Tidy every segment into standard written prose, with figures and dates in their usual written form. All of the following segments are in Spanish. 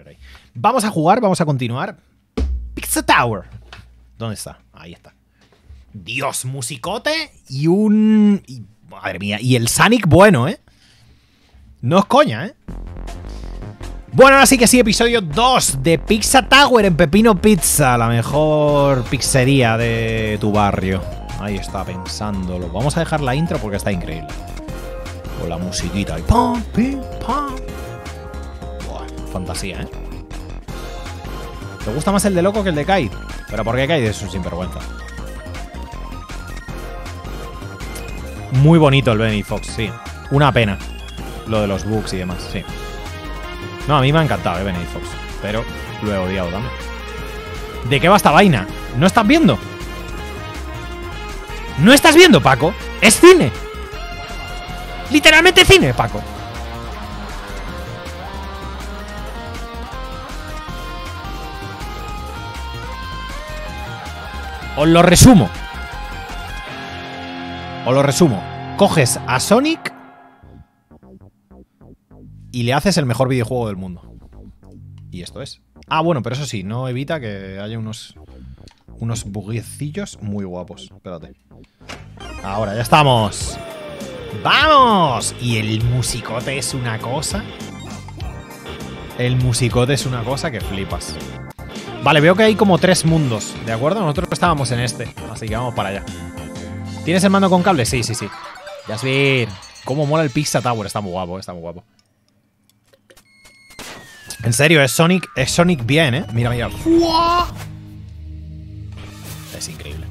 Vamos a jugar, vamos a continuar. Pizza Tower. ¿Dónde está? Ahí está. Dios, musicote y un... madre mía, y el Sonic bueno, ¿eh? No es coña, ¿eh? Bueno, ahora sí que sí, episodio 2 de Pizza Tower en Pepino Pizza, la mejor pizzería de tu barrio. Ahí está, pensándolo. Vamos a dejar la intro porque está increíble. Con la musiquita y pam, pim, pam. Buah, fantasía, ¿eh? ¿Te gusta más el de Loco que el de Kai? ¿Pero por qué Kai es un sinvergüenza? Muy bonito el Benny Fox, sí. Una pena. Lo de los bugs y demás, sí. No, a mí me ha encantado, Benny Fox. Pero lo he odiado también. ¿De qué va esta vaina? ¿No estás viendo? ¿No estás viendo, Paco? ¡Es cine! Literalmente cine, Paco. Os lo resumo. Coges a Sonic y le haces el mejor videojuego del mundo. Y esto es. Ah, bueno, pero eso sí, no evita que haya unos buguecillos muy guapos. Espérate. Ahora, ya estamos. ¡Vamos! Y el musicote es una cosa. El musicote es una cosa que flipas. Vale, veo que hay como 3 mundos, ¿de acuerdo? Nosotros estábamos en este, así que vamos para allá. ¿Tienes el mando con cable? Sí, sí, sí. Jasmine, cómo mola el Pizza Tower. Está muy guapo, está muy guapo. En serio, es Sonic bien, ¿eh? Mira, mira. ¡Fua! Es increíble.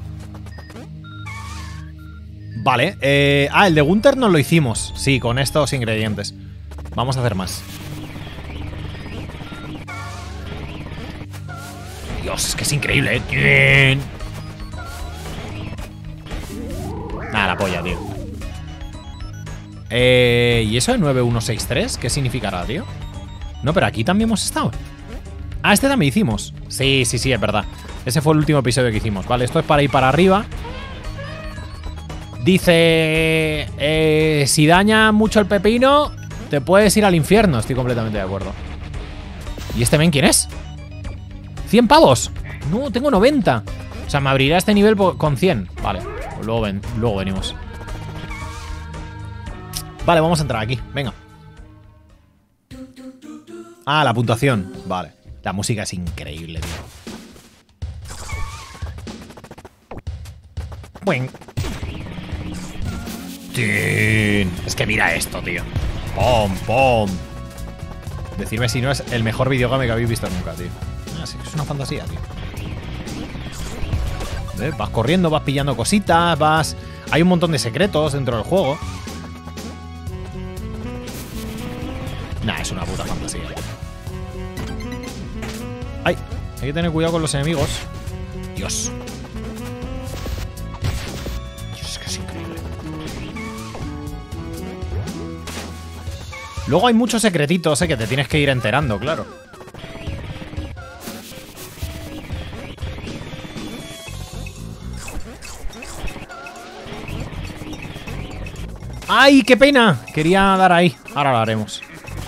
Vale, el de Gunther nos lo hicimos. Sí, con estos ingredientes. Vamos a hacer más. Dios, es que es increíble, ¿eh? Nada, la polla, tío. ¿Y eso de 9163? ¿Qué significará, tío? No, pero aquí también hemos estado. Ah, este también hicimos. Sí, sí, sí, es verdad. Ese fue el último episodio que hicimos. Vale, esto es para ir para arriba. Dice... si daña mucho el pepino, te puedes ir al infierno. Estoy completamente de acuerdo. ¿Y este men quién es? ¿100 pavos? No, tengo 90. O sea, me abrirá este nivel con 100. Vale, pues luego venimos. Vale, vamos a entrar aquí, venga. Ah, la puntuación, vale. La música es increíble, tío. Buen. Es que mira esto, tío. Pom, pom. Decirme si no es el mejor videogame que habéis visto nunca, tío. Es una fantasía, tío. ¿Ves? Vas corriendo, vas pillando cositas, vas... Hay un montón de secretos dentro del juego. Nah, es una puta fantasía. ¡Ay! Hay que tener cuidado con los enemigos. Dios. Dios, es que es increíble. Luego hay muchos secretitos, que te tienes que ir enterando, claro. ¡Ay, qué pena! Quería dar ahí. Ahora lo haremos.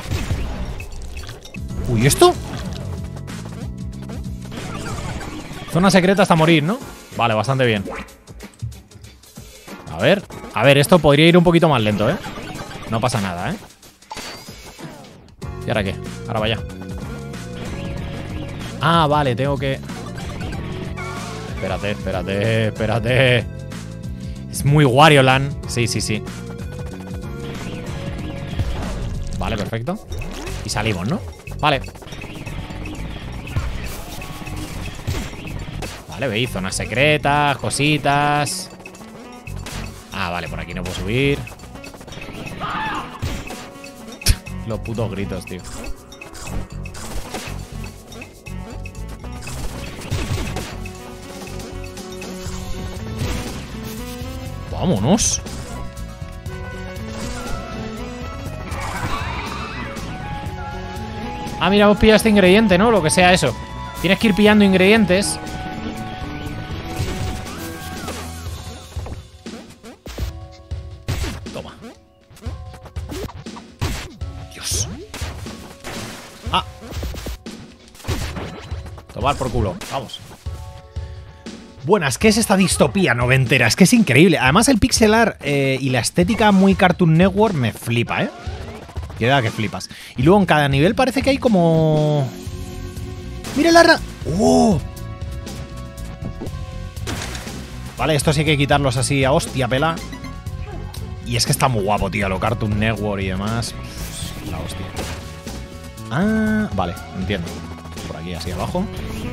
Uy, ¿esto? Zona secreta hasta morir, ¿no? Vale, bastante bien. A ver, esto podría ir un poquito más lento, ¿eh? No pasa nada, ¿eh? ¿Y ahora qué? Ahora vaya. Ah, vale, tengo que... Espérate. Es muy Wario Land. Sí, sí, sí. Vale, perfecto. Y salimos, ¿no? Vale. Vale, veis, zonas secretas, cositas. Ah, vale, por aquí no puedo subir. Los putos gritos, tío. Vámonos. Ah, mira, vos pillas este ingrediente, ¿no? Lo que sea eso. Tienes que ir pillando ingredientes. Toma. Dios. Ah. tomar por culo. Vamos. Buenas, ¿qué es esta distopía noventera? Es que es increíble. Además el pixel art y la estética muy Cartoon Network me flipa, ¿eh? Queda que flipas. Y luego en cada nivel parece que hay como... ¡Mira la ra... ¡Oh! Vale, esto sí hay que quitarlos así a hostia, pela. Y es que está muy guapo, tío, lo Cartoon Network y demás. Uf, la hostia. Ah, vale, entiendo. Por aquí, así abajo.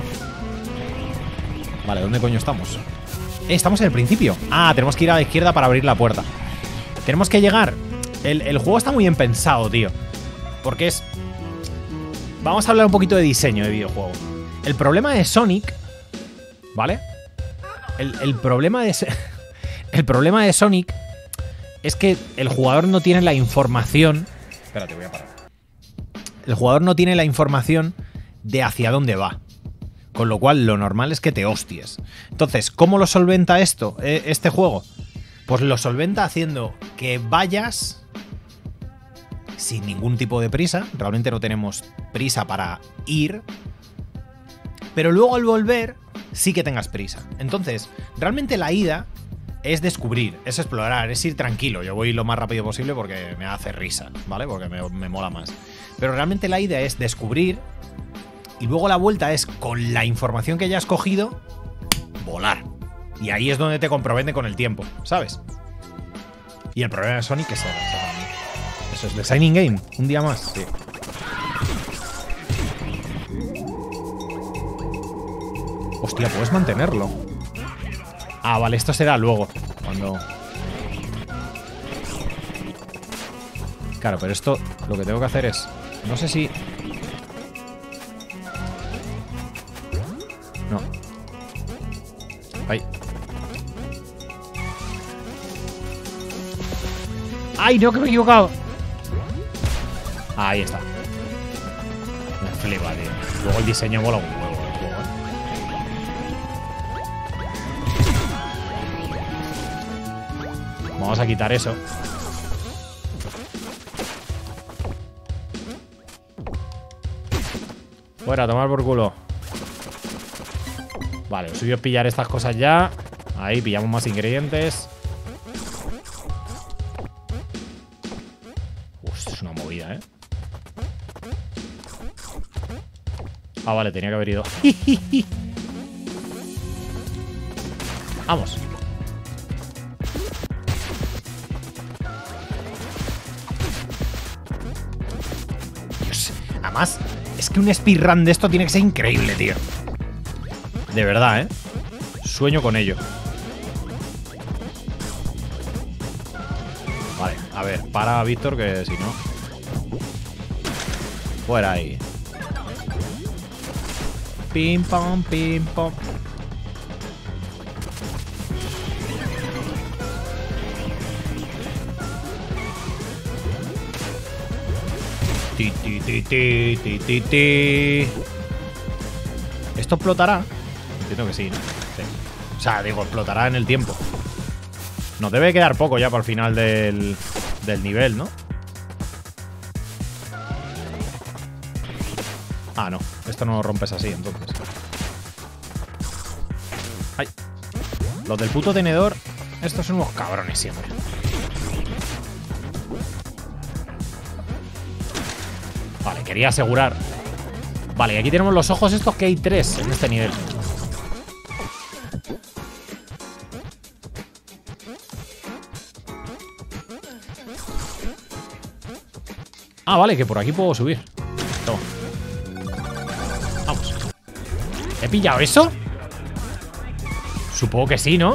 Vale, ¿dónde coño estamos? Estamos en el principio. Ah, tenemos que ir a la izquierda para abrir la puerta. Tenemos que llegar. El juego está muy bien pensado, tío. Porque es... Vamos a hablar un poquito de diseño de videojuego. El problema de Sonic... ¿Vale? El problema de... El problema de Sonic es que el jugador no tiene la información... Espérate, voy a parar. El jugador no tiene la información de hacia dónde va. Con lo cual, lo normal es que te hosties. Entonces, ¿cómo lo solventa esto, este juego? Pues lo solventa haciendo que vayas sin ningún tipo de prisa. Realmente no tenemos prisa para ir. Pero luego al volver, sí que tengas prisa. Entonces, realmente la ida es descubrir, es explorar, es ir tranquilo. Yo voy lo más rápido posible porque me hace risa, ¿vale? Porque me mola más. Pero realmente la ida es descubrir. Y luego la vuelta es, con la información que ya has cogido, volar. Y ahí es donde te compromete con el tiempo, ¿sabes? Y el problema de Sonic es eso es Designing Game, un día más. Sí. Hostia, puedes mantenerlo. Ah, vale, esto será luego. Cuando... Claro, pero esto lo que tengo que hacer es... No sé si... No. Ahí. ¡Ay, no, que me he equivocado! Ahí está. Me flipa, tío. Luego el diseño mola un huevo del juego, ¿eh? Vamos a quitar eso. Fuera, a tomar por culo. Vale, lo suyo es pillar estas cosas ya. Ahí, pillamos más ingredientes. Esto es una movida, ¿eh? Ah, vale, tenía que haber ido. Vamos. Dios. Además, es que un speedrun de esto tiene que ser increíble, tío. De verdad, ¿eh? Sueño con ello. Vale, a ver, para, Víctor, que si no... Fuera ahí. Pim, pam, pim, pam. Ti, ti, ti, ti, ti, ti, ti. ¿Esto explotará? Entiendo que sí, ¿no? Sí. O sea, digo, explotará en el tiempo. Nos debe quedar poco ya para el final del nivel, ¿no? Ah, no. Esto no lo rompes así, entonces. ¡Ay! Los del puto tenedor. Estos son unos cabrones siempre. Vale, quería asegurar. Vale, y aquí tenemos los ojos estos, que hay 3 en este nivel. Ah, vale, que por aquí puedo subir. Toma. Vamos. ¿He pillado eso? Supongo que sí, ¿no?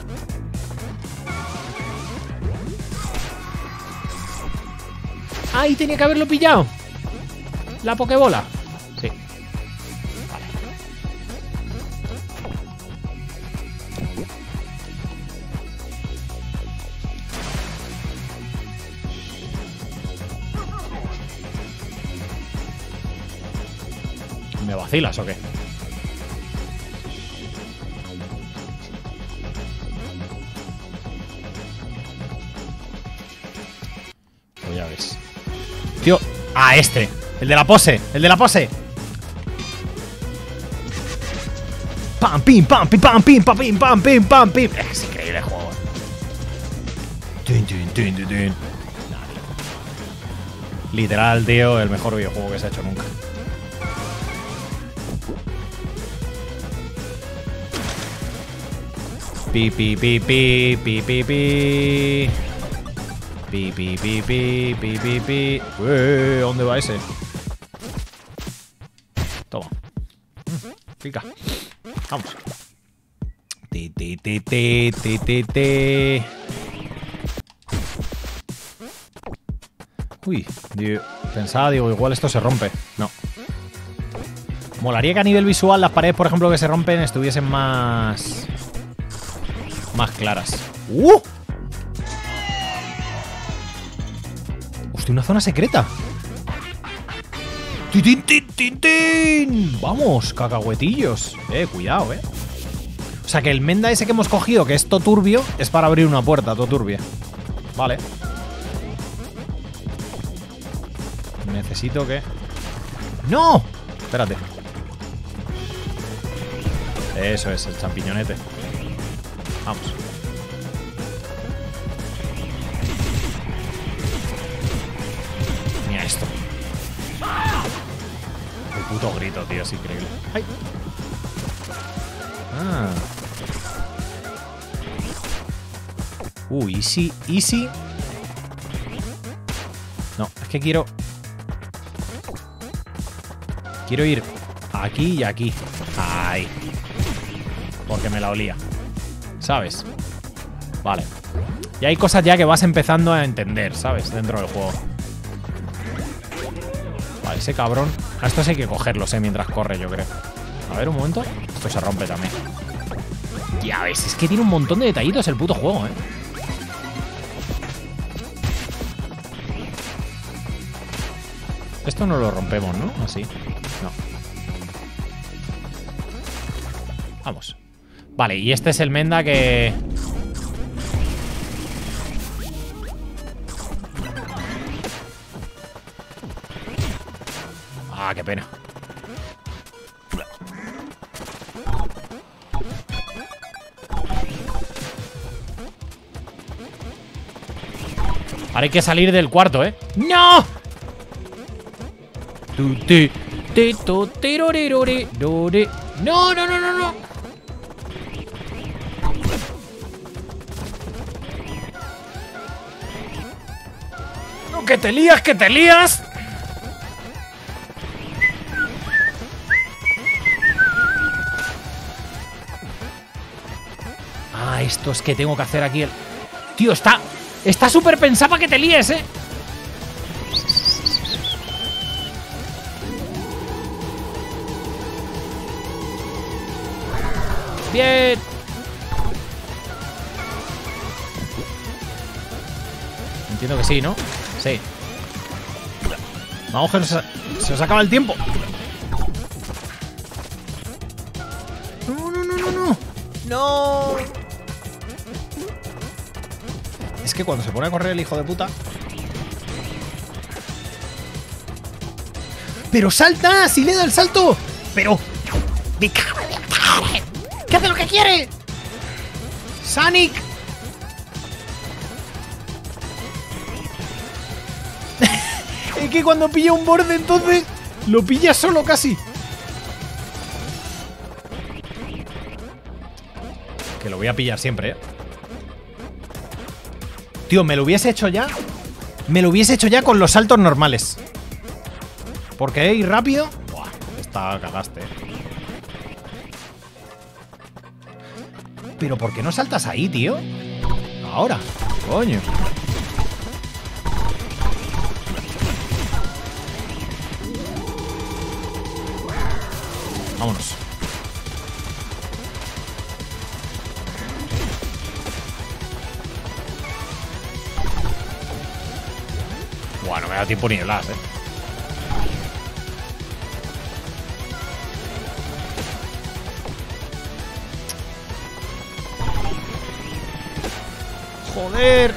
¡Ay, tenía que haberlo pillado! La pokebola. Sí. Vale. ¿Me vacilas o qué? Pues ya ves. Tío. Ah, este. El de la pose. El de la pose. Pam, pim, pam, pim, pam, pim, pam, pim, pam, pim, pam, pim. Es increíble el juego. Tin, tin, tin, tin, tin. Literal, tío, el mejor videojuego que se ha hecho nunca. Pi, pi, pi, pi, pi, pi, pi. Pi, pi, pi, pi, pi, pi, pi. ¿Dónde va ese? Toma. Pica. Vamos. Ti, ti, ti, ti, ti, ti, ti. Uy, pensaba, digo, igual esto se rompe. No. Molaría que a nivel visual las paredes, por ejemplo, que se rompen estuviesen más claras. Hostia, una zona secreta. ¡Tin, tin, tin, tin! Vamos, cacahuetillos. Cuidado, O sea que el menda ese que hemos cogido, que es todo turbio, es para abrir una puerta, todo turbia. Vale. Necesito que... ¡No! Espérate. Eso es, el champiñonete. Vamos. Mira esto. El puto grito, tío, es increíble. ¡Ay! Ah. Easy, easy. No, es que quiero ir aquí y aquí. Ahí. Porque me la olía. ¿Sabes? Vale. Y hay cosas ya que vas empezando a entender, ¿sabes? Dentro del juego. Vale, ese cabrón. A estos hay que cogerlos, mientras corre, yo creo. A ver, un momento. Esto se rompe también. Ya ves, es que tiene un montón de detallitos el puto juego, Esto no lo rompemos, ¿no? Así. No. Vamos. Vale, y este es el menda que... Ah, qué pena. Ahora hay que salir del cuarto, ¡No! No, no, no, no, no. No, que te lías, que te lías. Ah, esto es que tengo que hacer aquí el... Tío, está súper pensado para que te líes, Bien. Entiendo que sí, ¿no? Sí. Vamos, que se nos acaba el tiempo. No, no, no, no, no. No. Es que cuando se pone a correr el hijo de puta... ¡Pero salta! ¡Si le da el salto! ¡Pero! ¡Me cago en la madre! ¿Qué hace lo que quiere? ¡Sonic! Es que cuando pilla un borde, entonces lo pilla solo casi. Que lo voy a pillar siempre, Tío, me lo hubiese hecho ya. Me lo hubiese hecho ya con los saltos normales. Porque ir rápido. Buah, esta cagaste. Pero ¿por qué no saltas ahí, tío? Ahora, coño. Vámonos. Buah, no me da tiempo ni de las, Joder.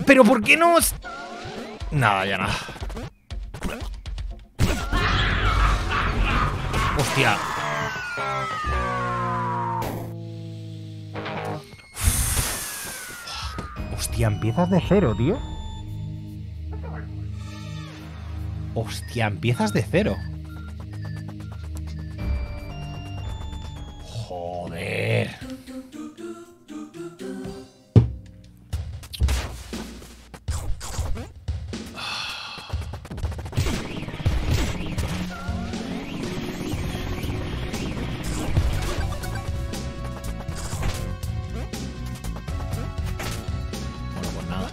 ¿Pero por qué no? Nada, ya nada. Hostia. Hostia, empiezas de cero, tío. Hostia, empiezas de cero. Joder. Bueno, pues nada.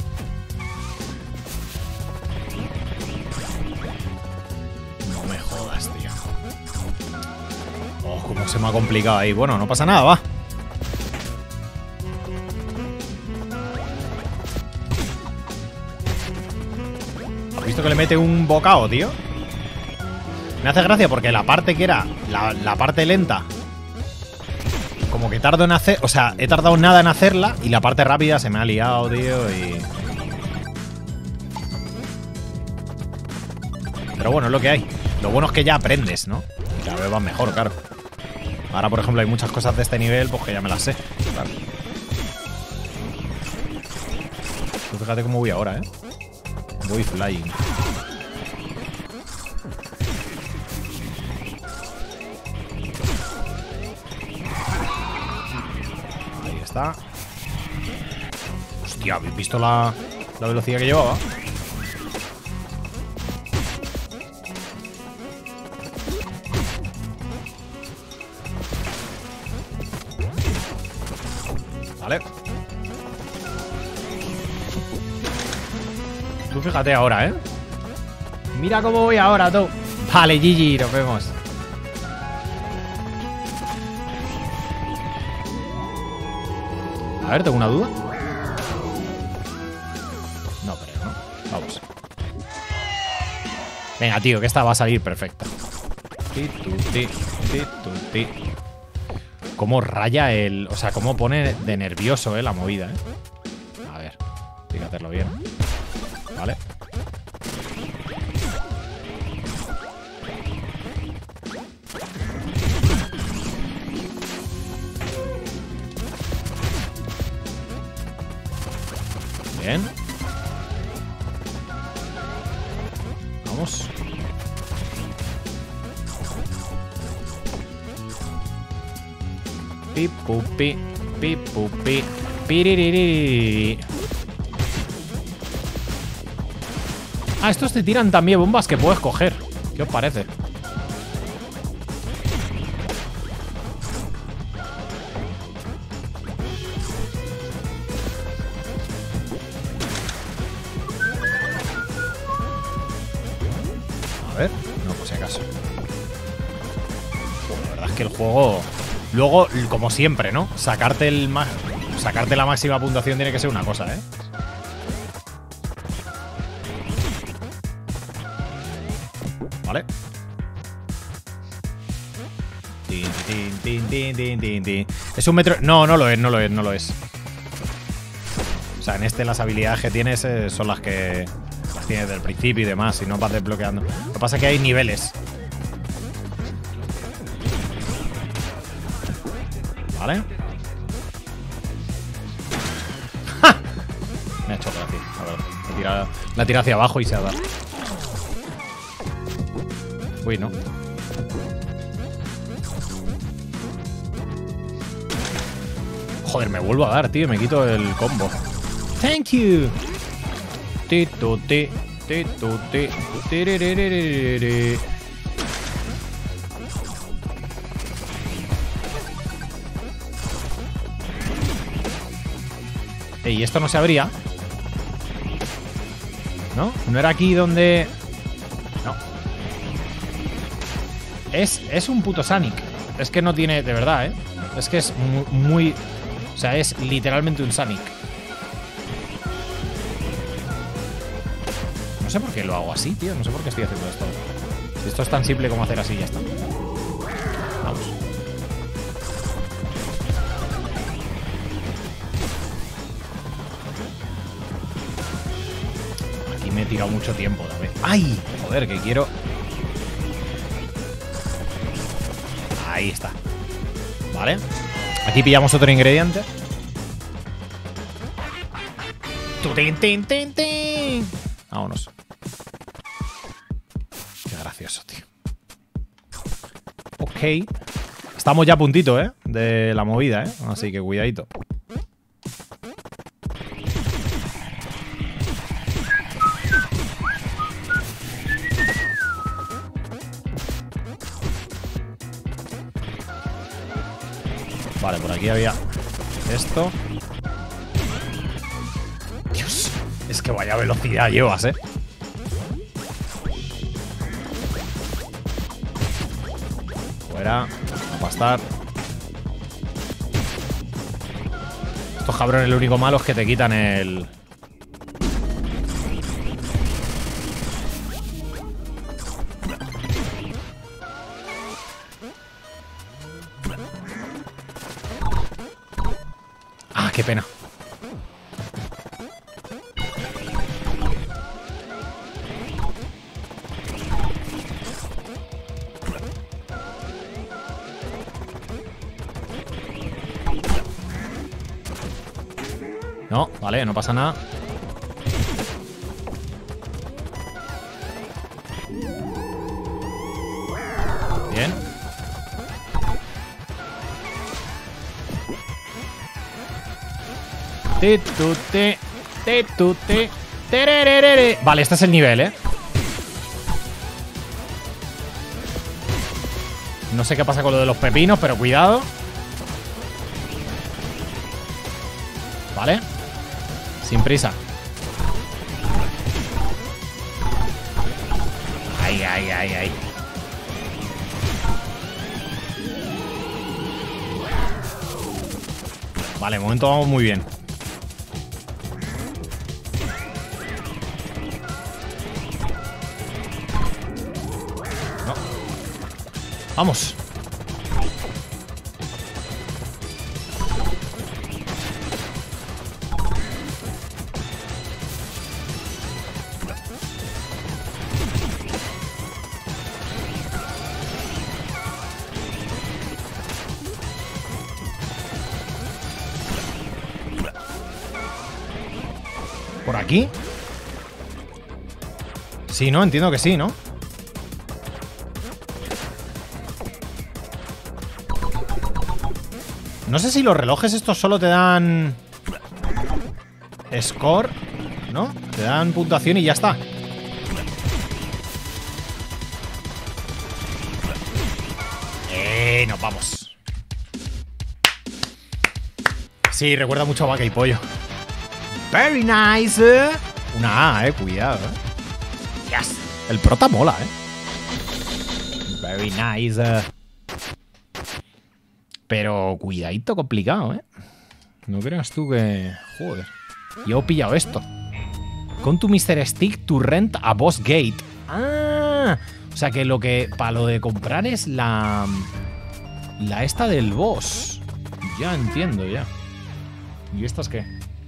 No me jodas, tío. Oh, cómo se me ha complicado ahí. Bueno, no pasa nada, va. ¿Has visto que le mete un bocado, tío? Me hace gracia porque la parte que era la parte lenta, como que tardo en hacer... O sea, he tardado nada en hacerla y la parte rápida se me ha liado, tío, y... Pero bueno, es lo que hay. Lo bueno es que ya aprendes, ¿no? Y cada vez vas mejor, claro. Ahora, por ejemplo, hay muchas cosas de este nivel, pues que ya me las sé. Claro. Tú fíjate cómo voy ahora, ¿eh? Voy flying. Ahí está. Hostia, ¿habéis visto la velocidad que llevaba? Vale. Tú fíjate ahora, ¿eh? Mira cómo voy ahora, tú. Vale, GG, nos vemos. A ver, tengo una duda. No creo, ¿no? Vamos. Venga, tío, que esta va a salir perfecta. Cómo raya el... O sea, cómo pone de nervioso, la movida, A ver, hay que hacerlo bien. Vale. Bien. Vamos. Pipupi, pipupi, piriririri. Ah, estos te tiran también bombas que puedes coger. ¿Qué os parece? A ver, no, por si acaso. La verdad es que el juego... Luego, como siempre, ¿no? Sacarte la máxima puntuación tiene que ser una cosa, ¿eh? Vale. Es un metro... No, no lo es, no lo es, no lo es. O sea, en este las habilidades que tienes son las que... Las tienes desde el principio y demás, y no vas desbloqueando. Lo que pasa es que hay niveles. ¿Vale? ¡Ja! Me ha hecho gracia. A ver, la tira hacia abajo y se ha dado. Uy, no. Joder, me vuelvo a dar, tío. Me quito el combo. Thank you. Y esto no se abría. ¿No? No era aquí donde... No. Es un puto Sonic. Es que no tiene... De verdad, ¿eh? Es que es muy... O sea, es literalmente un Sonic. No sé por qué lo hago así, tío. No sé por qué estoy haciendo esto. Esto es tan simple como hacer así y ya está. Vamos. tirado mucho tiempo también. ¡Ay! Joder, que quiero... Ahí está. Vale. Aquí pillamos otro ingrediente. ¡Tin, tin, tin, tin! Vámonos. Qué gracioso, tío. Ok. Estamos ya a puntito, de la movida, así que cuidadito. Vale, por aquí había esto. Dios, es que vaya velocidad llevas, Fuera, a pastar. Estos cabrones, lo único malo es que te quitan el... Ah, qué pena. No, vale, no pasa nada. Bien. Vale, este es el nivel, No sé qué pasa con lo de los pepinos, pero cuidado. Vale. Sin prisa. Ay, ay, ay, ay. Vale, de momento vamos muy bien. No. Vamos. ¿Por aquí? Sí, ¿no? Entiendo que sí, ¿no? No sé si los relojes estos solo te dan... Score, ¿no? Te dan puntuación y ya está. Nos vamos. Sí, recuerda mucho a Vaca y Pollo. Very nice. Una A, cuidado, Yes. El prota mola, Very nice. Pero cuidadito complicado, No creas tú que... Joder. Yo he pillado esto. Con tu Mr. Stick to rent a boss gate. Ah. O sea que lo que... Para lo de comprar es la... La esta del boss. Ya entiendo, ya. ¿Y estas qué?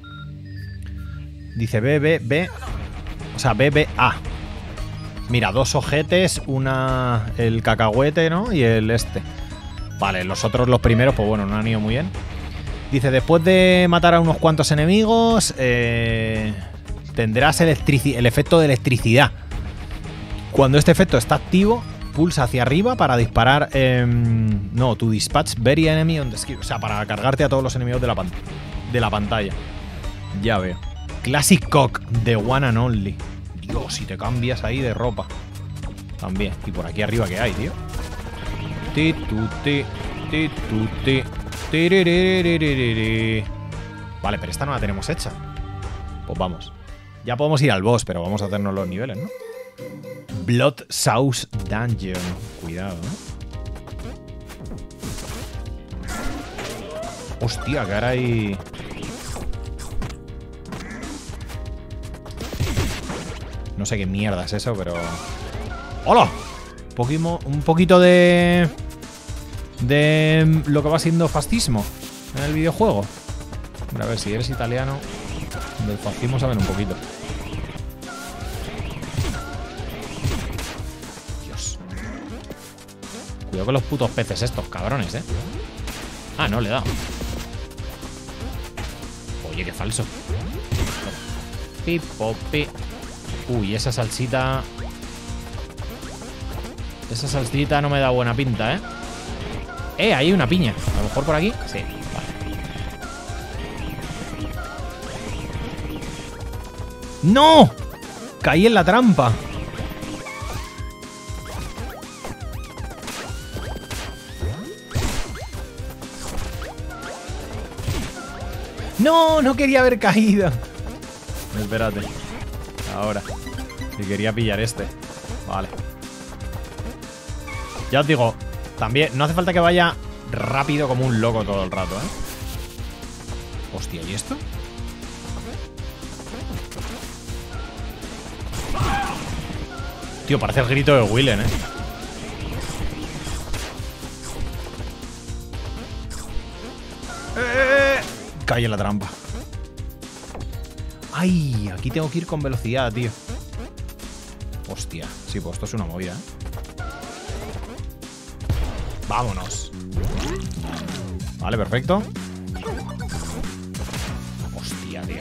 Dice B. O sea, BBA. Mira, dos ojetes, una... El cacahuete, ¿no? Y el este. Vale, los otros, los primeros, pues bueno, no han ido muy bien. Dice, después de matar a unos cuantos enemigos, tendrás el efecto de electricidad. Cuando este efecto está activo, pulsa hacia arriba para disparar... no, to dispatch very enemy on the screen. O sea, para cargarte a todos los enemigos de la pantalla. Ya veo. Classic Cock, the one and only. Dios, si te cambias ahí de ropa. También. Y por aquí arriba, ¿qué hay, tío? Vale, pero esta no la tenemos hecha. Pues vamos. Ya podemos ir al boss, pero vamos a hacernos los niveles, ¿no? Blood Sauce Dungeon. Cuidado, Hostia, que ahora hay... No sé qué mierda es eso, pero... ¡Hola! Un poquito de lo que va siendo fascismo en el videojuego. A ver, si eres italiano, del fascismo saben un poquito. Cuidado con los putos peces estos, cabrones, ¿eh? Ah, no, le he dado. Oye, qué falso. Pipopi. Uy, esa salsita... Esa salsita no me da buena pinta, ¿eh? Ahí hay una piña. A lo mejor por aquí. Sí, vale. ¡No! Caí en la trampa. ¡No! No quería haber caído. Espérate. Ahora. Si quería pillar este. Vale. Ya os digo, también no hace falta que vaya rápido como un loco todo el rato, ¿eh? Hostia, ¿y esto? Tío, parece el grito de Willen, ¿eh? Caí en la trampa. ¡Ay! Aquí tengo que ir con velocidad, tío. Hostia. Sí, pues esto es una movida, ¿eh? Vámonos. Vale, perfecto. Hostia, tío.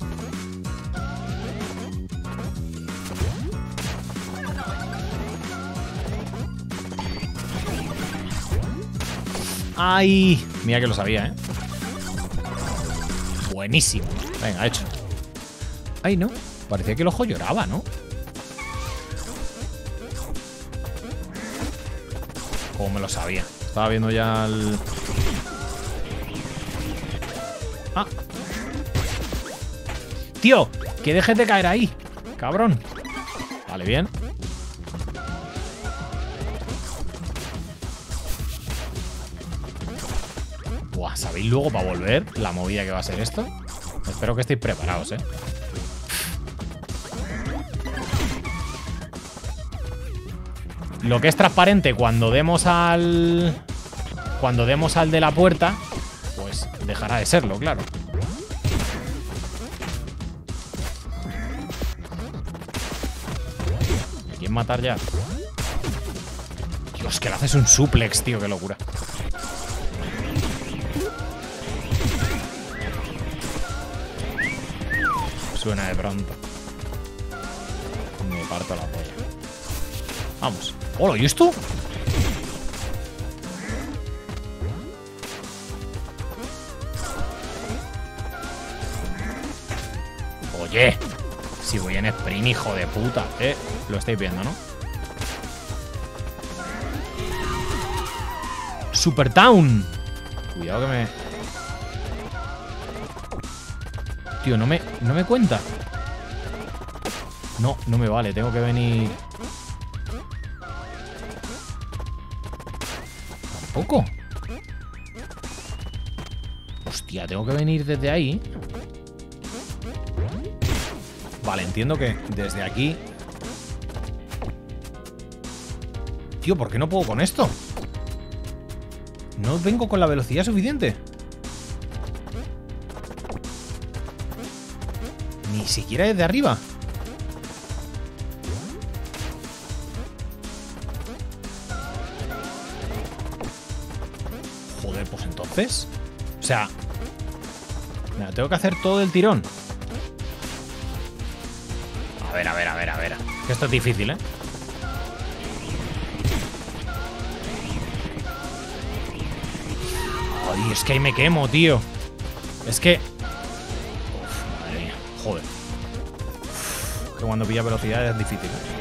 ¡Ay! Mira que lo sabía, ¿eh? Buenísimo. Venga, hecho. Ay, no. Parecía que el ojo lloraba, ¿no? Como me lo sabía. Estaba viendo ya el... ¡Ah! ¡Tío! ¡Que dejes de caer ahí! ¡Cabrón! Vale, bien. Buah, ¿sabéis luego para volver la movida que va a ser esto? Espero que estéis preparados, ¿eh? Lo que es transparente cuando demos al... Cuando demos al de la puerta, pues dejará de serlo, claro. ¿Quién matar ya? Dios, que le haces un suplex, tío, qué locura. Suena de pronto. Me parto la polla. Vamos. ¡Hola! ¿Y esto? Oye, si voy en sprint, hijo de puta. Lo estáis viendo, ¿no? Super Town. Cuidado que me... Tío, no me cuenta. No, no me vale. Tengo que venir... Tampoco. Hostia, tengo que venir desde ahí. Vale, entiendo que desde aquí... Tío, ¿por qué no puedo con esto? No vengo con la velocidad suficiente. Ni siquiera desde arriba. Joder, pues entonces... O sea... Mira, tengo que hacer todo el tirón. A ver. Que esto es difícil, ¿eh? Ay, es que ahí me quemo, tío. Es que... Uf, madre mía, joder. Uf, que cuando pilla velocidad es difícil, ¿eh?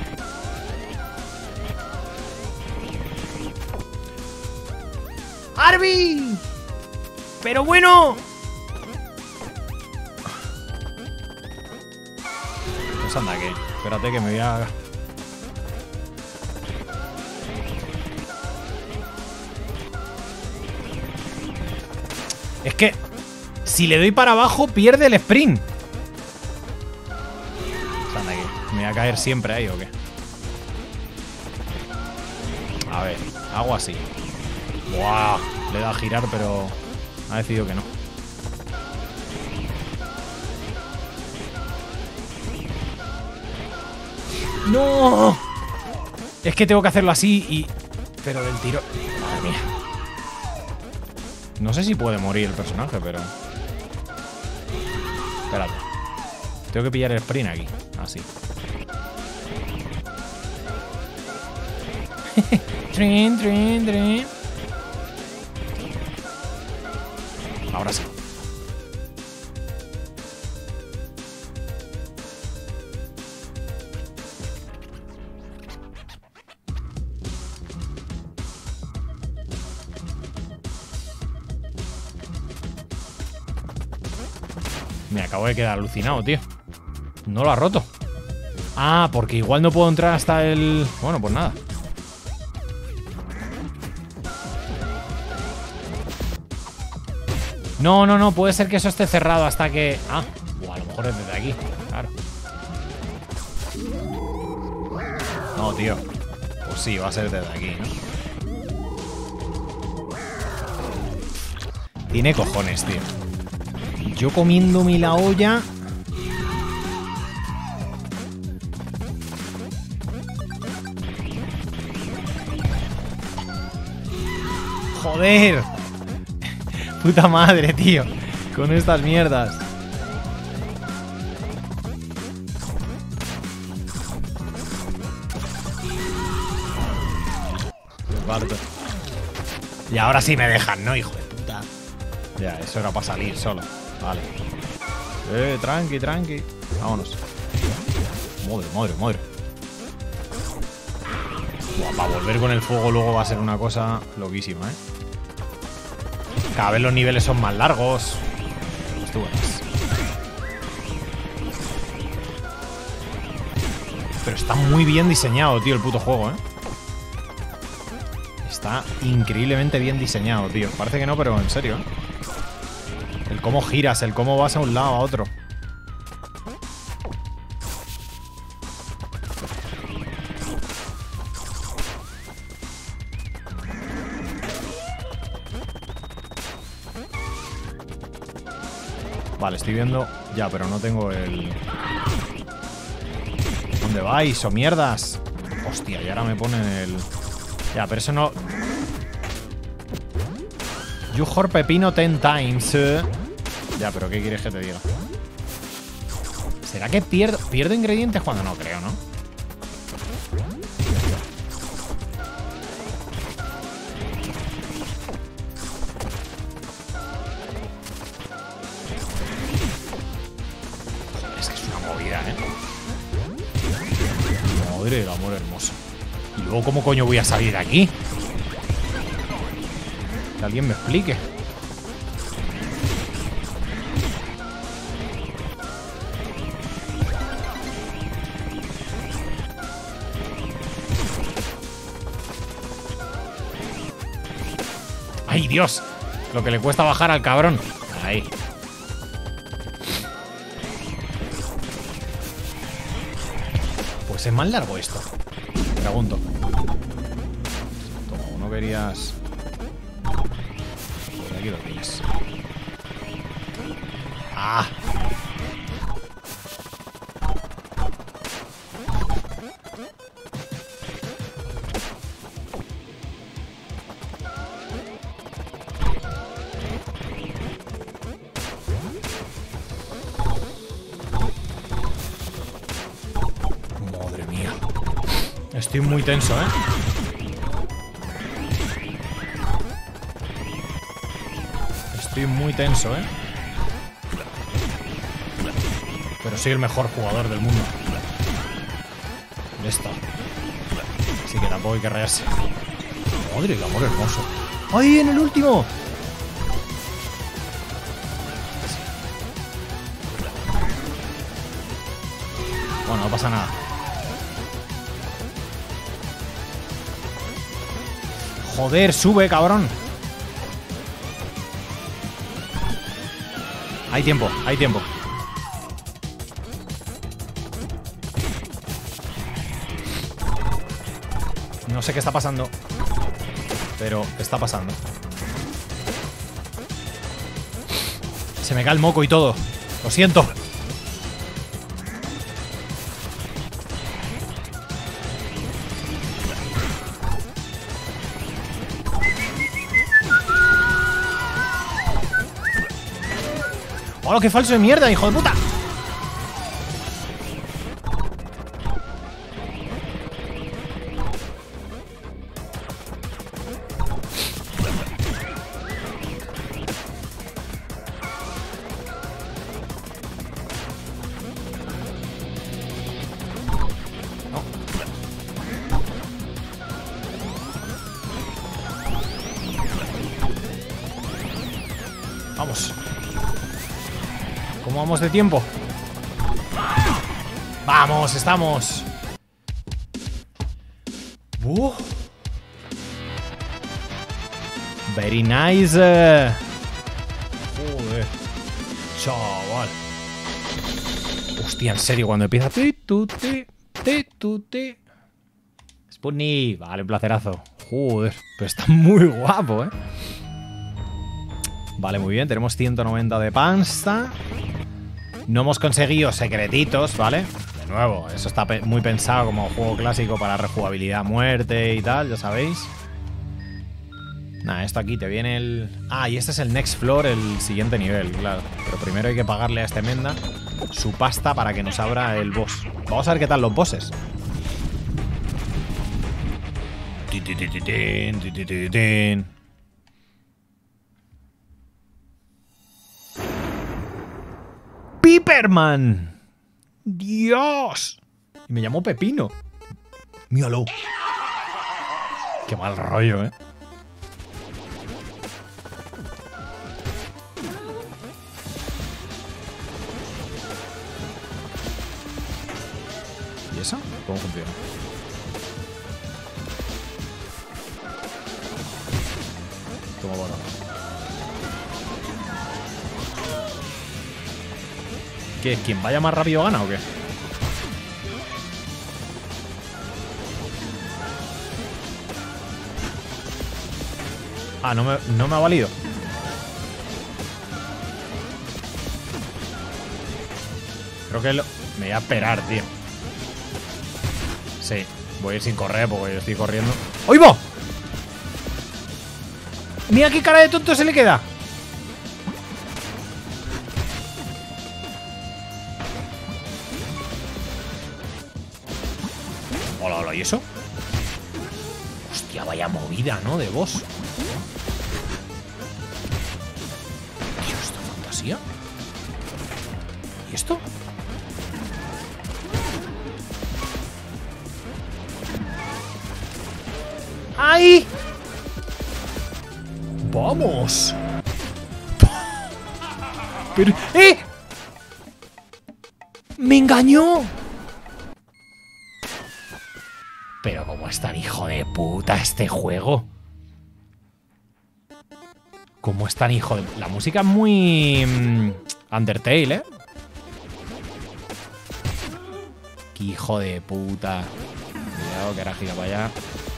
¡Arby! ¡Pero bueno! Pues anda, que... Espérate que me voy a... Es que... Si le doy para abajo, pierde el sprint. Pues anda, que... ¿Me voy a caer siempre ahí o qué? A ver, hago así. ¡Buah! Le he dado a girar, pero... Ha decidido que no. ¡No! Es que tengo que hacerlo así y... Pero del tiro... Madre mía. No sé si puede morir el personaje, pero... Espérate. Tengo que pillar el sprint aquí. Así. Trin, trin, trin. Ahora sí. Me acabo de quedar alucinado, tío. No lo ha roto. Ah, porque igual no puedo entrar hasta el... Bueno, pues nada. No, no, no, puede ser que eso esté cerrado hasta que... Ah, o a lo mejor es desde aquí, claro. No, tío. Pues sí, va a ser desde aquí, ¿no? Tiene cojones, tío. Yo comiéndome la olla... ¡Joder! Puta madre, tío. Con estas mierdas. Y ahora sí me dejan, ¿no, hijo de puta? Ya, eso era para salir solo. Vale. Tranqui, tranqui. Vámonos. Madre, madre, madre. Buah, para volver con el fuego luego va a ser una cosa loquísima, ¿eh? Cada vez los niveles son más largos. Pues tú verás. Pero está muy bien diseñado, tío, el puto juego, ¿eh? Está increíblemente bien diseñado, tío. Parece que no, pero en serio, ¿eh? El cómo giras, el cómo vas a un lado a otro. Vale, estoy viendo... Ya, pero no tengo el... ¿Dónde vais? ¡O mierdas! Hostia, y ahora me ponen el... Ya, pero eso no... You whore pepino 10 times. Ya, pero ¿qué quieres que te diga? ¿Será que pierdo ingredientes cuando no creo, no? Es que es una movida, ¿eh? Madre del amor hermoso. ¿Y luego cómo coño voy a salir de aquí? Que alguien me explique. ¡Ay, Dios! Lo que le cuesta bajar al cabrón. Ahí. Pues es más largo esto. Pregunto. Toma, ¿no querías...? Pues aquí lo tienes. ¡Ah! Madre mía. Estoy muy tenso, ¿eh? Estoy muy tenso, ¿eh? Pero soy el mejor jugador del mundo. Esto. Así que tampoco hay que rayarse. Madre del amor hermoso. ¡Ay, en el último! Bueno, no pasa nada. Joder, sube, cabrón. Hay tiempo, hay tiempo. No sé qué está pasando, pero está pasando. Se me cae el moco y todo. Lo siento. ¡Hola, qué falso de mierda, hijo de puta! Vamos. ¿Cómo vamos de tiempo? ¡Vamos! ¡Estamos! Very nice. Joder. Chaval. Hostia, en serio, cuando empieza... Sputnik. Vale, un placerazo. Joder, pero está muy guapo, ¿eh? Vale, muy bien, tenemos 190 de pasta. No hemos conseguido secretitos, ¿vale? De nuevo, eso está muy pensado como juego clásico para rejugabilidad, muerte y tal, ya sabéis. Nada, esto aquí te viene el... Ah, y este es el next floor, el siguiente nivel, claro. Pero primero hay que pagarle a este Menda su pasta para que nos abra el boss. Vamos a ver qué tal los bosses. ¡Piperman! ¡Dios! Y me llamó Pepino. Míralo. Qué mal rollo, ¿eh? ¿Y eso? ¿Cómo funciona? Toma bola. ¿Qué? ¿Quién vaya más rápido gana o qué? Ah, no me ha valido. Creo que me voy a esperar, tío. Sí, voy a ir sin correr porque yo estoy corriendo. ¡Oy va! Mira qué cara de tonto se le queda. Hola, hola, ¿y eso? Hostia, vaya movida, ¿no? De boss. Tío, ¿esto es fantasía? ¿Y esto? ¡Ay! ¡Vamos! Pero... ¡Eh! ¡Me engañó! Pero cómo es tan hijo de puta este juego. Cómo es tan hijo de... La música es muy... Undertale, ¿eh? Qué hijo de puta. Cuidado, que ahora gira para allá.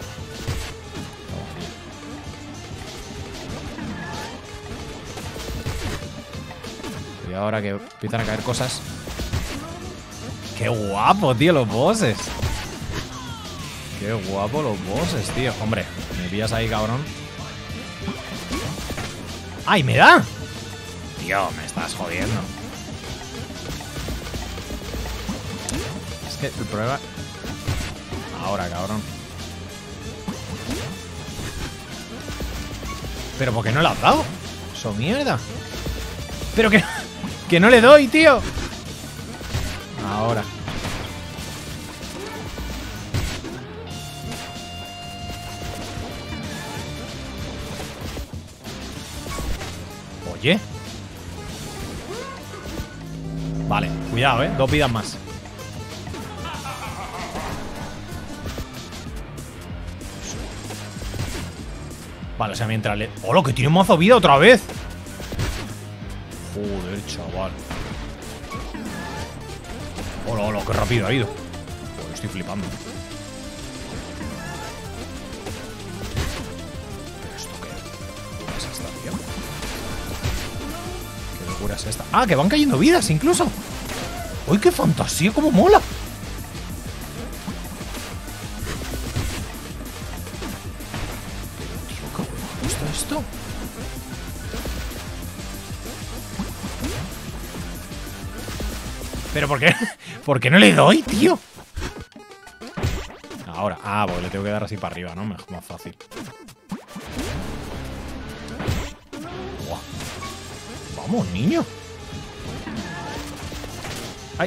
Cuidado ahora que empiezan a caer cosas. Qué guapo, tío, los bosses. Qué guapo los bosses, tío. Hombre, me pillas ahí, cabrón. ¡Ay, me da! Tío, me estás jodiendo. Es que el problema... Ahora, cabrón. ¿Pero por qué no le has dado? ¡Eso mierda! ¡Pero que no le doy, tío! Ahora. Oye. Vale, cuidado, 2 vidas más. Vale, o sea, mientras le... ¡Hola, que tiene un mazo de vida otra vez! Joder, chaval. Hola, hola, qué rápido ha ido. Joder, estoy flipando. ¿Pero esto qué es esta, tío? ¿Qué locura es esta? ¡Ah, que van cayendo vidas incluso! ¡Uy, qué fantasía! ¡Cómo mola! Tío, ¿qué gusta esto? ¿Pero por qué? ¿Por qué no le doy, tío? Ahora. Ah, porque le tengo que dar así para arriba, ¿no? Más fácil. Buah. Vamos, niño. ¡Ay!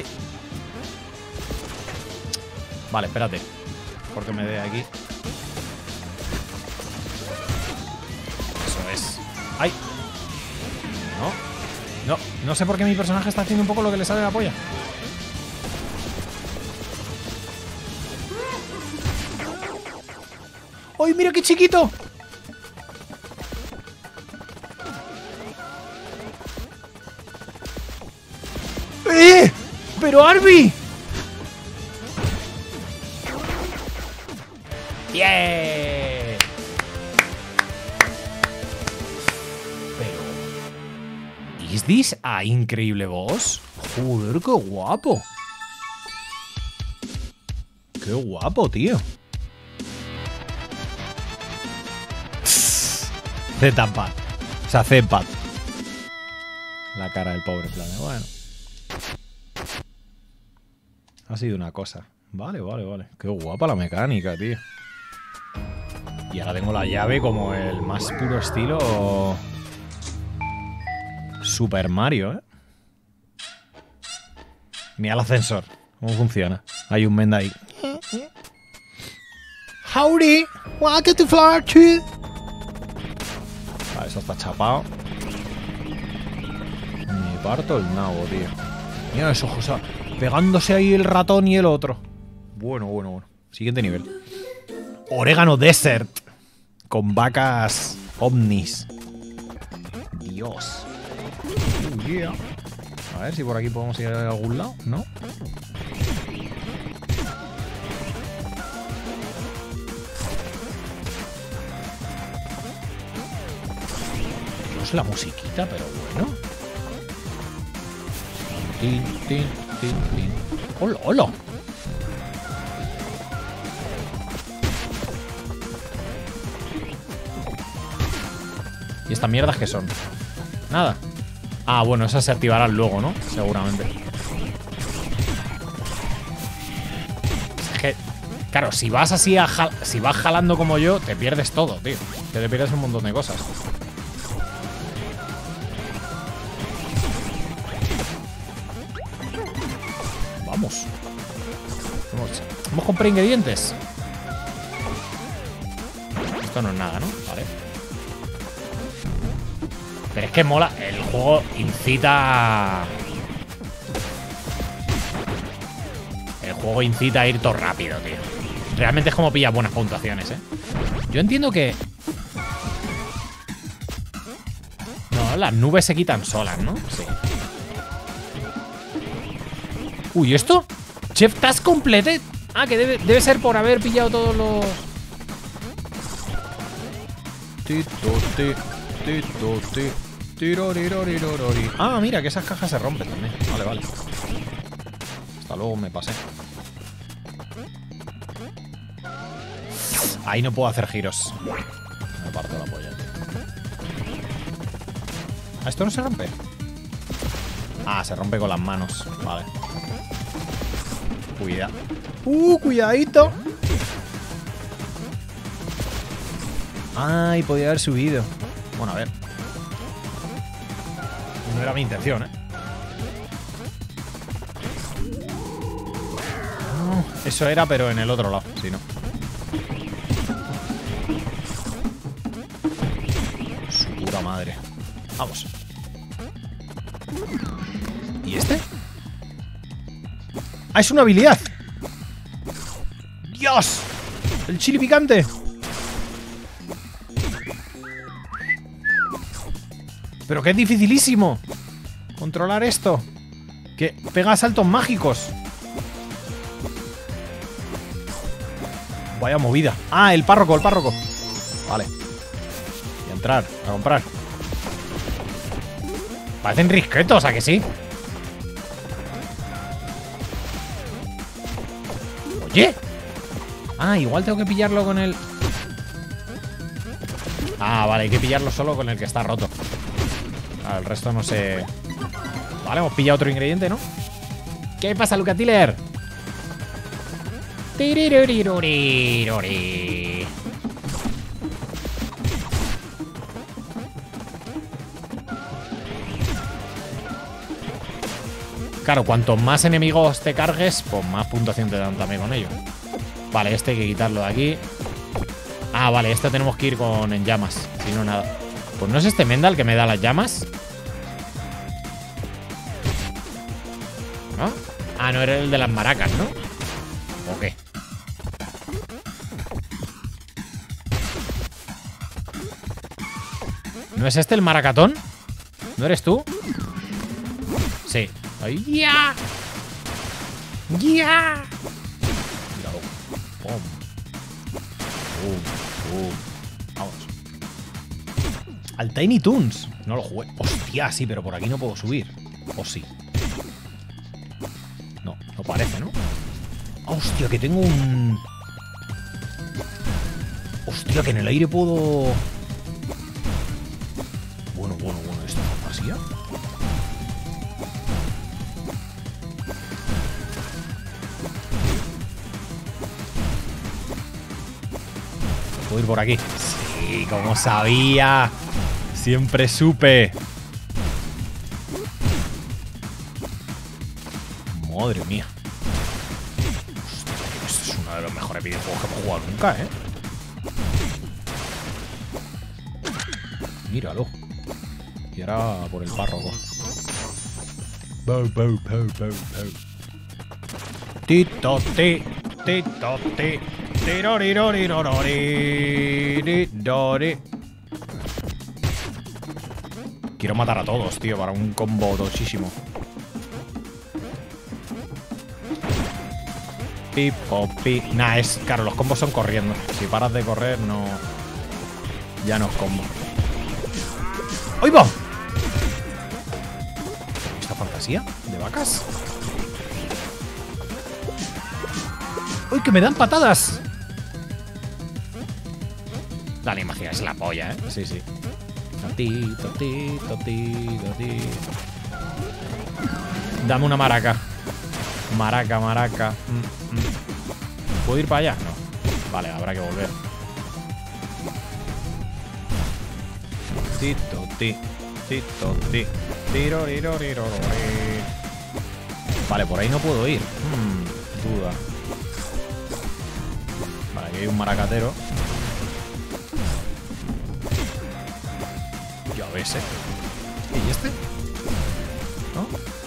Vale, espérate. Porque me dé aquí. Eso es. ¡Ay! No sé por qué mi personaje está haciendo un poco lo que le sale de la polla. ¡Ay, mira qué chiquito! ¡Eh! ¡Pero Arby! ¡Yeah! Pero... ¿Is this a increíble boss? Joder, qué guapo. Qué guapo, tío. Z-Pad. O sea, Z-Pad. La cara del pobre plan. Bueno. Ha sido una cosa. Vale. Qué guapa la mecánica, tío. Y ahora tengo la llave como el más puro estilo Super Mario, ¿eh? Mira el ascensor. ¿Cómo funciona? Hay un menda ahí. Howdy. Welcome to Floor 2. Vale, eso está chapado. Me parto el nabo, tío. Mira eso, José. Pegándose ahí el ratón y el otro. Bueno. Siguiente nivel. Orégano Desert. Con vacas ovnis. Dios. Yeah. A ver si por aquí podemos ir a algún lado, ¿no? Dios, la musiquita, pero bueno. Tin. ¡Hola, hola! ¿Y estas mierdas qué son? Nada. Ah, bueno, esas se activarán luego, ¿no? Seguramente. Es que, claro, si vas así si vas jalando como yo, te pierdes todo, tío. Te pierdes un montón de cosas. Vamos. Vamos a comprar ingredientes. Esto no es nada, ¿no? Vale. Pero es que mola. El juego incita... El juego incita a ir todo rápido, tío. Realmente es como pillar buenas puntuaciones, ¿eh? Yo entiendo que... No, las nubes se quitan solas, ¿no? Sí. Uy, ¿esto? Chef Task Completed. Ah, que debe ser por haber pillado todos los... Ah, mira, que esas cajas se rompen también. Vale. Hasta luego, me pasé. Ahí no puedo hacer giros. Me parto la polla. ¿Ah, esto no se rompe? Ah, se rompe con las manos. Vale. Cuidado. Cuidadito. Ay, podía haber subido. Bueno, a ver. No era mi intención, ¿eh? No, eso era, pero en el otro lado, si no. Su pura madre. Vamos. ¿Y este? ¡Ah, es una habilidad! ¡Dios! ¡El chili picante! Pero que es dificilísimo controlar esto. Que pega saltos mágicos. Vaya movida. Ah, el párroco. Vale. Y a entrar, a comprar. Parecen risquetos, ¿a que sí? Oye. Ah, igual tengo que pillarlo con el... Ah, vale, hay que pillarlo solo con el que está roto. El resto no sé. Vale, hemos pillado otro ingrediente, ¿no? ¿Qué pasa, Luca Tiller? Tiriririruririruri. Claro, cuanto más enemigos te cargues, pues más puntuación te dan también con ello. Vale, este hay que quitarlo de aquí. Ah, vale, este tenemos que ir con en llamas. Si no, nada. Pues no es este Menda el que me da las llamas. ¿No? Ah, no, era el de las maracas, ¿no? ¿O qué? ¿No es este el maracatón? ¿No eres tú? Sí. ¡Ay, ya! ¡Ya! ¡Pum! Vamos. Al Tiny Toons. No lo jugué. Hostia, sí, pero por aquí no puedo subir. ¿O sí? No, no parece, ¿no? Hostia, que tengo un... Hostia, que en el aire puedo... Bueno, ¿esto es fantasía? ¿Puedo ir por aquí? Sí, como sabía. Siempre supe. Madre mía. Hostia, esto es uno de los mejores videojuegos que hemos jugado nunca, ¿eh? Míralo. Y ahora por el párroco. Tito, ti, tito, ti. Quiero matar a todos, tío, para un combo tochísimo. Pipopi. Nah, es... Claro, los combos son corriendo. Si paras de correr, no... Ya no es combo. ¡Ahí va! ¿Esta fantasía? ¿De vacas? ¡Uy, que me dan patadas! La animación es la polla, ¿eh? Sí, sí. Toti, toti, toti, toti. Dame una maraca. Maraca. ¿Puedo ir para allá? No. Vale, habrá que volver. Vale, por ahí no puedo ir. Duda. Vale, aquí hay un maracatero. Ya ves, ¿eh? ¿Y este? ¿No?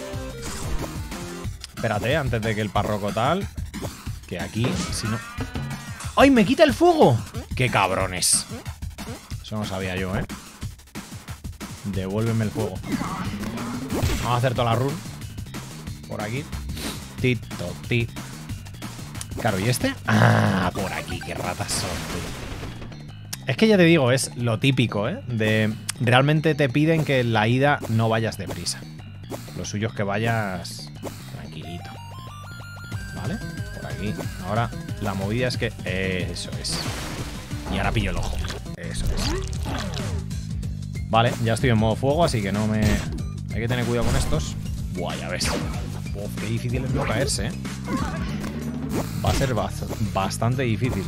Espérate, antes de que el párroco tal. Que aquí, si no... ¡Ay, me quita el fuego! ¡Qué cabrones! Eso no sabía yo, ¿eh? Devuélveme el fuego. Vamos a hacer toda la run. Por aquí. Tito, ti. Claro, ¿y este? Ah, por aquí, qué ratas son, tío. Es que ya te digo, es lo típico, ¿eh? De... Realmente te piden que en la ida no vayas deprisa. Lo suyo es que vayas tranquilito. ¿Vale? Por aquí. Ahora, la movida es que... Eso es. Y ahora pillo el ojo. Eso es. Vale, ya estoy en modo fuego, así que no me... Hay que tener cuidado con estos. Buah, ya ves. Uf, qué difícil es no caerse, ¿eh? Va a ser bastante difícil.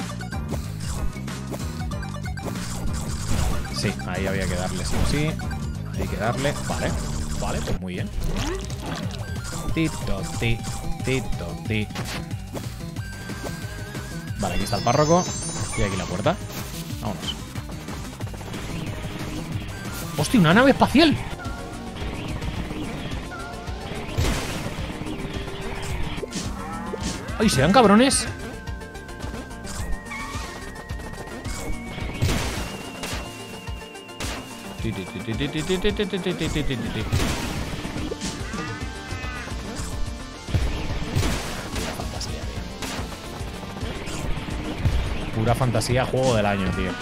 Sí, ahí había que darle sí o sí. Hay que darle. Vale. Vale, pues muy bien. Tito, ti. Tito, ti. Vale, aquí está el párroco. Y aquí la puerta. Vámonos. ¡Hostia, una nave espacial! ¡Ay, sean cabrones! Pura fantasía, juego del año, tío.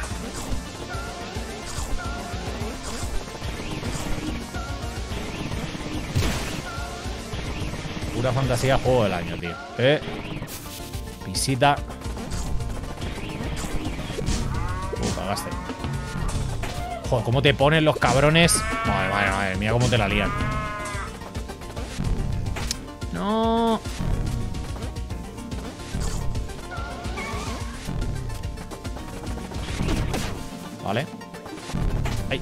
Pura fantasía, juego del año, tío. Visita. Cagaste. Joder, cómo te ponen los cabrones. Madre mía, cómo te la lían. No. Vale. Ay.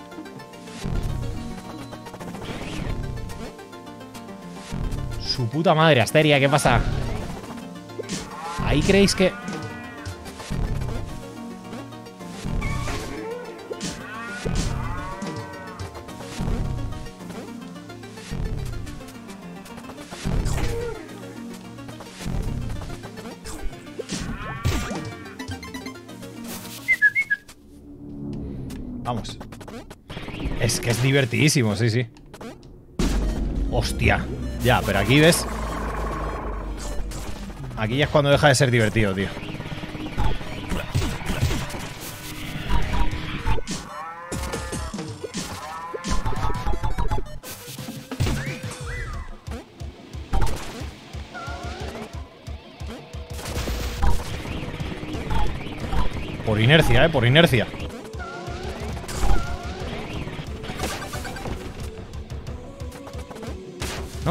Su puta madre, Asteria, ¿qué pasa? Ahí creéis que... Vamos. Es que es divertidísimo, sí, sí. Hostia. Ya, pero aquí ves. Aquí ya es cuando deja de ser divertido, tío. Por inercia, por inercia. No.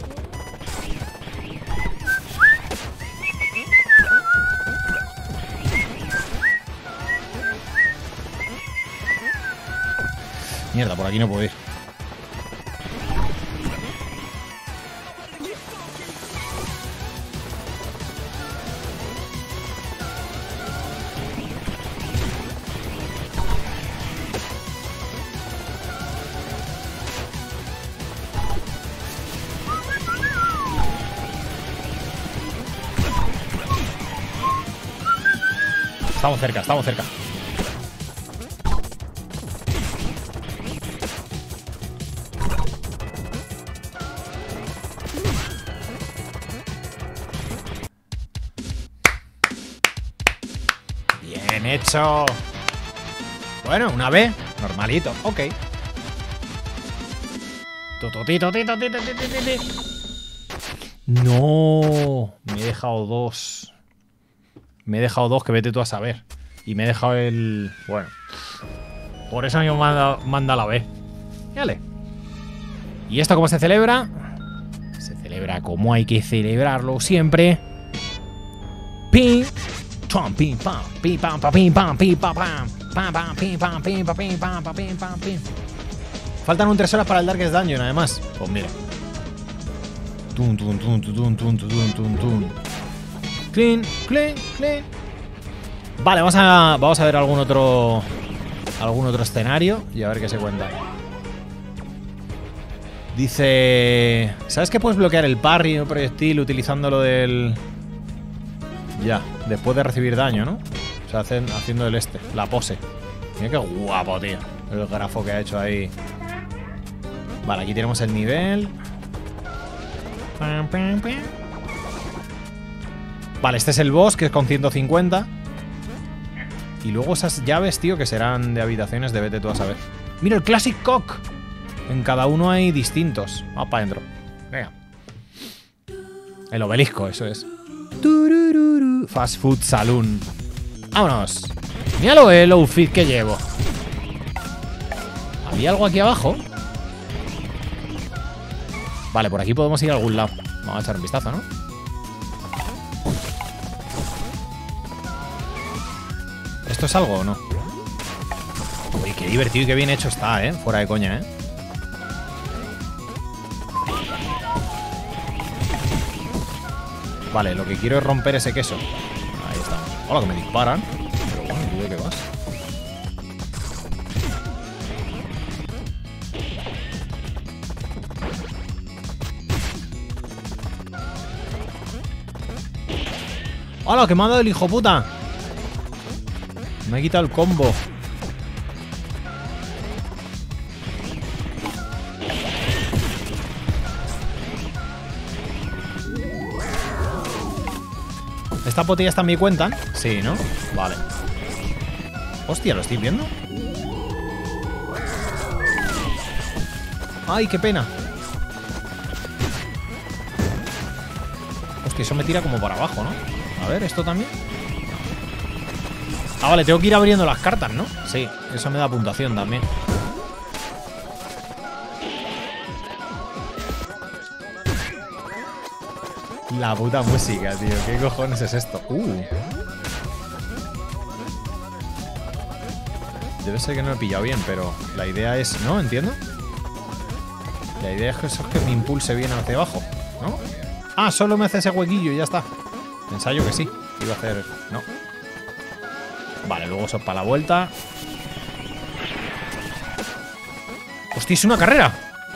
Mierda, por aquí no puedo ir. Estamos cerca, estamos cerca. Bien hecho. Bueno, una B, normalito, ok. No, me he dejado dos. Me he dejado dos que vete tú a saber. Y me he dejado el... Bueno. Por eso a mí me manda la B. Dale. ¿Y esto cómo se celebra? Se celebra como hay que celebrarlo siempre. Pim. Chom, pim, pam, pim, pam, pam, pim, pam, pim, pam, pam, pam, pam, pim, pam, pim, pam, pim, pam, pam, pim, pam, pim. Faltan un 3 horas para el Darkest Dungeon, además. Pues mira. Tun, tun, tun, tun, tun, tun, tun, tun, tun. Clean, clean, clean. Vale, vamos a ver algún otro escenario y a ver qué se cuenta. Dice... ¿Sabes que puedes bloquear el parry o proyectil utilizando lo del... Ya, después de recibir daño, ¿no? O sea, haciendo la pose. Mira qué guapo, tío. El grafo que ha hecho ahí. Vale, aquí tenemos el nivel. Vale, este es el boss, que es con 150. Y luego esas llaves, tío, que serán de habitaciones de vete tú a saber. ¡Mira el Classic Cock! En cada uno hay distintos. Vamos para adentro. Venga. El obelisco, eso es. Fast Food Saloon. ¡Vámonos! Míralo el outfit que llevo. ¿Había algo aquí abajo? Vale, por aquí podemos ir a algún lado. Vamos a echar un vistazo, ¿no? ¿Esto es algo o no? Uy, qué divertido y qué bien hecho está, ¿eh? Fuera de coña, ¿eh? Vale, lo que quiero es romper ese queso. Ahí está. Hola, que me disparan. Pero bueno, ¿tú de qué vas? ¡Hola, que me ha dado el hijo puta! Me ha quitado el combo. ¿Estas botellas también cuentan? Sí, ¿no? Vale. Hostia, ¿lo estoy viendo? ¡Ay, qué pena! Hostia, eso me tira como para abajo, ¿no? A ver, ¿esto también? Ah, vale, tengo que ir abriendo las cartas, ¿no? Sí, eso me da puntuación también. La puta música, tío. ¿Qué cojones es esto? Debe ser que no he pillado bien, pero la idea es... ¿No? ¿Entiendo? La idea es que eso es que me impulse bien hacia abajo, ¿no? Ah, solo me hace ese huequillo y ya está. Ensayo que sí. Iba a hacer... No. Vale, luego eso es para la vuelta. ¡Hostia, es una carrera!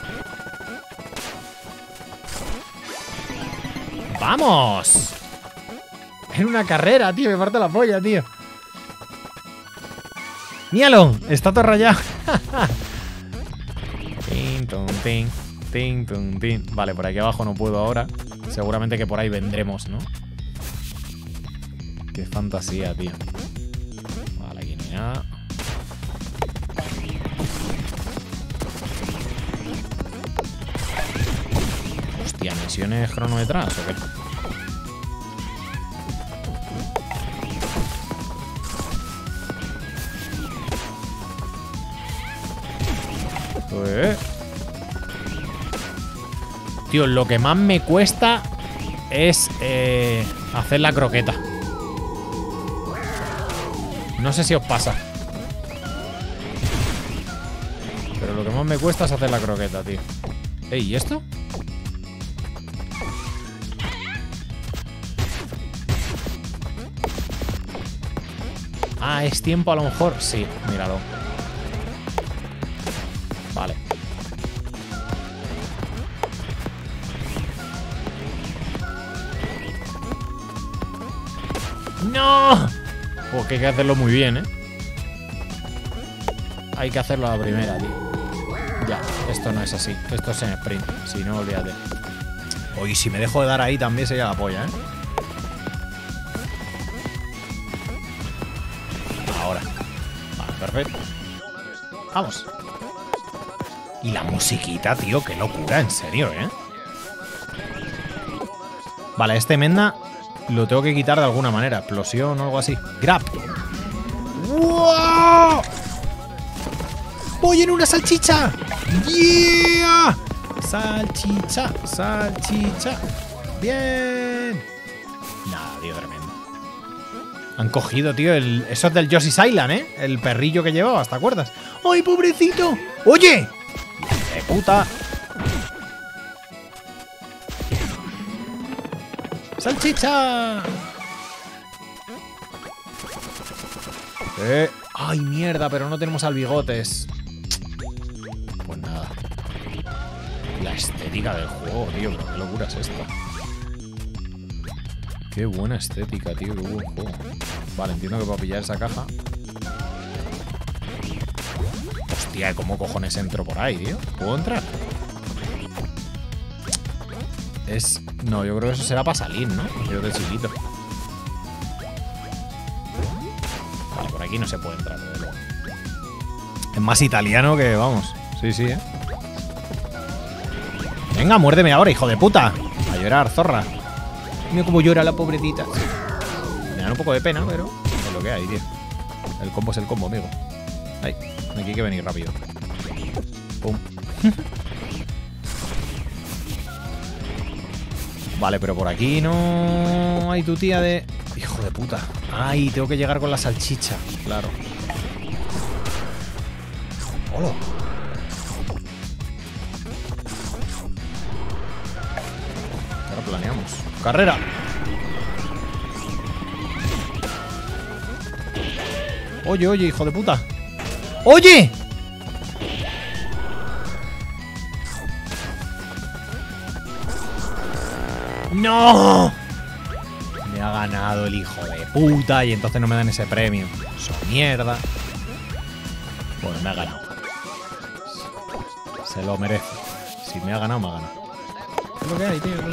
¡Vamos! En una carrera, tío. Me parte la polla, tío. ¡Míralo! Está todo rayado. Tin, tun, tin, tin, tun, tin. Vale, por aquí abajo no puedo ahora. Seguramente que por ahí vendremos, ¿no? Qué fantasía, tío. Vale, aquí no hay nada. Hostia, ¿misiones cronometradas o qué? Tío, lo que más me cuesta es hacer la croqueta. No sé si os pasa, pero lo que más me cuesta es hacer la croqueta, tío. Ey, ¿y esto? Ah, ¿es tiempo a lo mejor? Sí, míralo. Vale. ¡No! Oh, que hay que hacerlo muy bien, ¿eh? Hay que hacerlo a la primera, tío. Ya, esto no es así. Esto es en sprint. Si no, olvídate. Oye, si me dejo de dar ahí también sería la polla, ¿eh? Ahora. Vale, perfecto. Vamos. Y la musiquita, tío, qué locura, en serio, ¿eh? Vale, este Menda lo tengo que quitar de alguna manera. Explosión o algo así. ¡Grab! ¡Wow! ¡Voy en una salchicha! ¡Yeah! Salchicha, salchicha. ¡Bien! Nada, tío, tremendo. Han cogido, tío, eso es del Yoshi's Island, ¿eh? El perrillo que llevaba, ¿te acuerdas? ¡Ay, pobrecito! ¡Oye! ¡De puta! ¡Salchicha! ¡Ay, mierda! Pero no tenemos al bigotes. Pues nada. La estética del juego, tío. Pero qué locura es esta. Qué buena estética, tío. Qué buen juego. Vale, entiendo que para pillar esa caja... Hostia, ¿cómo cojones entro por ahí, tío? ¿Puedo entrar? No, yo creo que eso será para salir, ¿no? Yo de chiquito. Vale, por aquí no se puede entrar, desde luego. Es más italiano que, vamos. Sí, sí, ¿eh? Venga, muérdeme ahora, hijo de puta. A llorar, zorra. Mira cómo llora la pobrecita. Me da un poco de pena, pero es lo que hay, tío. El combo es el combo, amigo. Ahí, aquí hay que venir rápido. Pum. Vale, pero por aquí no hay tu tía de... Hijo de puta. Ay, tengo que llegar con la salchicha. Claro. ¡Hola! Ahora planeamos. ¡Carrera! Oye, oye, hijo de puta. ¡Oye! ¡No! Me ha ganado el hijo de puta y entonces no me dan ese premio. Eso mierda. Bueno, me ha ganado. Se lo merece. Si me ha ganado, me ha ganado. Es lo que hay, tío.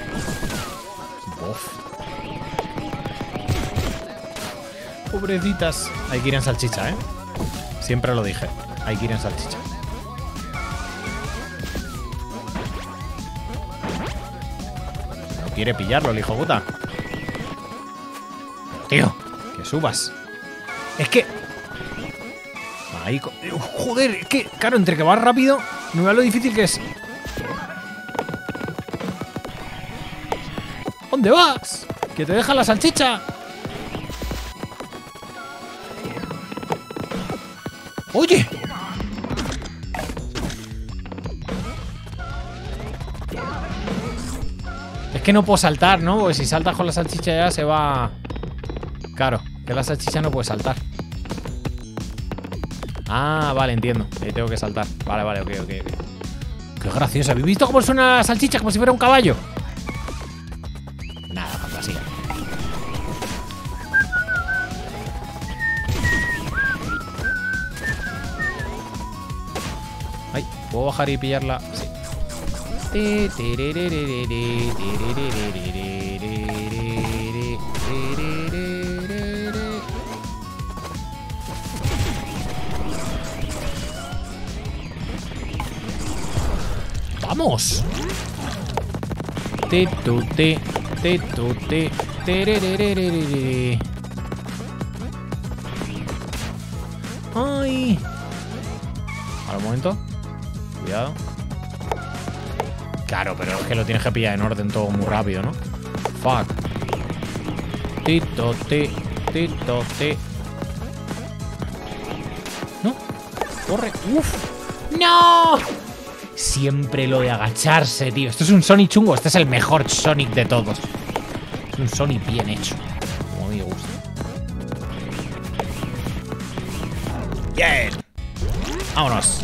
Bof. Pobrecitas. Hay que ir en salchicha, ¿eh? Siempre lo dije. Hay que ir en salchicha. Quiere pillarlo el hijo puta. Tío, que subas. Es que... Ahí... Joder, es que... Claro, entre que vas rápido, no veas lo difícil que es. ¿Dónde vas? ¡Que te deja la salchicha! ¡Oye! Es que no puedo saltar, ¿no? Porque si saltas con la salchicha ya se va... Claro, que la salchicha no puede saltar. Ah, vale, entiendo. Ahí tengo que saltar. Vale, vale, ok. Qué gracioso. ¿Habéis visto cómo suena la salchicha? Como si fuera un caballo. Nada, fantasía. Ay, ¿puedo bajar y pillarla? Sí. ¡Vamos! ¡Ay! Ahora un momento. Cuidado. Claro, pero es que lo tienes que pillar en orden todo muy rápido, ¿no? Fuck. No. Corre. Uf. ¡No! Siempre lo de agacharse, tío. Esto es un Sonic chungo. Este es el mejor Sonic de todos. Es un Sonic bien hecho. Como me gusta. Bien. Vámonos.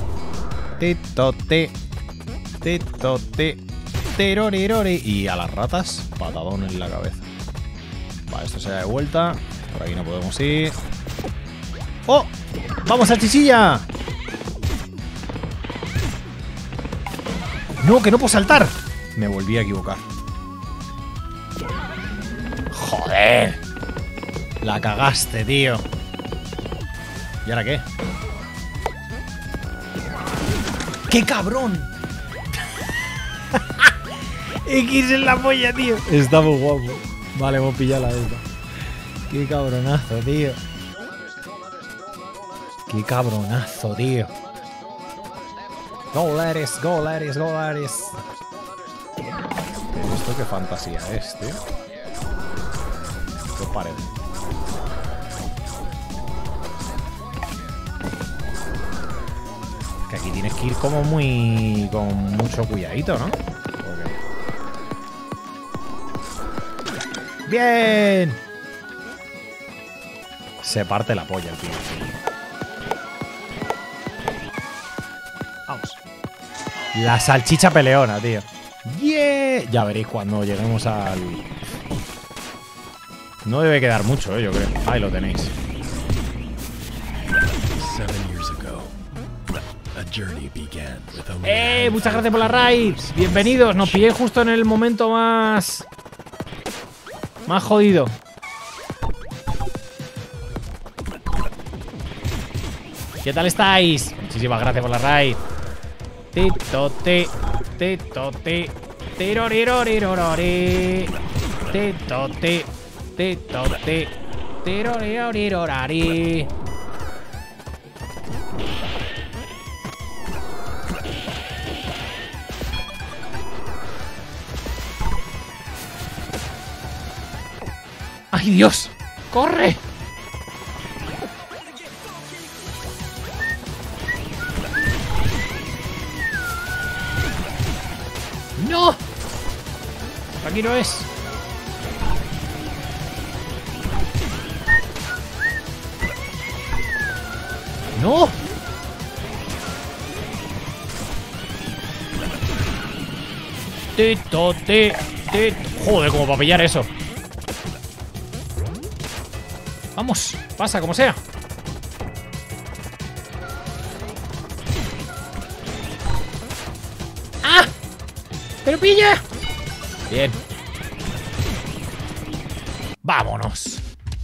Terorerore. Y a las ratas, patadón en la cabeza. Vale, esto se da de vuelta. Por aquí no podemos ir. ¡Oh! ¡Vamos, salchichilla! ¡No, que no puedo saltar! Me volví a equivocar. ¡Joder! La cagaste, tío. ¿Y ahora qué? ¡Qué cabrón! X en la polla, tío. Está muy guapo. Vale, hemos pillado la esta. ¡Qué cabronazo, tío! ¡Qué cabronazo, tío! Go, Lares, go, Lares, go, Lares. ¿Esto qué fantasía es, tío? ¿Qué parece? Que aquí tienes que ir como muy... con mucho cuidadito, ¿no? Okay. ¡Bien! Se parte la polla el tío. Vamos. La salchicha peleona, tío. ¡Yeah! Ya veréis cuando lleguemos al... No debe quedar mucho, yo creo. Ahí lo tenéis. Muchas gracias por la raid. Bienvenidos. Nos pillé justo en el momento más jodido. ¿Qué tal estáis? Muchísimas gracias por la raid. Titote, titote, tiroriroririrori. Titote, titote, tiroriroririrori. ¡Ay, Dios! ¡Corre! ¡No! Aquí no es. ¡No! Joder, como para pillar eso. Vamos, pasa como sea. ¡Ah! ¡Pero pilla! Bien. Vámonos.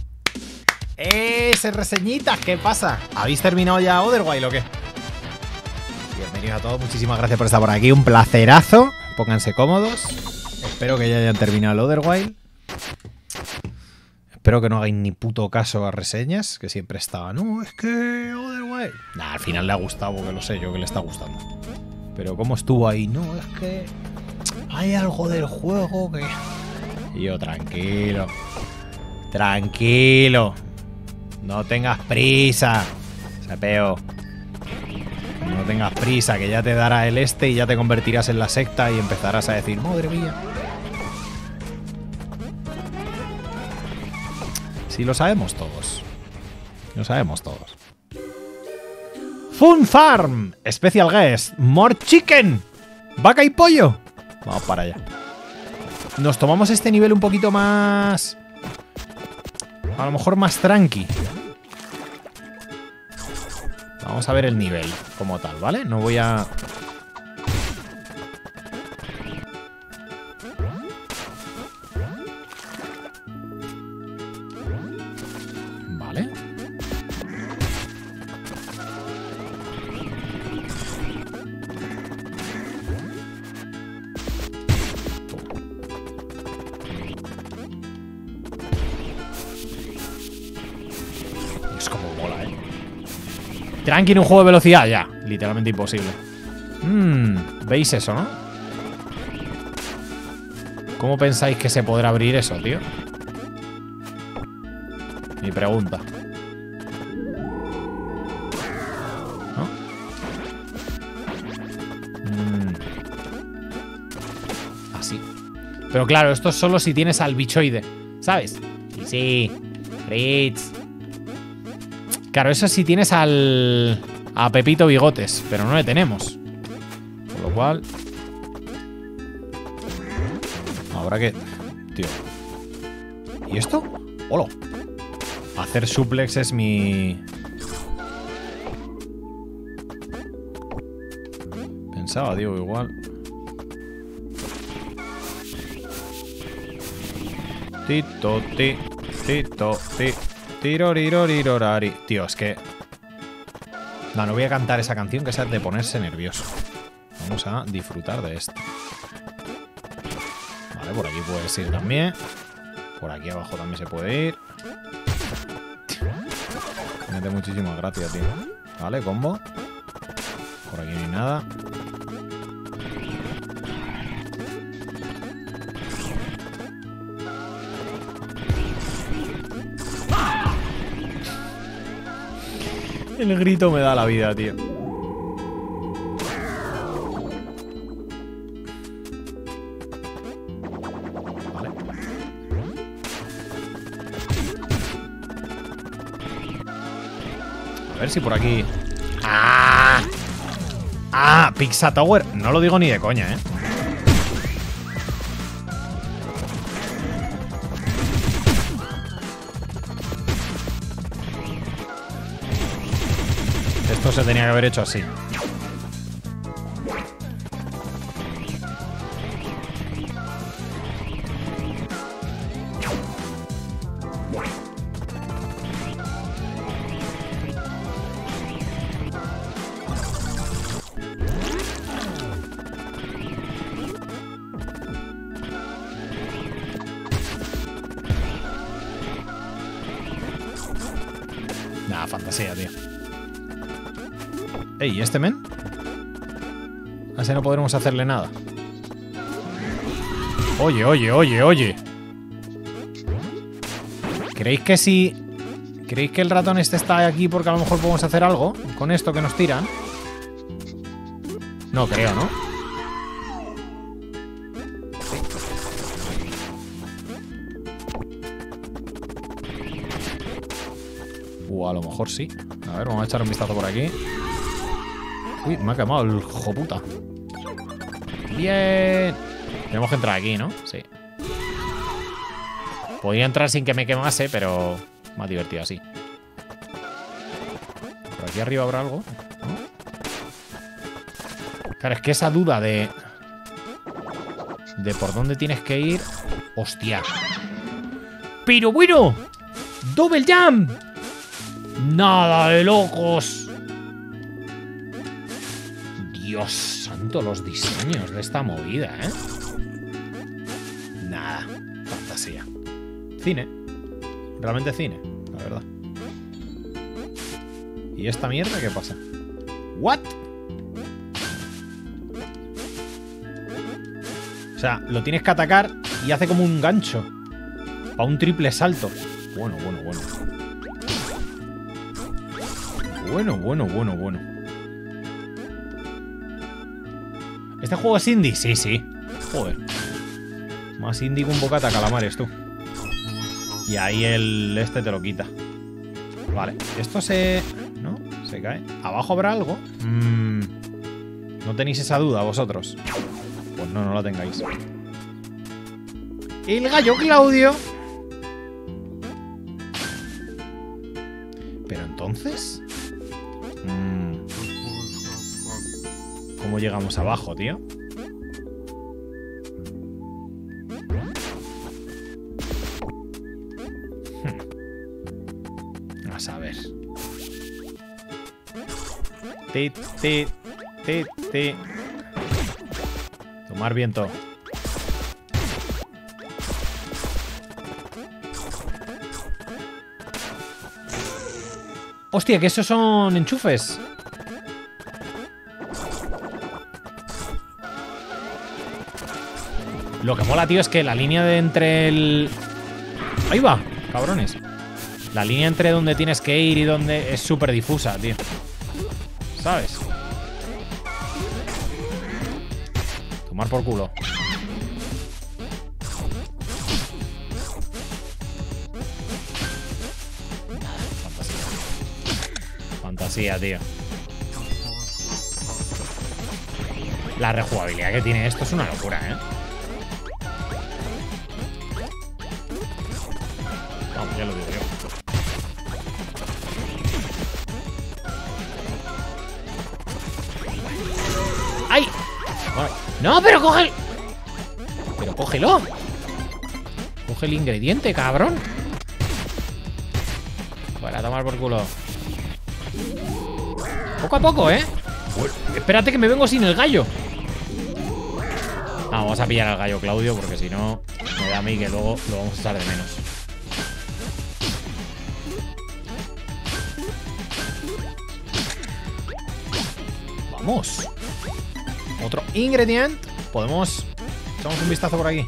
Reseñitas, ¿qué pasa? ¿Habéis terminado ya Other Wild o qué? Bienvenidos a todos, muchísimas gracias por estar por aquí. Un placerazo. Pónganse cómodos. Espero que ya hayan terminado el Other Wild. Espero que no hagáis ni puto caso a reseñas, que siempre estaba, no, es que Other Wild. Nah, al final le ha gustado, porque lo sé yo que le está gustando. Pero cómo estuvo ahí, no, es que hay algo del juego que Y yo, tranquilo. Tranquilo. No tengas prisa. Sapeo. No tengas prisa, que ya te dará el este y ya te convertirás en la secta y empezarás a decir, madre mía. Sí, lo sabemos todos. Lo sabemos todos. Fun Farm. Special Guest. More Chicken. Vaca y pollo. Vamos para allá. Nos tomamos este nivel un poquito más... A lo mejor más tranqui. Vamos a ver el nivel como tal, ¿vale? No voy a... Vale. Es como mola, ¿eh? Tranqui en un juego de velocidad, ya. Literalmente imposible. ¿Veis eso, no? ¿Cómo pensáis que se podrá abrir eso, tío? Mi pregunta. ¿No? Así. Pero claro, esto es solo si tienes al bichoide, ¿sabes? Sí, sí. Fritz. Claro, eso sí tienes a Pepito Bigotes, pero no le tenemos. Por lo cual... Habrá que... Tío. ¿Y esto? ¡Hola! Hacer suplex es mi... Pensaba, digo, igual. Tito, ti, tito, ti. Tirorirorirorari. Tío, es que... No voy a cantar esa canción que es de ponerse nervioso. Vamos a disfrutar de esto. Vale, por aquí puedes ir también. Por aquí abajo también se puede ir. Me hace muchísima gracia, tío. Vale, combo. Por aquí no hay nada. El grito me da la vida, tío. Vale. A ver si por aquí... ¡Ah! ¡Ah! Pizza Tower. No lo digo ni de coña, ¿eh? Esto se tenía que haber hecho así. Nah, fantasía, tío. Ey, ¿y este men? A ese no podremos hacerle nada. Oye, oye, oye, oye. ¿Creéis que si... ¿Creéis que el ratón este está aquí porque a lo mejor podemos hacer algo con esto que nos tiran? No creo, ¿no? A lo mejor sí. A ver, vamos a echar un vistazo por aquí. Uy, me ha quemado el hijo puta. Bien. Tenemos que entrar aquí, ¿no? Sí. Podría entrar sin que me quemase, pero más divertido así. Por aquí arriba habrá algo, ¿no? Claro, es que esa duda de por dónde tienes que ir. Hostia. Pero bueno. Double jump. Nada de locos. Dios santo, los diseños de esta movida, ¿eh? Nada, fantasía. Cine. Realmente cine, la verdad. ¿Y esta mierda qué pasa? ¿What? O sea, lo tienes que atacar y hace como un gancho. Para un triple salto. Bueno. Bueno. ¿Este juego es indie? Sí. Joder. Más indie que un bocata calamares, tú. Y ahí este te lo quita. Vale. Esto se... ¿no? Se cae. ¿Abajo habrá algo? ¿No tenéis esa duda vosotros? Pues no la tengáis. El gallo Claudio. Pero entonces... ¿cómo llegamos abajo, tío? A saber. Tomar viento. Hostia, que esos son enchufes. Lo que mola, tío, es que la línea de entre el... Ahí va, cabrones. La línea entre donde tienes que ir y donde es súper difusa, tío. ¿Sabes? Tomar por culo. Fantasía, tío. La rejugabilidad que tiene esto es una locura, ¿eh? Vamos, ya lo digo yo. ¡Ay! ¡No, pero coge! ¡Pero cógelo! Coge el ingrediente, cabrón. Para tomar por culo. Poco a poco, ¿eh? Espérate que me vengo sin el gallo. Vamos a pillar al gallo Claudio, porque si no, me da a mí que luego lo vamos a echar de menos. Vamos. Otro ingrediente. Podemos... echamos un vistazo por aquí.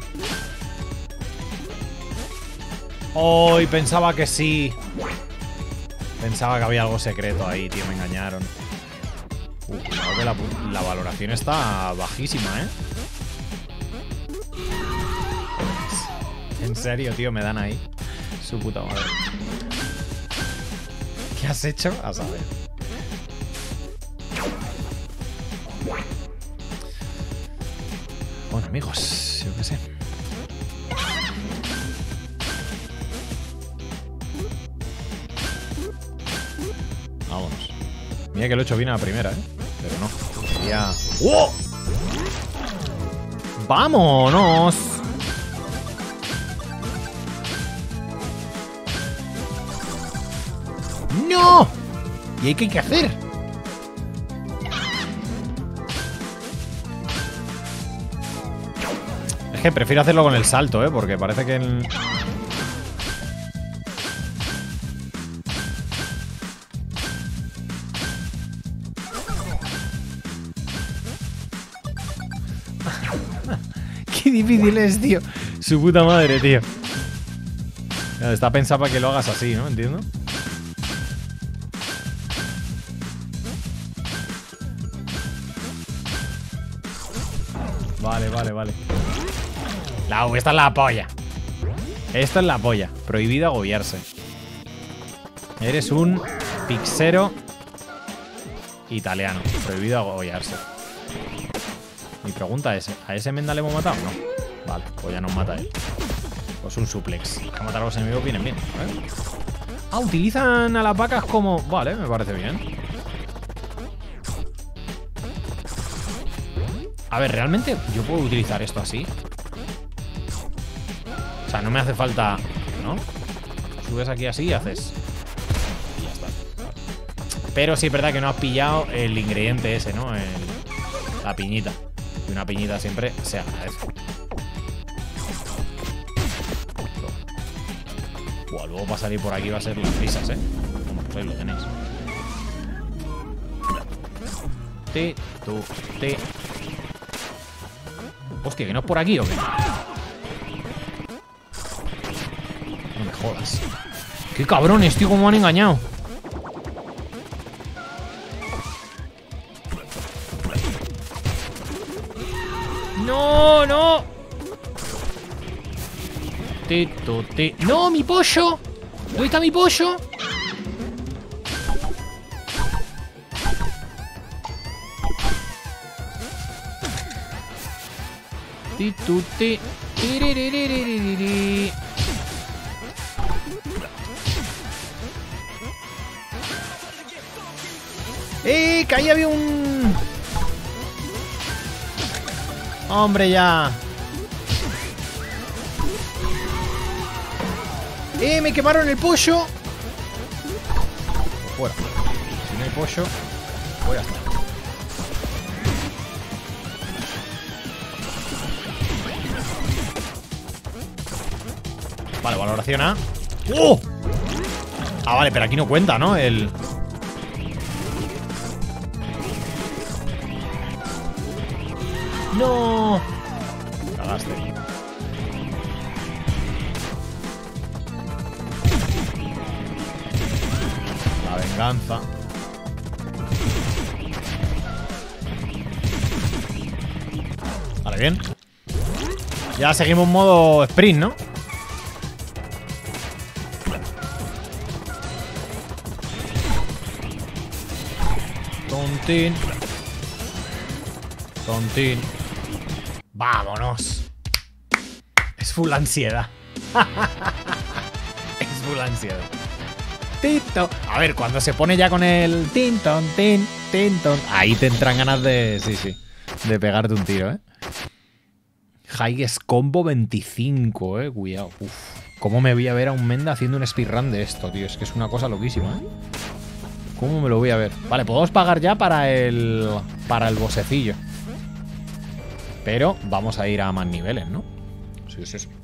¡Ay! Pensaba que sí. Pensaba que había algo secreto ahí, tío. Me engañaron. Creo que la valoración está bajísima, ¿eh? En serio, tío, me dan ahí. Su puta madre. ¿Qué has hecho? A saber. Bueno, amigos, yo qué sé. Vámonos. Mira que lo he hecho bien a la primera, ¿eh? Pero no. Sería... ¡Oh! ¡Vámonos! ¡No! ¿Y ahí qué hay que hacer? Es que prefiero hacerlo con el salto, ¿eh? Porque parece que... Qué difícil es, tío. Su puta madre, tío. Está pensado para que lo hagas así, ¿no? Entiendo. Vale. Esta es la polla. Esta es la polla. Prohibido agobiarse. Eres un pixero italiano. Prohibido agobiarse. Mi pregunta es, ¿a ese Menda le hemos matado? No. Vale, pues ya nos mata él. Pues un suplex. A matar a los enemigos vienen bien. ¿Eh? Ah, utilizan a las vacas como... Vale, me parece bien. A ver, ¿realmente yo puedo utilizar esto así? O sea, no me hace falta... ¿no? Subes aquí así y haces... Y ya está. Vale. Pero sí es verdad que no has pillado el ingrediente ese, ¿no? La piñita. Y una piñita siempre se agradece. Buah, luego para salir por aquí va a ser las risas, ¿eh? Bueno, pues ahí lo tenéis. Hostia, ¿que no es por aquí o qué? jodas. Qué cabrones, tío, cómo me han engañado. No, no. No, mi pollo. ¿Dónde está mi pollo? Que ahí había un... Hombre, ya. Me quemaron el pollo. Fuera. Si no hay pollo, voy a estar. Vale, valoración A. ¡Oh! Ah, vale, pero aquí no cuenta, ¿no? El... ¡No! Cagaste. La venganza. Vale, bien. Ya seguimos modo sprint, ¿no? Tontín. Tontín. Vámonos. Es full ansiedad. Es full ansiedad. Tito. A ver, cuando se pone ya con el tinton, tinton, ahí te entran ganas de... Sí, sí. De pegarte un tiro, ¿eh? High Combo 25, cuidado. Uf. ¿Cómo me voy a ver a un Menda haciendo un speedrun de esto, tío? Es que es una cosa loquísima, ¿eh? ¿Cómo me lo voy a ver? Vale, podemos pagar ya para el bossecillo. Pero vamos a ir a más niveles, ¿no? Sí, es eso.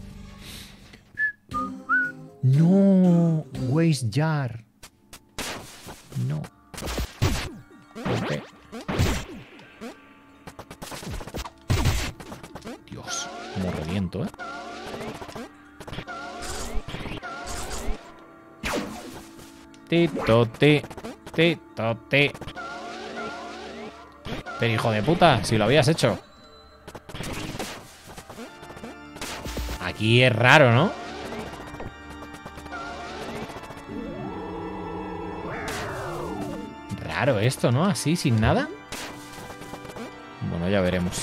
No, Waste Jar. No. ¿Por qué? Dios, como reviento, ¿eh? Titote. Pero hijo de puta, si lo habías hecho. Aquí es raro, ¿no? Raro esto, ¿no? Así, sin nada. Bueno, ya veremos.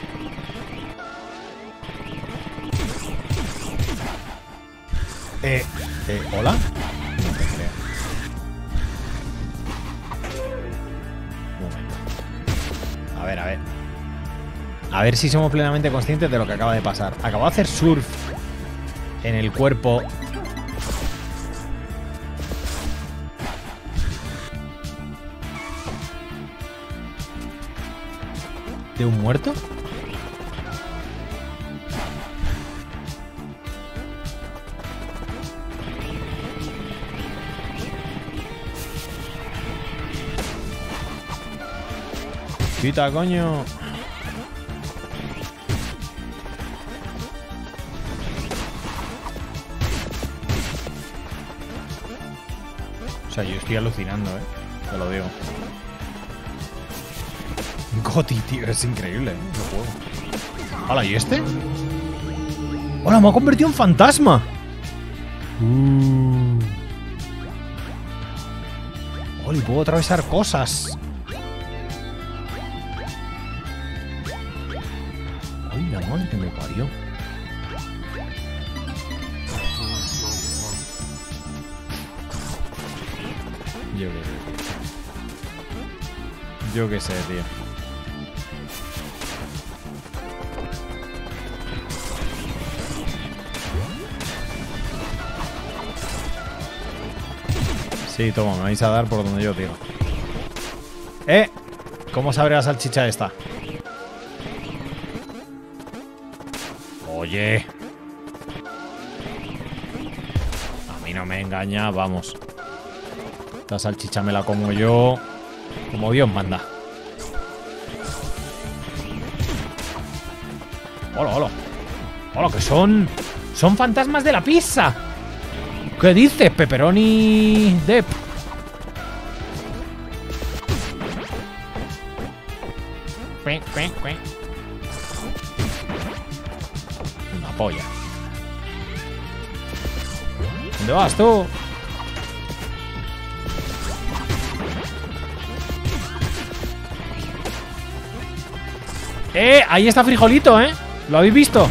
¿Hola? No te creo. Un momento. A ver, a ver. A ver si somos plenamente conscientes de lo que acaba de pasar. Acabo de hacer surf en el cuerpo. ¿De un muerto? Quita, coño. O sea, yo estoy alucinando, te lo digo. Goti, tío, es increíble, el juego. Hola, ¿y este? ¡Hola, me ha convertido en fantasma! ¡Hola, y puedo atravesar cosas! ¡Ay, la madre que me parió! Yo qué sé, tío. Sí, toma, me vais a dar por donde yo tiro. ¿Cómo se abre la salchicha esta? Oye. A mí no me engaña, vamos. Esta salchicha me la como yo como Dios manda. Hola, hola. Hola, que son fantasmas de la pizza. ¿Qué dices? Pepperoni Dep. Una polla. ¿Dónde vas tú? Ahí está Frijolito, ¿Lo habéis visto?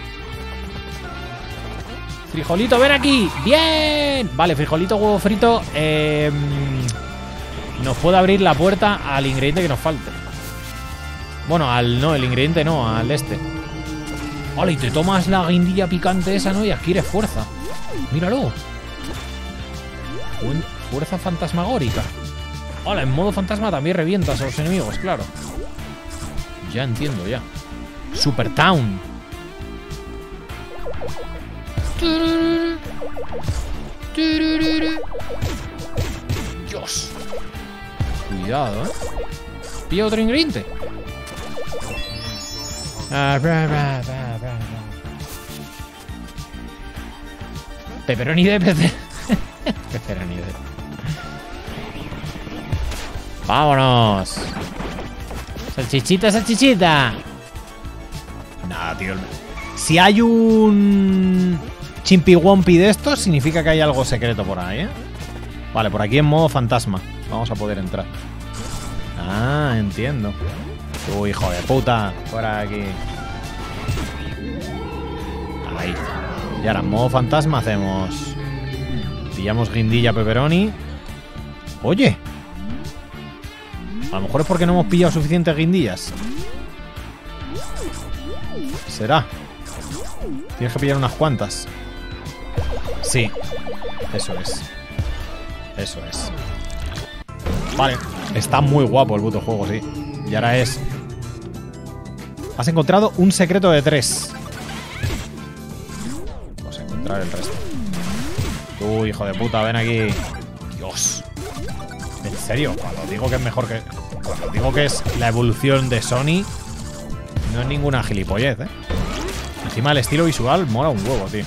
Frijolito, ven aquí. ¡Bien! Vale, Frijolito, huevo frito. Nos puede abrir la puerta al ingrediente que nos falte. Bueno, no, el ingrediente no, al este. Vale, y te tomas la guindilla picante esa, ¿no? Y adquieres fuerza. Míralo. Fuerza fantasmagórica. Hola, en modo fantasma también revientas a los enemigos, claro. Ya entiendo, ya. Super Town. Dios. Cuidado, Pilla otro ingrediente. Pepperoni de PC. Pepperoni de. Vámonos. Salchichita, salchichita. Nada, tío. Si hay un Chimpy-Wompy de estos, significa que hay algo secreto por ahí, Vale, por aquí en modo fantasma. Vamos a poder entrar. Ah, entiendo. Uy, hijo de puta. Fuera de aquí. Ahí. Y ahora en modo fantasma hacemos... Pillamos guindilla pepperoni. Oye. A lo mejor es porque no hemos pillado suficientes guindillas. ¿Será? Tienes que pillar unas cuantas. Sí. Eso es. Eso es. Vale. Está muy guapo el puto juego, sí. Y ahora es... Has encontrado un secreto de 3. Vamos a encontrar el resto. Tú, hijo de puta, ven aquí. Dios. En serio, cuando digo que es mejor que... Cuando digo que es la evolución de Sony, no es ninguna gilipollez, Encima el estilo visual mola un huevo, tío.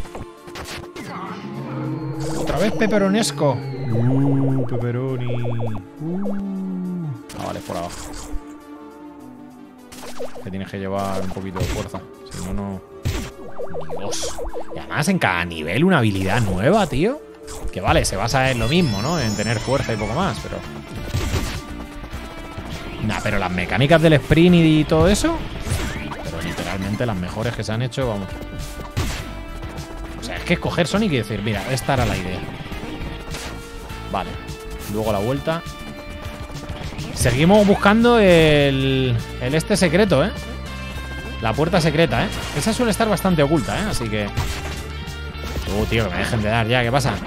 Otra vez peperonesco. Pepperoni. Ah, vale, por abajo. Que tienes que llevar un poquito de fuerza. Si no, no... Dios. Y además en cada nivel una habilidad nueva, tío. Que vale, se basa en lo mismo, ¿no? En tener fuerza y poco más, pero... Nah, pero las mecánicas del sprint y todo eso... Pero literalmente las mejores que se han hecho, vamos. O sea, es que escoger Sonic y decir, mira, esta era la idea. Vale. Luego la vuelta. Seguimos buscando el este secreto, La puerta secreta, Esa suele estar bastante oculta, Así que... tío, que me dejen de dar ya, ¿qué pasa?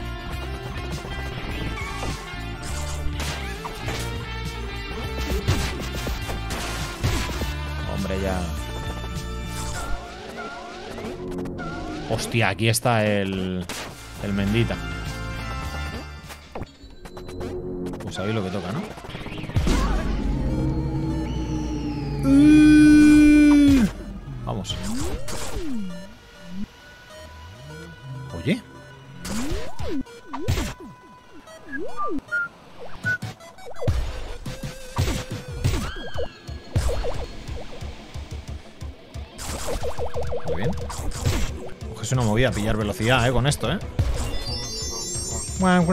Hombre, ya... Hostia, aquí está el Mendita. Pues sabéis lo que toca, ¿no? Vamos. Oye. Muy bien. Es una movida pillar velocidad, con esto, ¿no?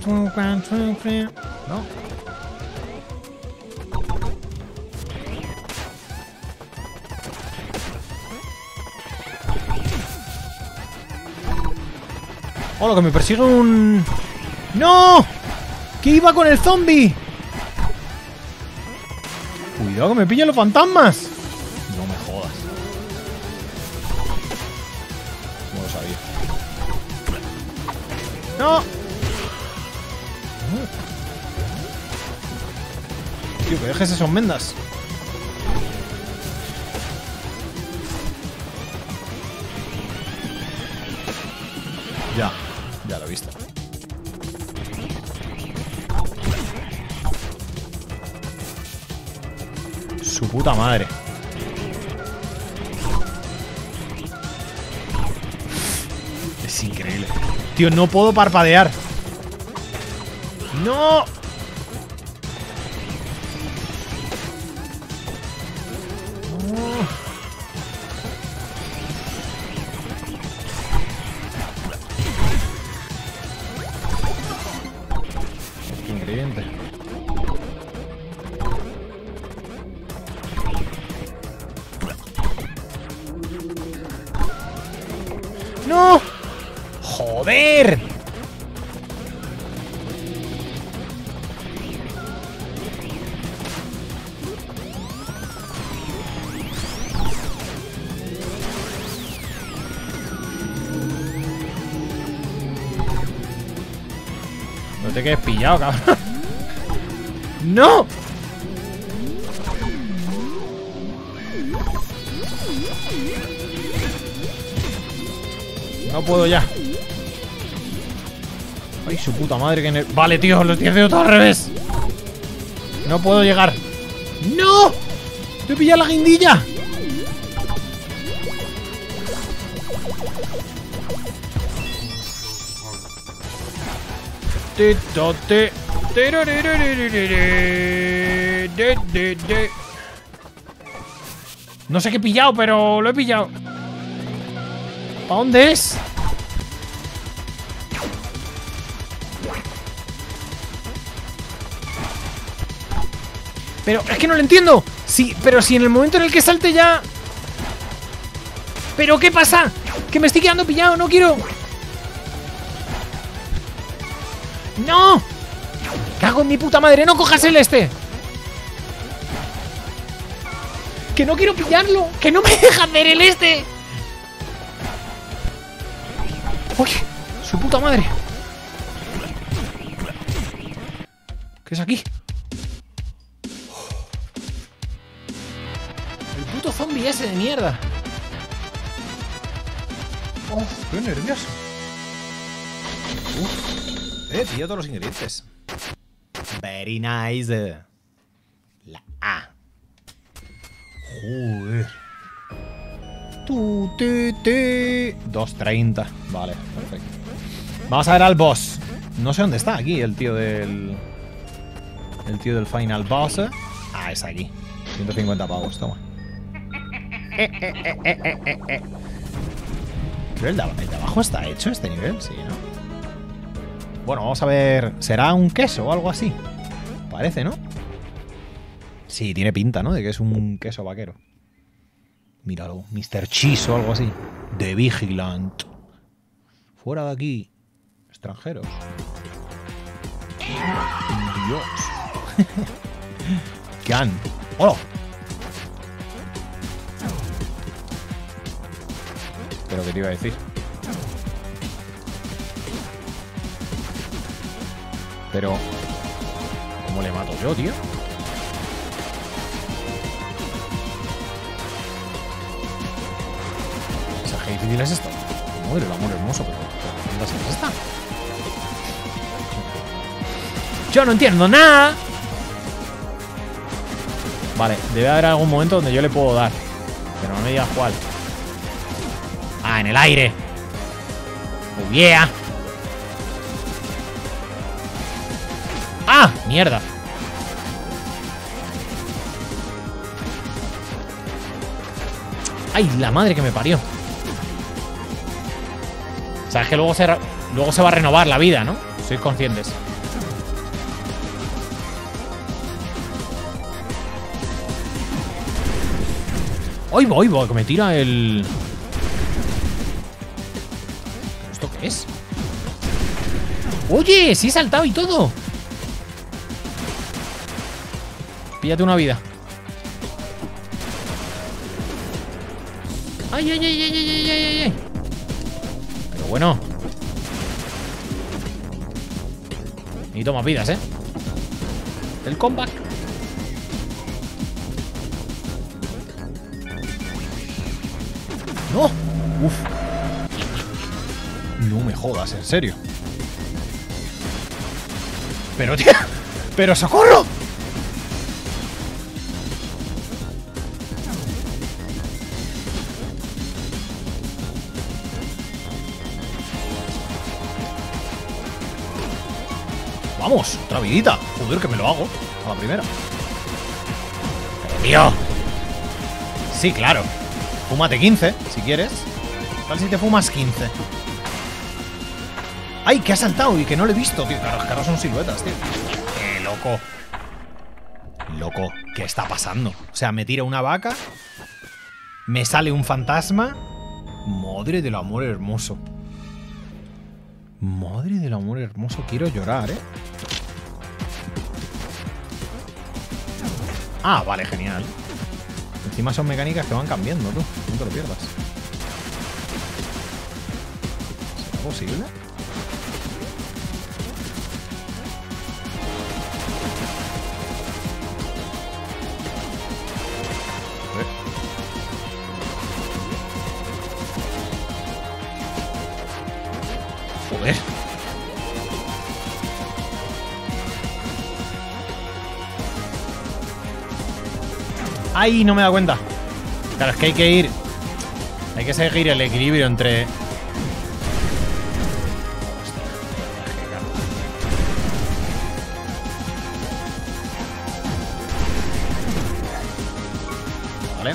¡Oh, lo que me persigue un... ¡No! ¡Que iba con el zombie! Cuidado que me pillan los fantasmas. No me jodas. No lo sabía. ¡No! Tío, que dejes esas mendas. Ya lo he visto. Su puta madre. Es increíble. Tío, no puedo parpadear. ¡No! Qué ingrediente. ¡No! ¡Joder! No te quedes pillado, cabrón. ¡No! No puedo ya. Ay, su puta madre que... Vale, tío, los 10 dedos todo al revés. No puedo llegar. ¡No! ¡Te he pillado la guindilla! No sé qué he pillado, pero lo he pillado. ¿Para dónde es? Pero es que no lo entiendo. Sí, pero si en el momento en el que salte ya... ¿Pero qué pasa? Que me estoy quedando pillado, no quiero... ¡No! ¡Cago en mi puta madre! ¡No cojas el este! ¡Que no quiero pillarlo! ¡Que no me deja hacer el este! ¡Oye! ¡Su puta madre! ¿Qué es aquí? El puto zombie ese de mierda. ¡Oh! ¡Estoy nervioso! Pillo todos los ingredientes. Very nice. La A. Joder. 2.30. Vale, perfecto. Vamos a ver al boss. No sé dónde está aquí el tío del... El tío del final boss. Ah, es aquí. 150 pavos, toma. Creo el de abajo está hecho este nivel, sí, ¿no? Bueno, vamos a ver... ¿Será un queso o algo así? Parece, ¿no? Sí, tiene pinta, ¿no? De que es un queso vaquero. Míralo, Mr. Cheese o algo así. The Vigilant. Fuera de aquí. Extranjeros. Dios. Can. ¡Hola! ¿Pero qué te iba a decir? Pero... ¿cómo le mato yo, tío? ¿Qué difícil es esto? Madre, el amor hermoso, pero ¿qué es esta? ¡Yo no entiendo nada! Vale, debe haber algún momento donde yo le puedo dar. Pero no me digas cuál. ¡Ah, en el aire! ¡Oh, yeah! ¡Ah! ¡Mierda! ¡Ay, la madre que me parió! Sabes que luego se va a renovar la vida, ¿no? Sois conscientes. ¡Ay, voy! Que me tira el... ¿Esto qué es? ¡Oye! ¡Sí he saltado y todo! Píllate una vida. ¡Ay, ay, ay, ay, ay, ay, ay! Pero bueno. Y toma vidas, ¿eh? El comeback. ¡No! ¡Uf! No me jodas, en serio. Pero, tío. ¡Pero socorro! Vamos, otra vidita. Joder, que me lo hago. A la primera. Pero, tío. Sí, claro. Fúmate 15, si quieres. Tal si te fumas 15. ¡Ay, que ha saltado y que no lo he visto, tío! Claro, es que ahora son siluetas, tío. ¡Qué loco! Loco, ¿qué está pasando? O sea, me tira una vaca. Me sale un fantasma. Madre del amor hermoso. Madre del amor hermoso. Quiero llorar, ¿eh? Ah, vale, genial. Encima son mecánicas que van cambiando, tú. No te lo pierdas. ¿Será posible? Joder. ¡Ay! No me da cuenta. Claro, es que hay que ir. Hay que seguir el equilibrio entre. Vale.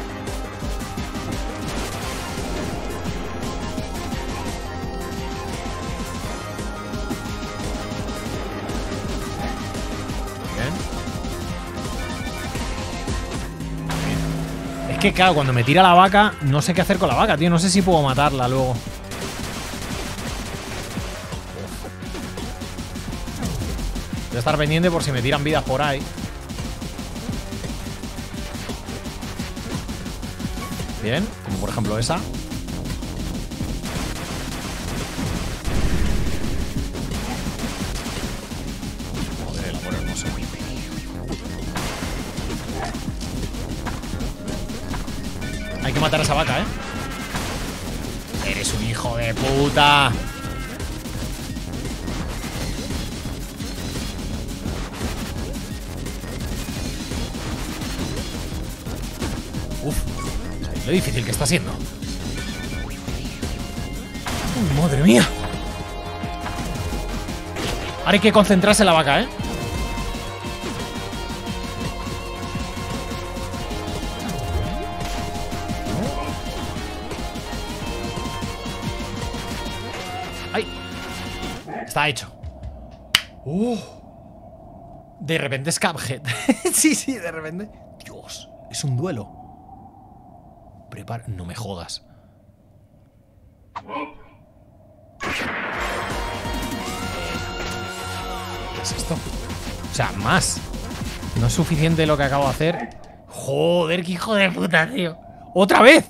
Es que claro, cuando me tira la vaca, no sé qué hacer con la vaca, tío. No sé si puedo matarla luego. Voy a estar pendiente por si me tiran vidas por ahí. Bien, como por ejemplo esa. Joder, el amor hermoso. Hay que matar a esa vaca, ¿eh? Eres un hijo de puta. Uf, lo difícil que está siendo. Uy, madre mía. Ahora hay que concentrarse en la vaca, ¿eh? Está hecho. De repente es Cuphead. Sí, sí, de repente. Dios, es un duelo. Prepara. No me jodas. ¿Qué es esto? O sea, más. No es suficiente lo que acabo de hacer. Joder, qué hijo de puta, tío. ¡Otra vez!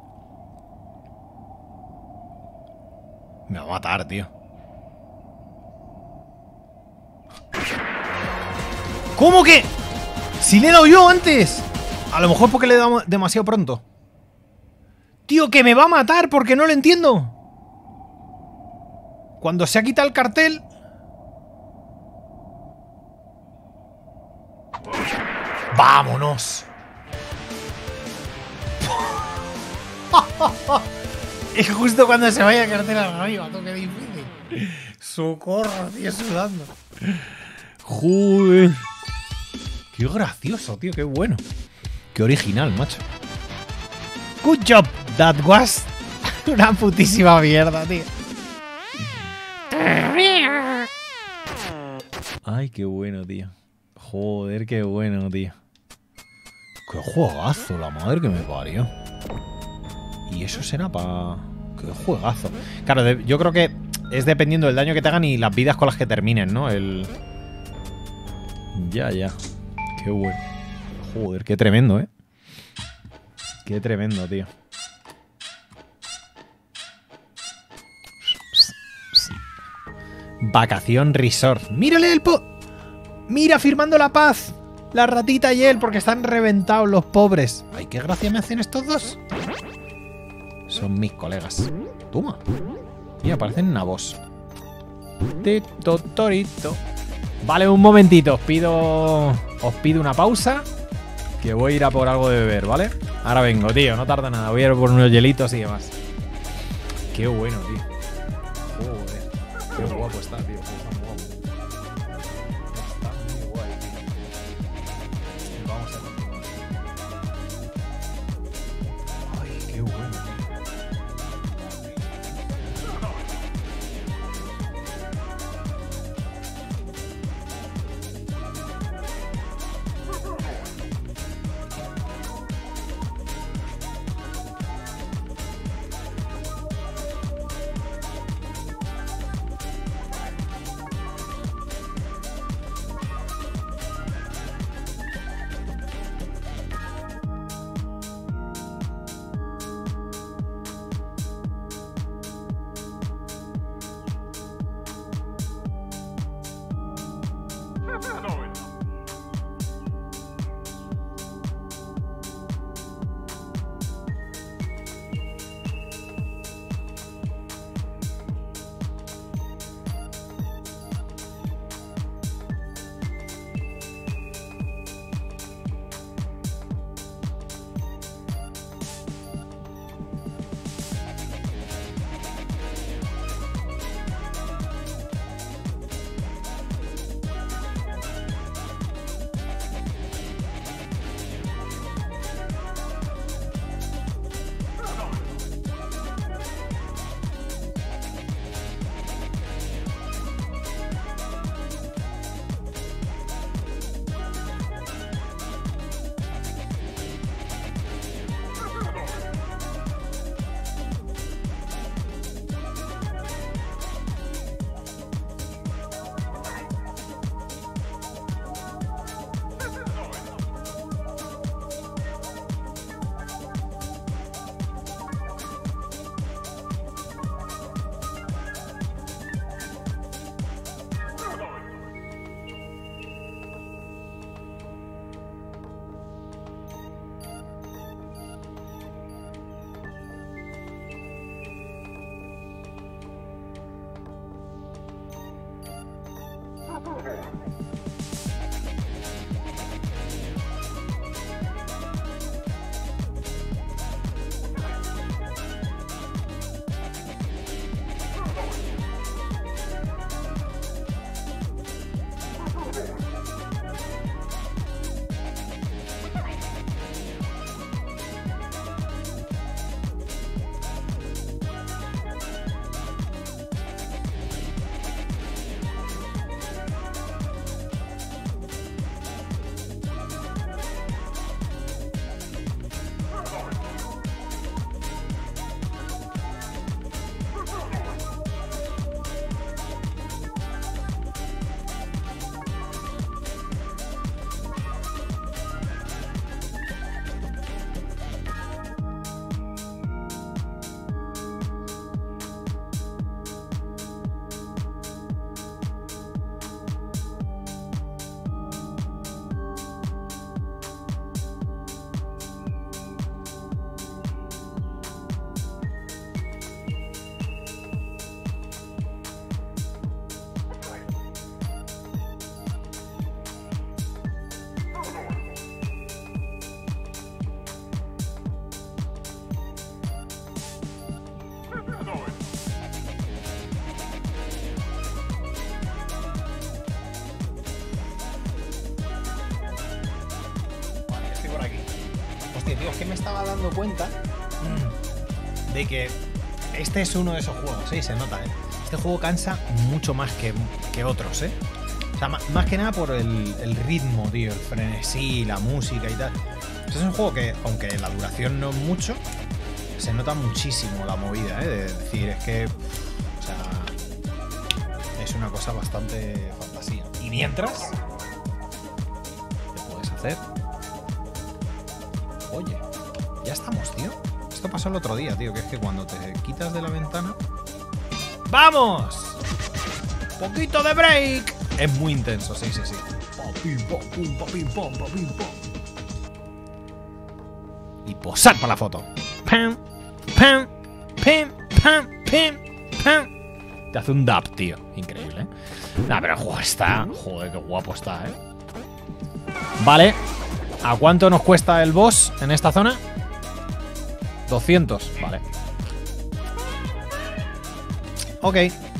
Me va a matar, tío. ¿Cómo que? Si le he dado yo antes. A lo mejor porque le he dado demasiado pronto. Tío, que me va a matar porque no lo entiendo. Cuando se ha quitado el cartel. ¡Vámonos! Es justo cuando se vaya a cartel arriba. Qué difícil. Socorro, tío, sudando. Joder. Qué gracioso, tío, qué bueno. Qué original, macho. Good job, that was una putísima mierda, tío. Ay, qué bueno, tío. Joder, qué bueno, tío. Qué juegazo, la madre que me parió. Y eso será para... Qué juegazo. Claro, yo creo que es dependiendo del daño que te hagan y las vidas con las que terminen, ¿no? El... Ya, ya. Qué bueno. Joder, qué tremendo, ¿eh? Qué tremendo, tío. Vacación Resort. ¡Mírale el Mira, firmando la paz. La ratita y él, porque están reventados los pobres. Ay, qué gracia me hacen estos dos. Son mis colegas. Toma. Mira, parecen nabos. Tito, torito. Vale, un momentito. Os pido una pausa. Que voy a ir a por algo de beber, ¿vale? Ahora vengo, tío. No tarda nada. Voy a ir por unos hielitos y demás. Qué bueno, tío. Joder. Qué guapo está, tío. estaba dando cuenta de que este es uno de esos juegos, sí, se nota, ¿eh? Este juego cansa mucho más que otros, ¿eh? O sea, más que nada por el ritmo, tío, el frenesí, la música y tal. O sea, es un juego que, aunque la duración no es mucho, se nota muchísimo la movida, ¿eh? De decir, es que... O sea, es una cosa bastante fantasía. Y mientras... ¿Qué puedes hacer? Oye, ya estamos, tío. Esto pasó el otro día, tío, que es que cuando te quitas de la ventana... ¡Vamos! ¡Poquito de break! Es muy intenso, sí, sí, sí. Y posar para la foto. Pam, pam, pam, pam, pam, pam. Te hace un dab, tío. Increíble, ¿eh? Nah, pero el juego está... Joder, qué guapo está, ¿eh? Vale. ¿A cuánto nos cuesta el boss en esta zona? 200, vale. Ok.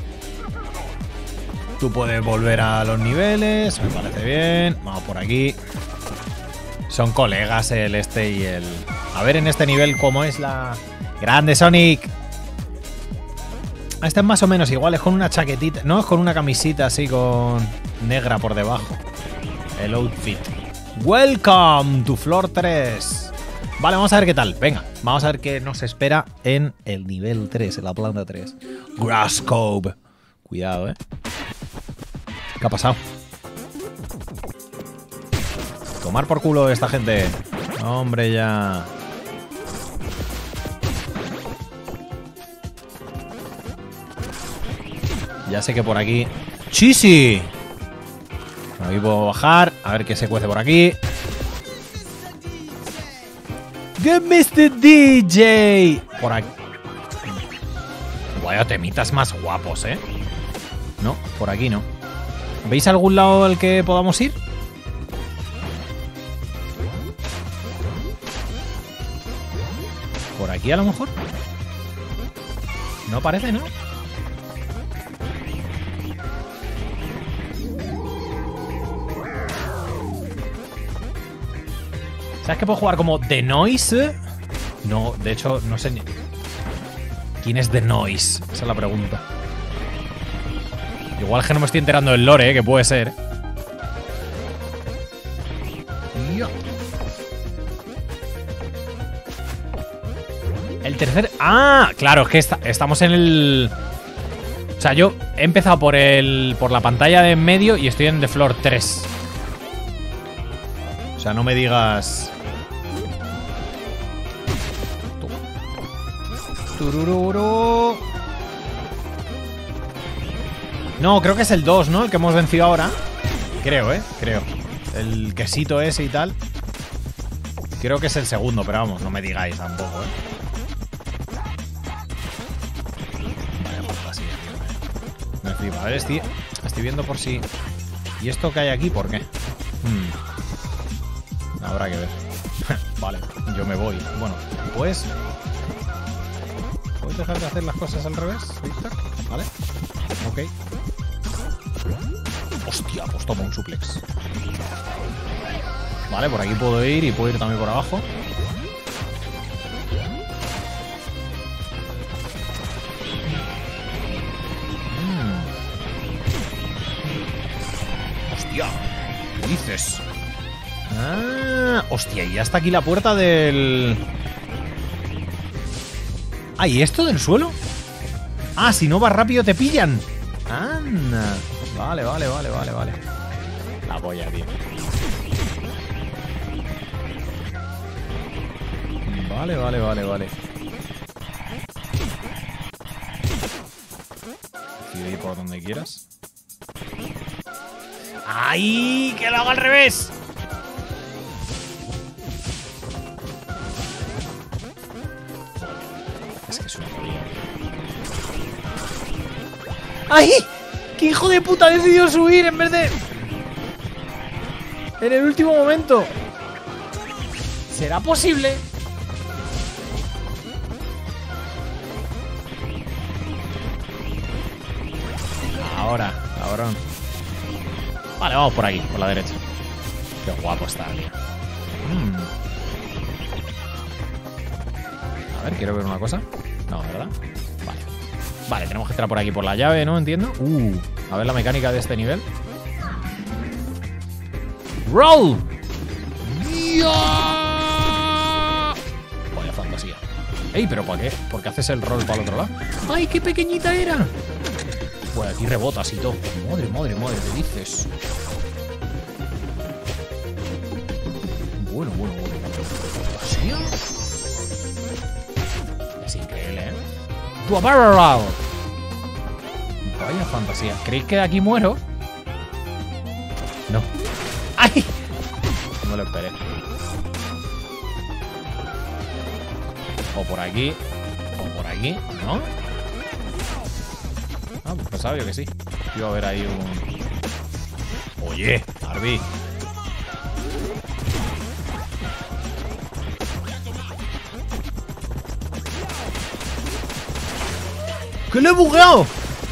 Tú puedes volver a los niveles, me parece bien. Vamos por aquí. Son colegas el este y el... A ver en este nivel cómo es la... ¡Grande, Sonic! Este es más o menos igual, es con una chaquetita. No, es con una camisita así con... negra por debajo. El outfit. Welcome to Floor 3. Vale, vamos a ver qué tal. Venga, vamos a ver qué nos espera en el nivel 3, en la planta 3. Grass Cove. Cuidado, ¿eh? ¿Qué ha pasado? Tomar por culo esta gente. Hombre, ya. Ya sé que por aquí... ¡Chisi! Aquí puedo bajar. A ver qué se cuece por aquí. ¡Get Mr. DJ! Por aquí. Vaya temitas más guapos, ¿eh? No, por aquí no. ¿Veis algún lado al que podamos ir? ¿Por aquí a lo mejor? No parece, ¿no? ¿Sabes que puedo jugar como The Noise? No, de hecho, no sé ni... ¿Quién es The Noise? Esa es la pregunta. Igual que no me estoy enterando del lore, que puede ser. El tercer... ¡Ah! Claro, es que estamos en el... O sea, yo he empezado por la pantalla de en medio y estoy en The Floor 3. O sea, no me digas... Turururu. No, creo que es el 2, ¿no? El que hemos vencido ahora. Creo, creo. El quesito ese y tal. Creo que es el segundo, pero vamos, no me digáis tampoco, Vaya fantasía, tío. Me flipa. A ver, estoy viendo por si... ¿Y esto que hay aquí, por qué? Habrá que ver. Vale, yo me voy. Bueno, pues... ¿Puedes dejar de hacer las cosas al revés, Víctor? Vale. Ok. Hostia, pues toma un suplex. Vale, por aquí puedo ir y puedo ir también por abajo. Hostia, ¿qué dices? Ah, hostia, y ya está aquí la puerta del... Ah, ¿y esto del suelo? Ah, si no vas rápido te pillan. Anda. Vale. La polla, tío. Vale. Decide ir por donde quieras. ¡Ay! ¡Que lo haga al revés! Es que es una polla. ¡Ay! ¡Qué hijo de puta ha decidido subir en vez de... en el último momento! ¿Será posible? Ahora, cabrón. Vale, vamos por aquí, por la derecha. Qué guapo está, tío. ver, quiero ver una cosa. No, ¿verdad? Vale. Vale, tenemos que entrar por aquí por la llave, ¿no? Entiendo. A ver la mecánica de este nivel. ¡Roll! Vaya fantasía. Ey, ¿pero para qué? ¿Por qué haces el roll para el otro lado? ¡Ay, qué pequeñita era! Pues aquí rebotas y todo. Madre, madre, madre, ¿qué dices? Bueno. ¿Sí? Es increíble, ¿eh? ¡Vaya fantasía! ¿Creéis que de aquí muero? No. ¡Ay! No lo esperé. O por aquí. O por aquí, ¿no? Ah, pues pensaba yo que sí. Iba a haber ahí un... Oye, Arby. ¡Que lo he bugueado!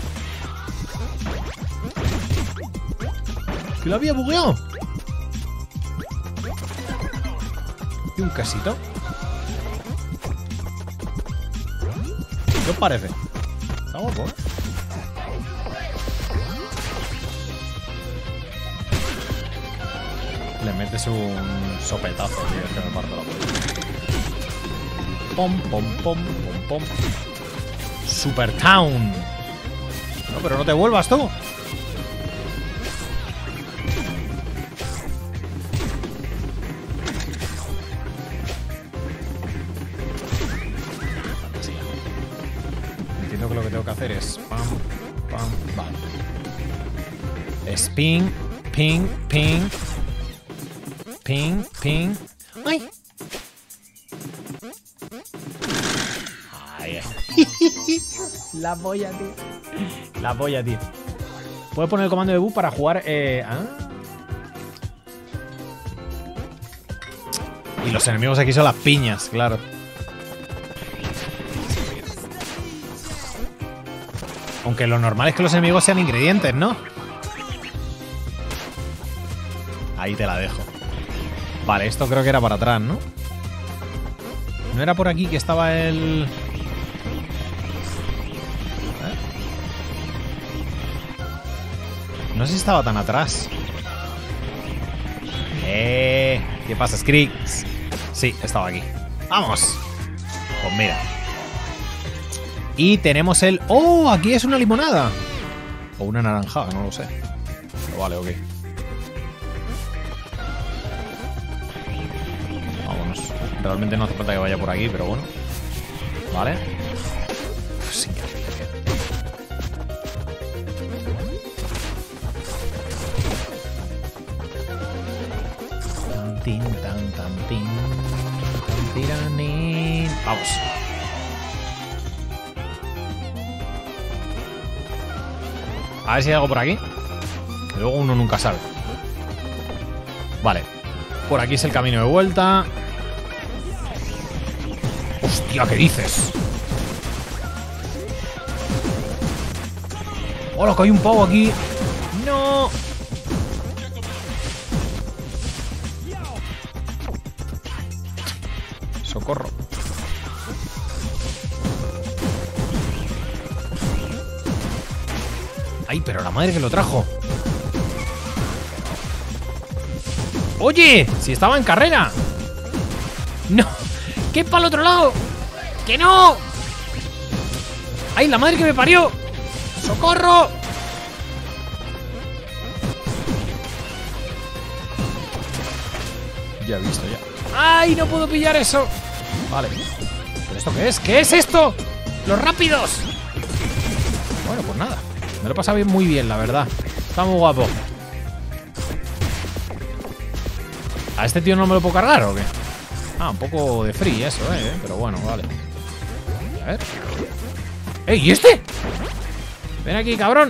¡Que lo había bugueado! ¿Y un casito? ¿Qué os parece? Está guapo, ¿eh? Le metes un sopetazo, tío, es que me parto la polla. Pom, pom, pom, pom, pom. Super Town. No, pero no te vuelvas tú. Entiendo que lo que tengo que hacer es pam, pam, vale. Spin, ping, ping. Ping, ping. ¡Ay! Ay. La polla, tío. La polla, tío. Puedes poner el comando de bu para jugar. Y los enemigos aquí son las piñas, claro. Aunque lo normal es que los enemigos sean ingredientes, ¿no? Ahí te la dejo. Vale, esto creo que era para atrás, ¿no? ¿No era por aquí que estaba el...? No sé si estaba tan atrás. ¿Qué pasa, Skrix? Sí, estaba aquí. ¡Vamos! Pues mira. Y tenemos el... ¡Oh! Aquí es una limonada. O una naranjada, no lo sé. Pero vale, ok. Vámonos. Realmente no hace falta que vaya por aquí, pero bueno. Vale. Pues increíble. Tin, tan, tan, tin, tan, tiranín. Vamos. A ver si hay algo por aquí. Que luego uno nunca sabe. Vale. Por aquí es el camino de vuelta. Hostia, ¿qué dices? ¡Hola, que hay un pavo aquí! ¡No! Socorro. ¡Ay, pero la madre que lo trajo! ¡Oye! ¡Si estaba en carrera! ¡No! ¿Qué para el otro lado? ¡Que no! ¡Ay, la madre que me parió! ¡Socorro! Ya he visto, ya. ¡Ay, no puedo pillar eso! Vale. ¿Pero esto qué es? ¿Qué es esto? ¡Los rápidos! Bueno, pues nada. Me lo he pasado muy bien, la verdad. Está muy guapo. ¿A este tío no me lo puedo cargar o qué? Ah, un poco de free eso, pero bueno, vale. A ver. ¡Ey! ¿Y este? Ven aquí, cabrón.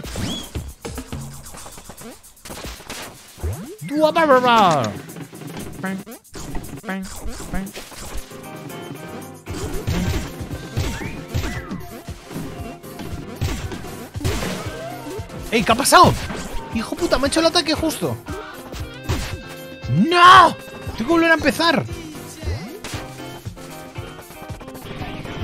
¡Ey! ¿Qué ha pasado? ¡Hijo puta! Me ha hecho el ataque justo. ¡No! Tengo que volver a empezar.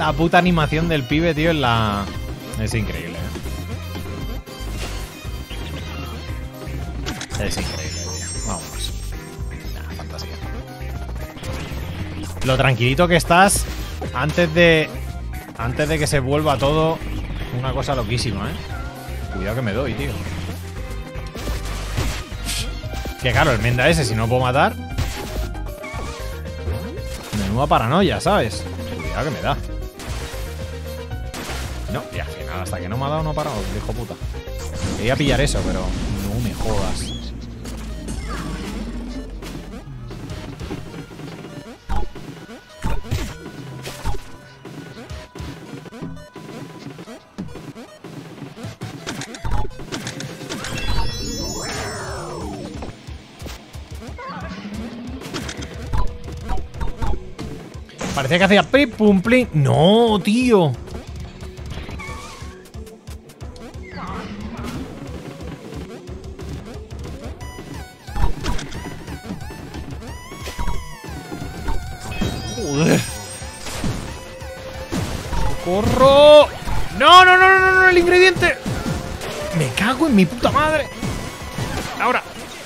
La puta animación del pibe, tío, en la... Es increíble, Es increíble, tío. Vámonos. Nah, fantasía. Lo tranquilito que estás antes de que se vuelva todo una cosa loquísima, Cuidado que me doy, tío. Que claro, el menda ese, si no puedo matar... Menuda paranoia, ¿sabes? Cuidado que me da. No, y al final, hasta que no me ha dado, no ha parado, hijo puta. Quería pillar eso, pero no me jodas. Parecía que hacía pim pum plim. No, tío. Joder. ¡Corro! ¡No, no, no, no, no! ¡El ingrediente! ¡Me cago en mi puta madre! ¡Ahora!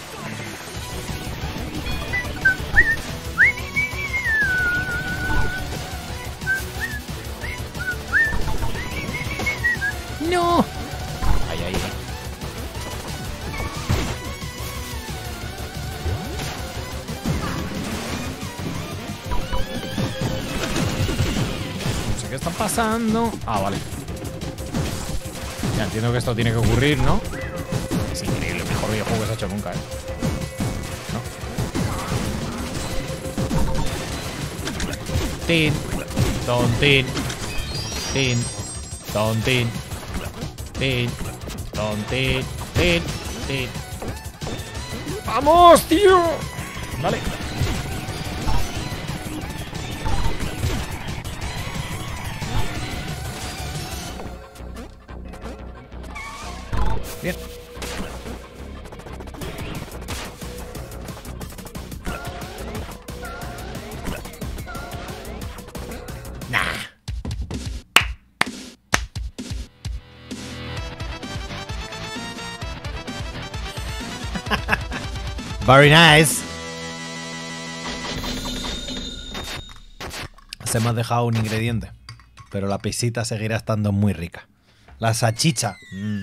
¡No! Ahí, ahí. No sé qué está pasando. Ah, vale. Ya entiendo que esto tiene que ocurrir, ¿no? Es increíble, el mejor videojuego que se ha hecho nunca, ¿No? Tin. Tontin. Tin. Tontin. Tin. Tontin. Tin. Tin. ¡Vamos, tío! Vale. Bien. Nah. Very nice. Se me ha dejado un ingrediente, pero la pesita seguirá estando muy rica. La salchicha.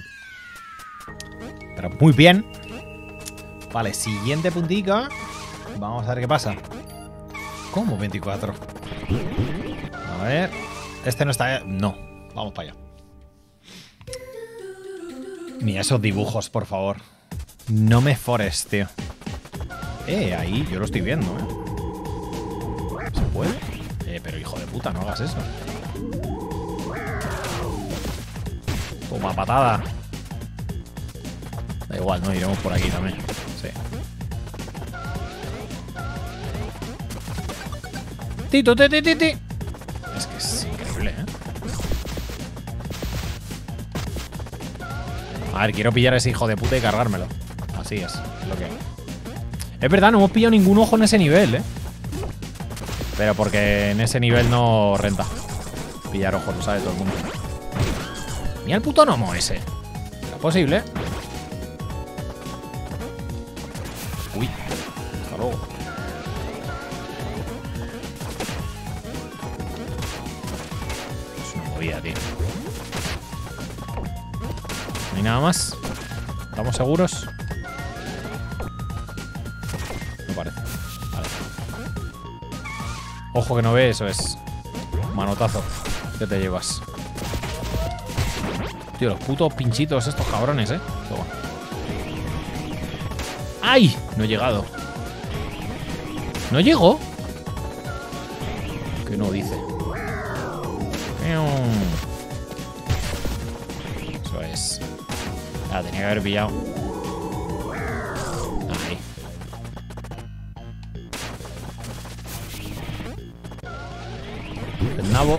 Pero muy bien. Vale, siguiente puntica. Vamos a ver qué pasa. ¿Cómo 24? A ver. Este no está... No. Vamos para allá. Mira esos dibujos, por favor. No me fores, tío. Ahí yo lo estoy viendo, ¿Se puede? Pero hijo de puta, no hagas eso. Toma patada. Da igual, ¿no? Iremos por aquí también. Sí. Tito, ti. Es que es increíble, A ver, quiero pillar a ese hijo de puta y cargármelo. Así es lo que... Es verdad, no hemos pillado ningún ojo en ese nivel, Pero porque en ese nivel no renta pillar ojos, lo sabe todo el mundo. Mira el puto gnomo ese. ¿Es posible? Uy, hasta luego. Es una movida, tío. No hay nada más. ¿Estamos seguros? No parece. Vale. Ojo que no ve, eso es. Manotazo. ¿Qué te llevas? Tío, los putos pinchitos estos cabrones, Toma. ¡Ay! No he llegado. ¿No llegó? ¿Qué no dice? Eso es. Ah, tenía que haber pillado. Ahí. El nabo.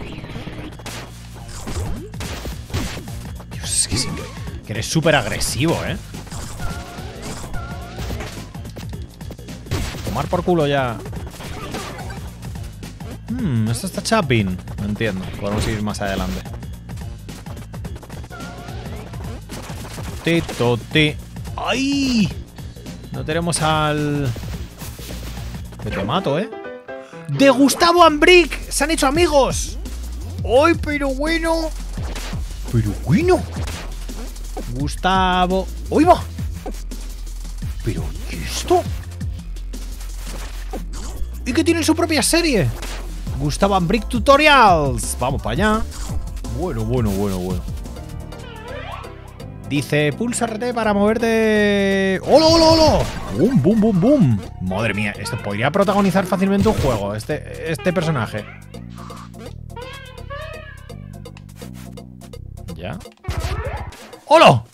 Dios, es que sí que eres súper agresivo, Tomar por culo ya. Esto está chapín. No entiendo. Podemos ir más adelante. Tito, ti. ¡Ay! No tenemos al... Que te mato, ¿eh? ¡De Gustavo Ambric! ¡Se han hecho amigos! ¡Ay, pero bueno! ¡Pero bueno! Gustavo... ¡Uy, va! ¿Pero qué es esto? ¿Y que tiene su propia serie? Gustavo Ambric Tutorials. Vamos para allá. Bueno. Dice, pulsa RT para moverte... ¡Hola, hola, hola! ¡Bum, bum, bum, bum! Madre mía, esto podría protagonizar fácilmente un juego, este personaje. ¿Ya? ¡Hola!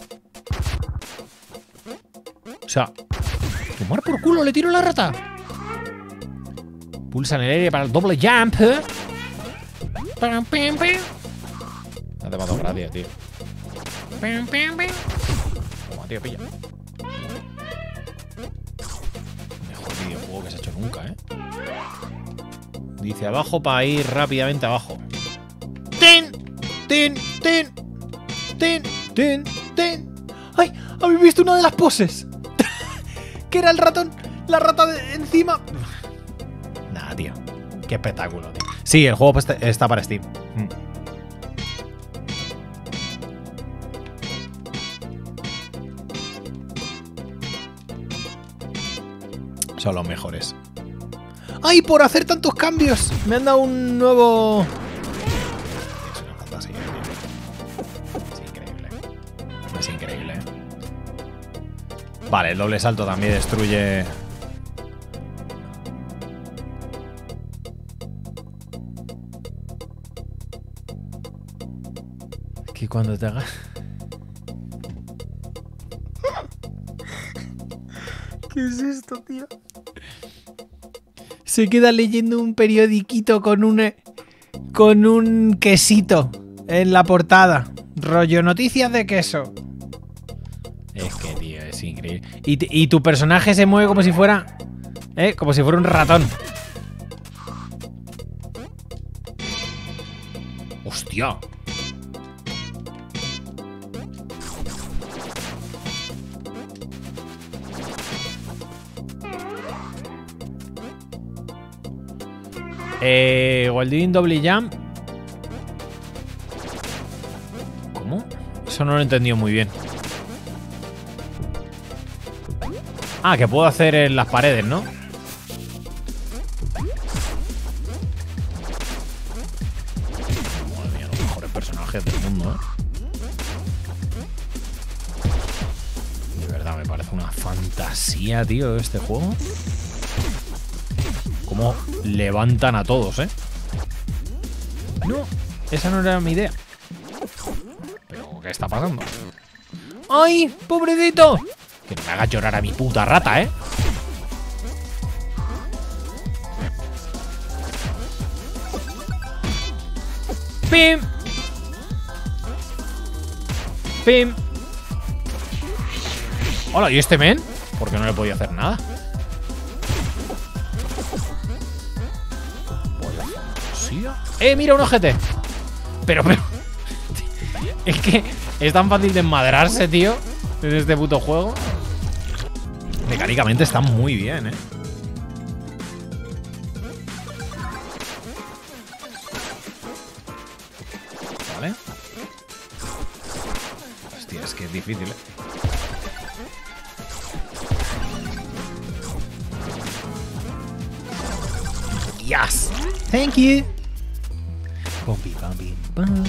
O sea, tomar por culo, le tiro la rata. Pulsa en el aire para el doble jump. No te ha dado gracia, tío. Toma, tío, pilla. Mejor videojuego que se ha hecho nunca, ¿eh? Dice abajo para ir rápidamente abajo. ¡Tin! ¡Tin! ¡Tin! ¡Tin! ¡Tin! ¡Tin! ¡Ay! ¿Habéis visto una de las poses? Que era el ratón. La rata de encima. Nah, tío. Qué espectáculo, tío. Sí, el juego está para Steam. Son los mejores. ¡Ay, por hacer tantos cambios! Me han dado un nuevo... Es una fantasía, tío. Es increíble. Es increíble. Vale, el doble salto también destruye... Que cuando te hagas... ¿Qué es esto, tío? Se queda leyendo un periodiquito con un quesito en la portada. Rollo noticias de queso. Es que, tío, es increíble. Y tu personaje se mueve como si fuera... como si fuera un ratón. ¡Hostia! Wilding Double Jump. ¿Cómo? Eso no lo he entendido muy bien. Ah, que puedo hacer en las paredes, ¿no? Madre mía, los mejores personajes del mundo, ¿eh? De verdad, me parece una fantasía, tío, este juego. Cómo levantan a todos, ¿eh? No, esa no era mi idea. ¿Pero qué está pasando? ¡Ay, pobrecito! Que no me hagas llorar a mi puta rata, ¿eh? ¡Pim! ¡Pim! Hola, ¿y este men? ¿Por qué no le podía hacer nada? Mira un ojete. Pero es que es tan fácil de enmadrarse, tío, en este puto juego. Mecánicamente está muy bien, ¿eh? Vale. Hostia, es que es difícil, ¿eh? Yes. Thank you. Bumpi, bumpi, bum.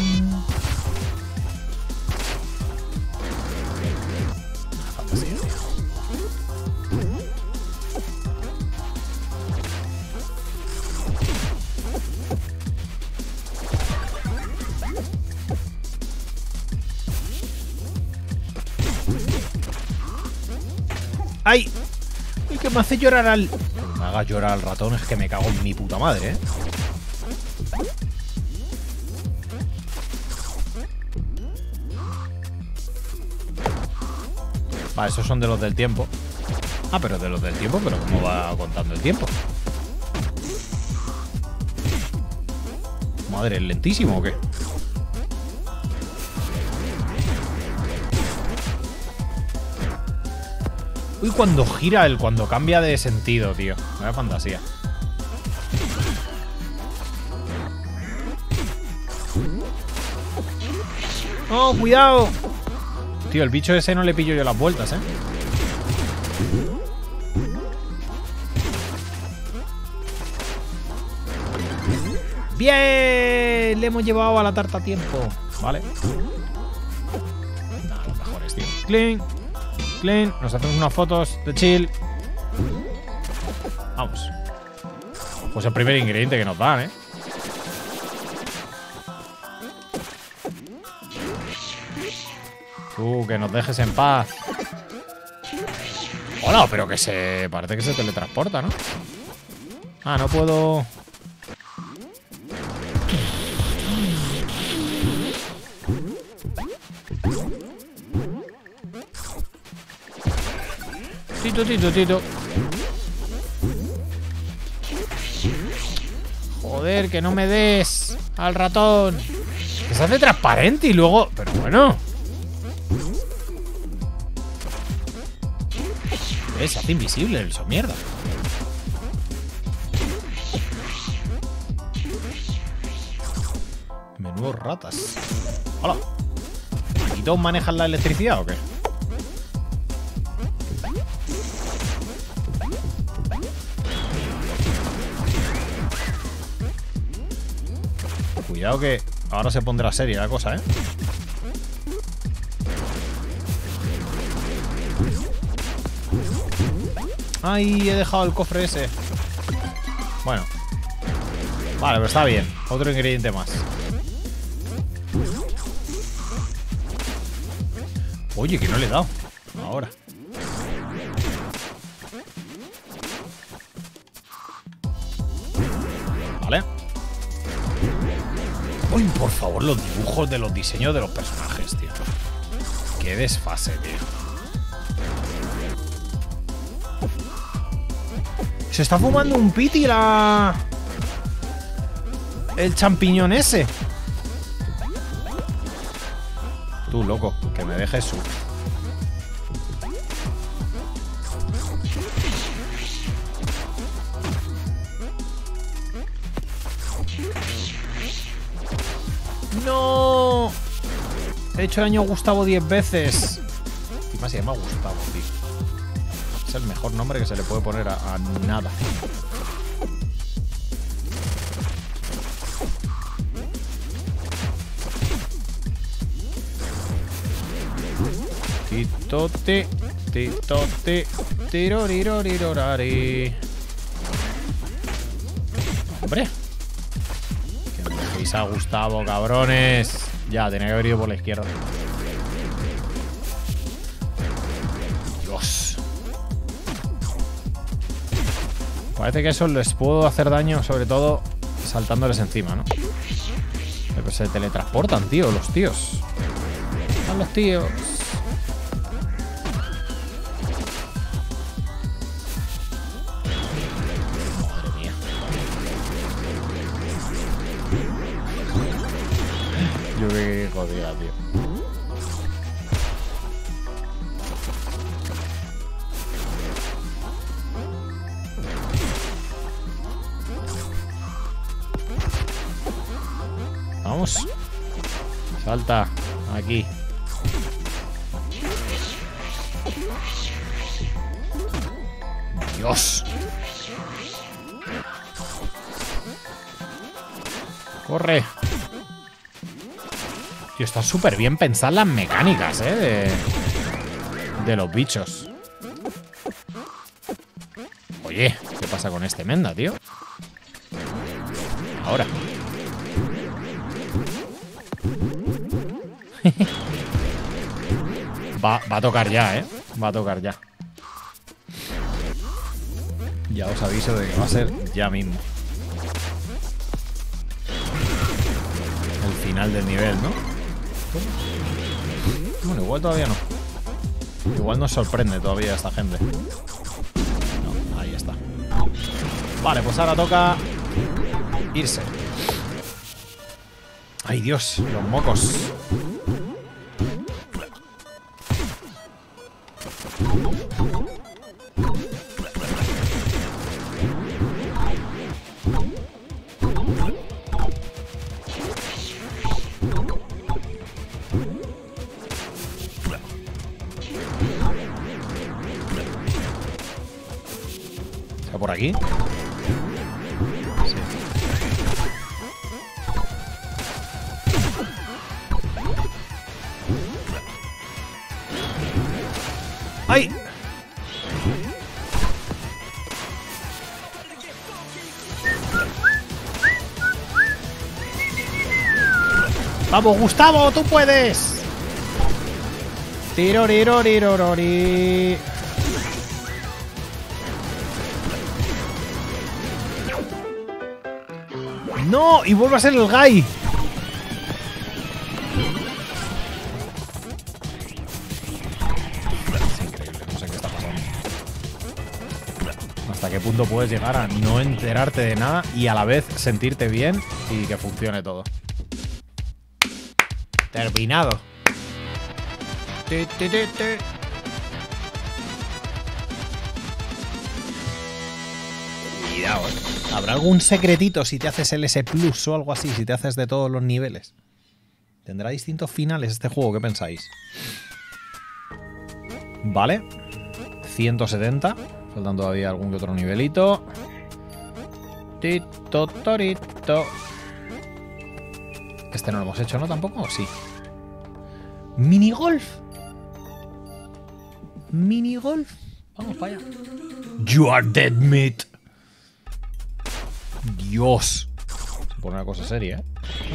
¡Ay! El que me hace llorar al... No me haga llorar al ratón, es que me cago en mi puta madre, ¿eh? Ah, esos son de los del tiempo. Ah, pero de los del tiempo, pero ¿cómo va contando el tiempo? Madre, ¿es lentísimo o qué? Uy, cuando gira cuando cambia de sentido, tío. Vaya fantasía. ¡Oh, cuidado! Tío, el bicho ese no le pillo yo las vueltas, ¿eh? ¡Bien! Le hemos llevado a la tarta a tiempo. Vale. Nada, los mejores, tío. Clean. Clean. Nos hacemos unas fotos de chill. Vamos. Pues el primer ingrediente que nos dan, ¿eh? Tú, que nos dejes en paz. Hola, pero que se... Parece que se teletransporta, ¿no? Ah, no puedo... Tito. Joder, que no me des al ratón. Que se hace transparente y luego... Pero bueno. Se hace invisible eso, mierda. Menudos ratas. Hola. ¿Aquí todos manejan la electricidad o qué? Cuidado que ahora se pondrá seria la cosa, ¿eh? ¡Ay! He dejado el cofre ese. Bueno. Vale, pero está bien. Otro ingrediente más. Oye, que no le he dado. Ahora. Vale. Uy, por favor, los dibujos de los diseños de los personajes, tío. Qué desfase, tío. Se está fumando un piti el champiñón ese. Tú, loco, que me dejes su... ¡No! He hecho daño a Gustavo 10 veces. Y más se llama Gustavo, tío. Es el mejor nombre que se le puede poner a nada. Titote, titote, tirorirorirorari. Hombre. Que me dejéis a Gustavo, cabrones. Ya, tenía que haber ido por la izquierda. Dios. Parece que eso les puedo hacer daño, sobre todo saltándoles encima, ¿no? Pero se teletransportan, tío, los tíos. Están los tíos. Madre mía. Yo qué jodida, tío. Vamos. Salta. Aquí. Dios. Corre. Tío, está súper bien pensar las mecánicas, de los bichos. Oye, ¿qué pasa con este Menda, tío? Ahora. Va a tocar ya, ¿eh? Va a tocar ya. Ya os aviso de que va a ser ya mismo. El final del nivel, ¿no? Bueno, igual todavía no. Igual nos sorprende todavía esta gente. No, ahí está. Vale, pues ahora toca irse. Ay, Dios, los mocos. ¿Está por aquí? ¡Ay! ¡Vamos, Gustavo! ¡Tú puedes! Tirorirorirorori. ¡No! ¡Y vuelve a ser el Guy! ¿Hasta qué punto puedes llegar a no enterarte de nada y a la vez sentirte bien y que funcione todo? Terminado. Cuidado, ¿eh? ¿Habrá algún secretito si te haces el S Plus o algo así? Si te haces de todos los niveles. ¿Tendrá distintos finales este juego? ¿Qué pensáis? Vale. 170. Faltan todavía algún que otro nivelito. Tito, torito. Este no lo hemos hecho, ¿no? ¿Tampoco? Sí. Minigolf. Minigolf. Vamos para allá. You are dead meat. Dios. Se pone una cosa seria, ¿eh?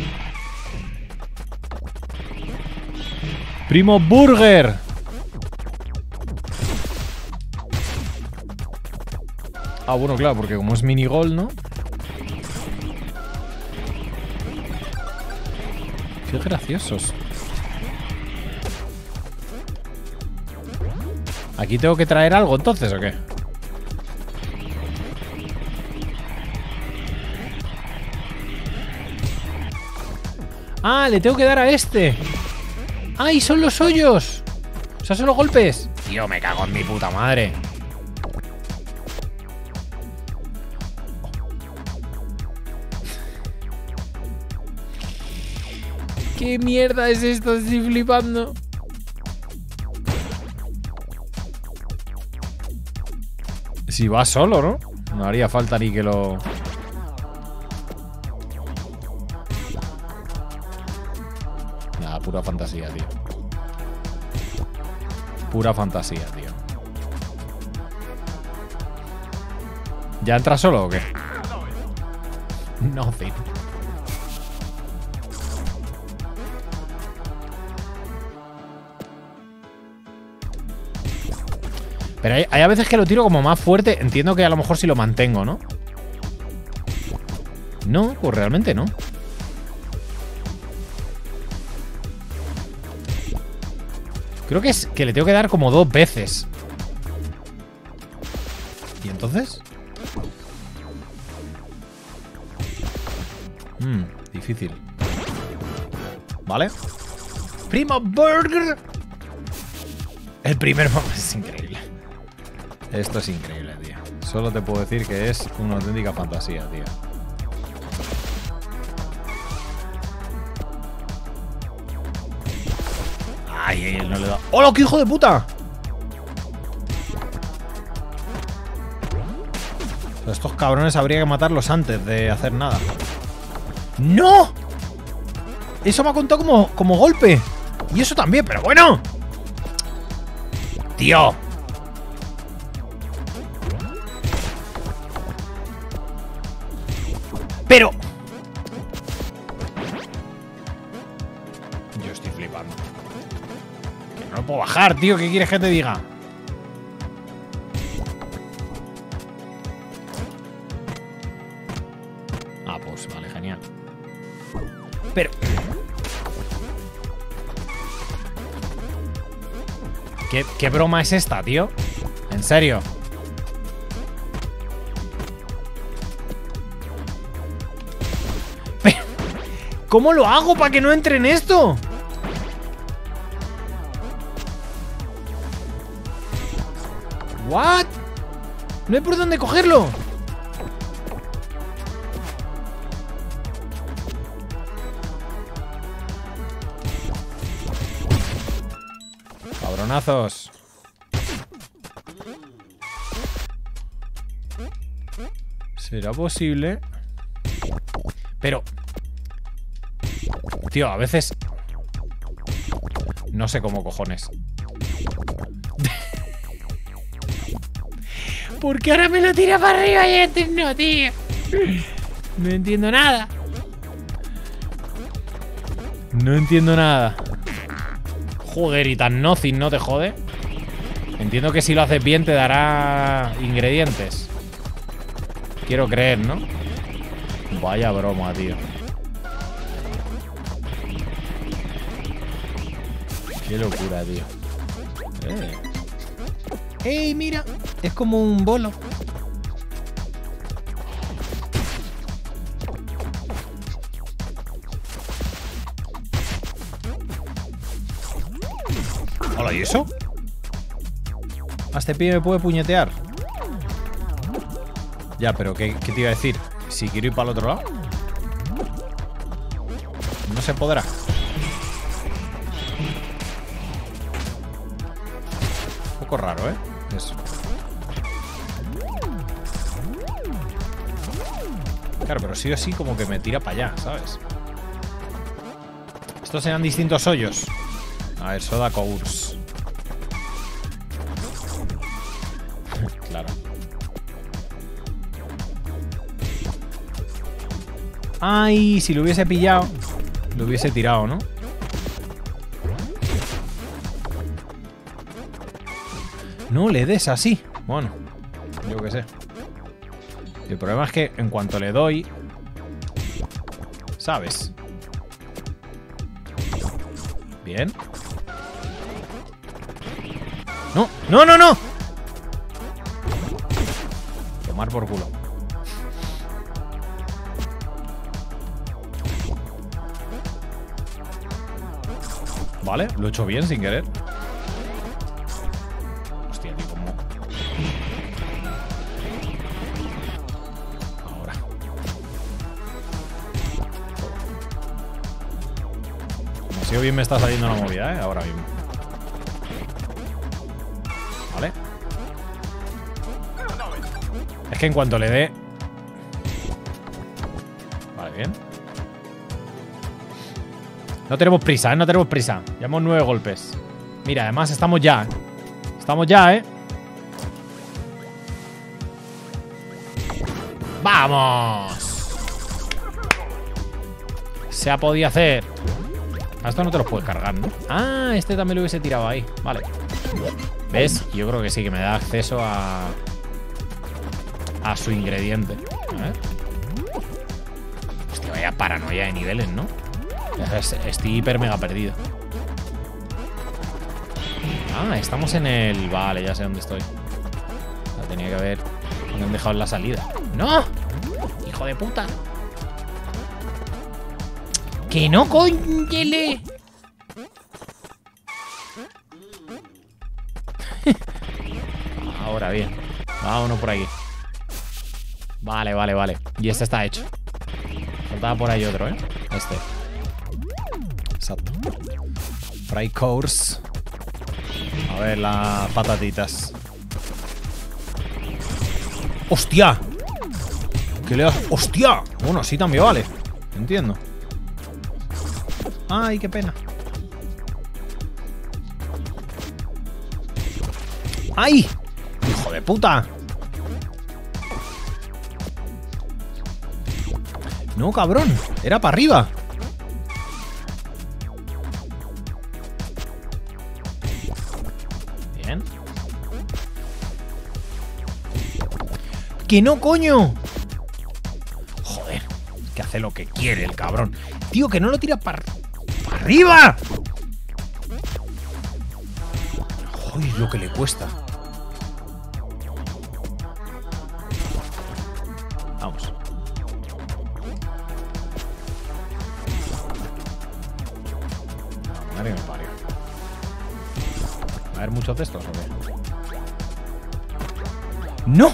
Primo Burger. Ah, bueno, claro, porque como es minigol, ¿no? Qué graciosos. ¿Aquí tengo que traer algo entonces o qué? Ah, le tengo que dar a este. ¡Ay, son los hoyos! O sea, son los golpes. Tío, me cago en mi puta madre. ¿Qué mierda es esto? Estoy flipando. Si va solo, ¿no? No haría falta ni que lo... Nada, pura fantasía, tío. Pura fantasía, tío. ¿Ya entra solo o qué? Nothing. Pero hay a veces que lo tiro como más fuerte. Entiendo que a lo mejor si lo mantengo, ¿no? No, pues realmente no. Creo que es que le tengo que dar como 2 veces. ¿Y entonces? Difícil. Vale. Primo Burger. El primer momento es increíble. Esto es increíble, tío. Solo te puedo decir que es una auténtica fantasía, tío. Ay, él no le da. ¡Hola, qué hijo de puta! O sea, estos cabrones habría que matarlos antes de hacer nada. ¡No! Eso me ha contado como golpe. Y eso también, pero bueno. Tío. Pero... Yo estoy flipando. Que no lo puedo bajar, tío. ¿Qué quieres que te diga? Ah, pues vale, genial. Pero... ¿Qué broma es esta, tío? ¿En serio? ¿Cómo lo hago para que no entre en esto? ¿What? No hay por dónde cogerlo. Cabronazos. ¿Será posible? Pero... Tío, a veces... No sé cómo cojones. ¿Por qué ahora me lo tira para arriba y este no, tío? No entiendo nada. No entiendo nada. Joder, y tan nothing, ¿no te jode? Entiendo que si lo haces bien te dará ingredientes. Quiero creer, ¿no? Vaya broma, tío. Qué locura, tío. ¡Ey, mira! Es como un bolo. Hola, ¿y eso? ¿A este pibe me puede puñetear? Ya, pero ¿qué te iba a decir? Si quiero ir para el otro lado, no se podrá. Un poco raro, ¿eh? Eso. Claro, pero sí o sí como que me tira para allá, ¿sabes? Estos serán distintos hoyos. A ver, Soda Course. Claro. Ay, si lo hubiese pillado, lo hubiese tirado, ¿no? No le des así. Bueno, yo qué sé. El problema es que en cuanto le doy, ¿sabes? Bien. ¡No! ¡No, no, no! Tomar por culo. Vale, lo he hecho bien sin querer. Hostia, tío, ¿cómo? Ahora. Demasiado bien me está saliendo la movida, ¿eh? Ahora mismo. Vale. Es que en cuanto le dé... Vale, bien. No tenemos prisa, ¿eh? No tenemos prisa. Llevamos 9 golpes. Mira, además estamos ya, ¿eh? Estamos ya, ¿eh? ¡Vamos! Se ha podido hacer. A esto no te los puedes cargar, ¿no? Ah, este también lo hubiese tirado ahí. Vale. ¿Ves? Yo creo que sí, que me da acceso a su ingrediente. A ver. Hostia, vaya paranoia de niveles, ¿no? Estoy hiper mega perdido. Ah, estamos en el... Vale, ya sé dónde estoy. La tenía que haber... Me han dejado en la salida. ¡No! ¡Hijo de puta! ¡Que no, coñele! Ahora bien. Vámonos por aquí. Vale, vale, vale. Y este está hecho. Faltaba por ahí otro, ¿eh? Este. Exacto. Fry course. A ver, las patatitas. ¡Hostia! ¿Qué le das? ¡Hostia! Bueno, sí también vale. Entiendo. ¡Ay, qué pena! ¡Ay! ¡Hijo de puta! No, cabrón. Era para arriba. Bien. ¡Que no, coño! Joder. Que hace lo que quiere el cabrón. Tío, que no lo tira para arriba. Joder, lo que le cuesta. Vamos. haber muchos de estos o qué? ¡No!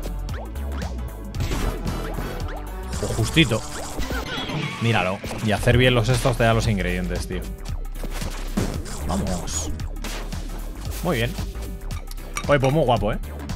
O justito. Míralo. Y hacer bien los estos te da los ingredientes, tío. Vamos. Muy bien. Oye, pues muy guapo, ¿eh?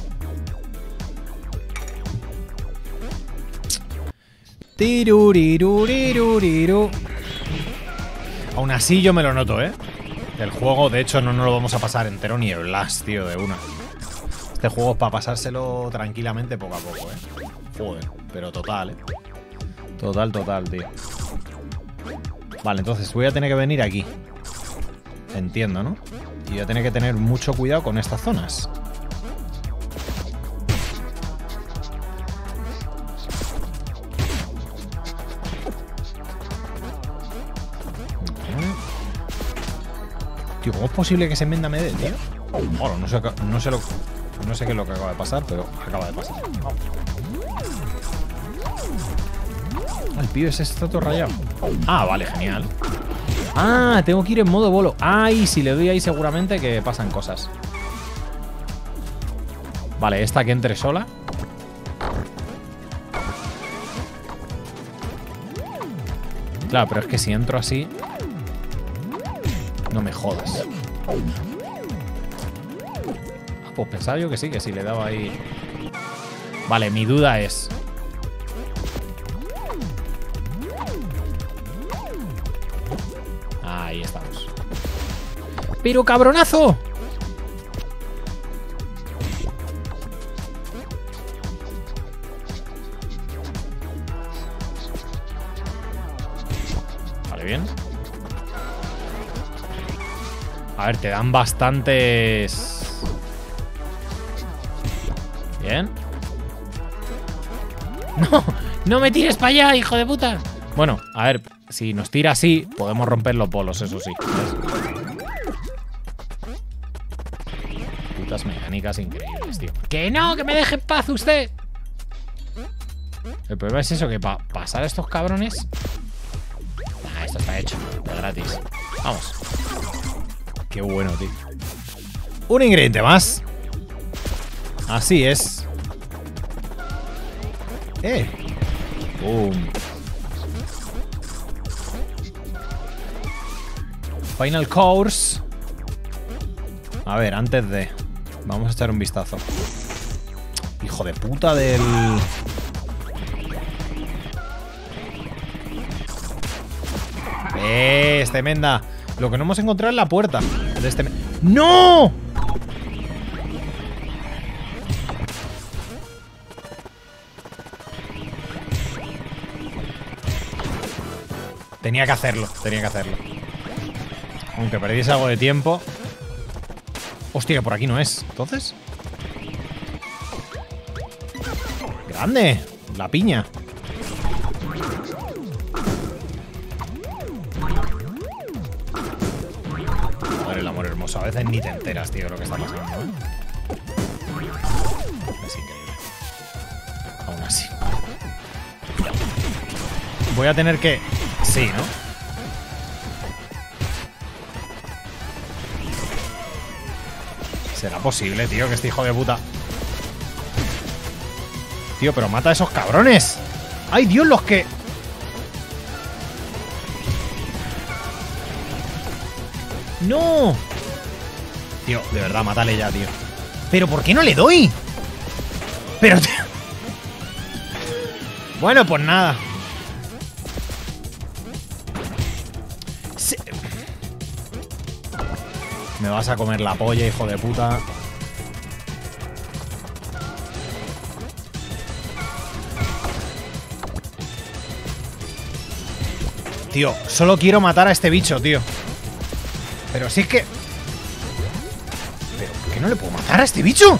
Tiruriruriru. Aún así yo me lo noto, ¿eh? El juego, de hecho, no nos lo vamos a pasar entero ni el Blast, tío, de una. Este juego es para pasárselo tranquilamente poco a poco, ¿eh? Joder, pero total, ¿eh? Total, tío. Vale, entonces voy a tener que venir aquí. Entiendo, ¿no? Y voy a tener que tener mucho cuidado con estas zonas. Tío, ¿cómo es posible que se enmienda me dé, tío? Bueno, no sé qué es lo que acaba de pasar, pero acaba de pasar. El pibe ese está todo rayado. Ah, vale, genial. Ah, tengo que ir en modo bolo. Ay, si le doy ahí seguramente que pasan cosas. Vale, esta que entre sola. Claro, pero es que si entro así... No me jodas. Pues pensaba yo que sí, que si le daba ahí... Vale, mi duda es... Ahí estamos. ¡Pero cabronazo! Vale, bien. A ver, te dan bastantes... Bien. ¡No! ¡No me tires para allá, hijo de puta! Bueno, a ver, si nos tira así, podemos romper los bolos, eso sí. ¿Ves? Putas mecánicas increíbles, tío. ¡Que no! ¡Que me deje en paz usted! El problema es eso, que para pasar a estos cabrones... Ah, esto está hecho, de gratis. Vamos. Qué bueno, tío. Un ingrediente más. Así es. Boom. Final course. A ver, antes de... Vamos a echar un vistazo. Hijo de puta del... Tremenda. Lo que no hemos encontrado es la puerta de este... ¡No! Tenía que hacerlo, Aunque perdiese algo de tiempo. Hostia, por aquí no es. ¿Entonces? ¡Grande! La piña. Joder, el amor hermoso. A veces ni te enteras, tío, de lo que está pasando, ¿eh? Es increíble. Aún así. Voy a tener que... Sí, ¿no? ¿Será posible, tío, que este hijo de puta... Tío, pero mata a esos cabrones. ¡Ay, Dios, los que... ¡No! Tío, de verdad, mátale ya, tío. ¿Pero por qué no le doy? Pero... Bueno, pues nada. Me vas a comer la polla, hijo de puta. Tío, solo quiero matar a este bicho, tío. Pero si es que... ¿Pero por qué no le puedo matar a este bicho?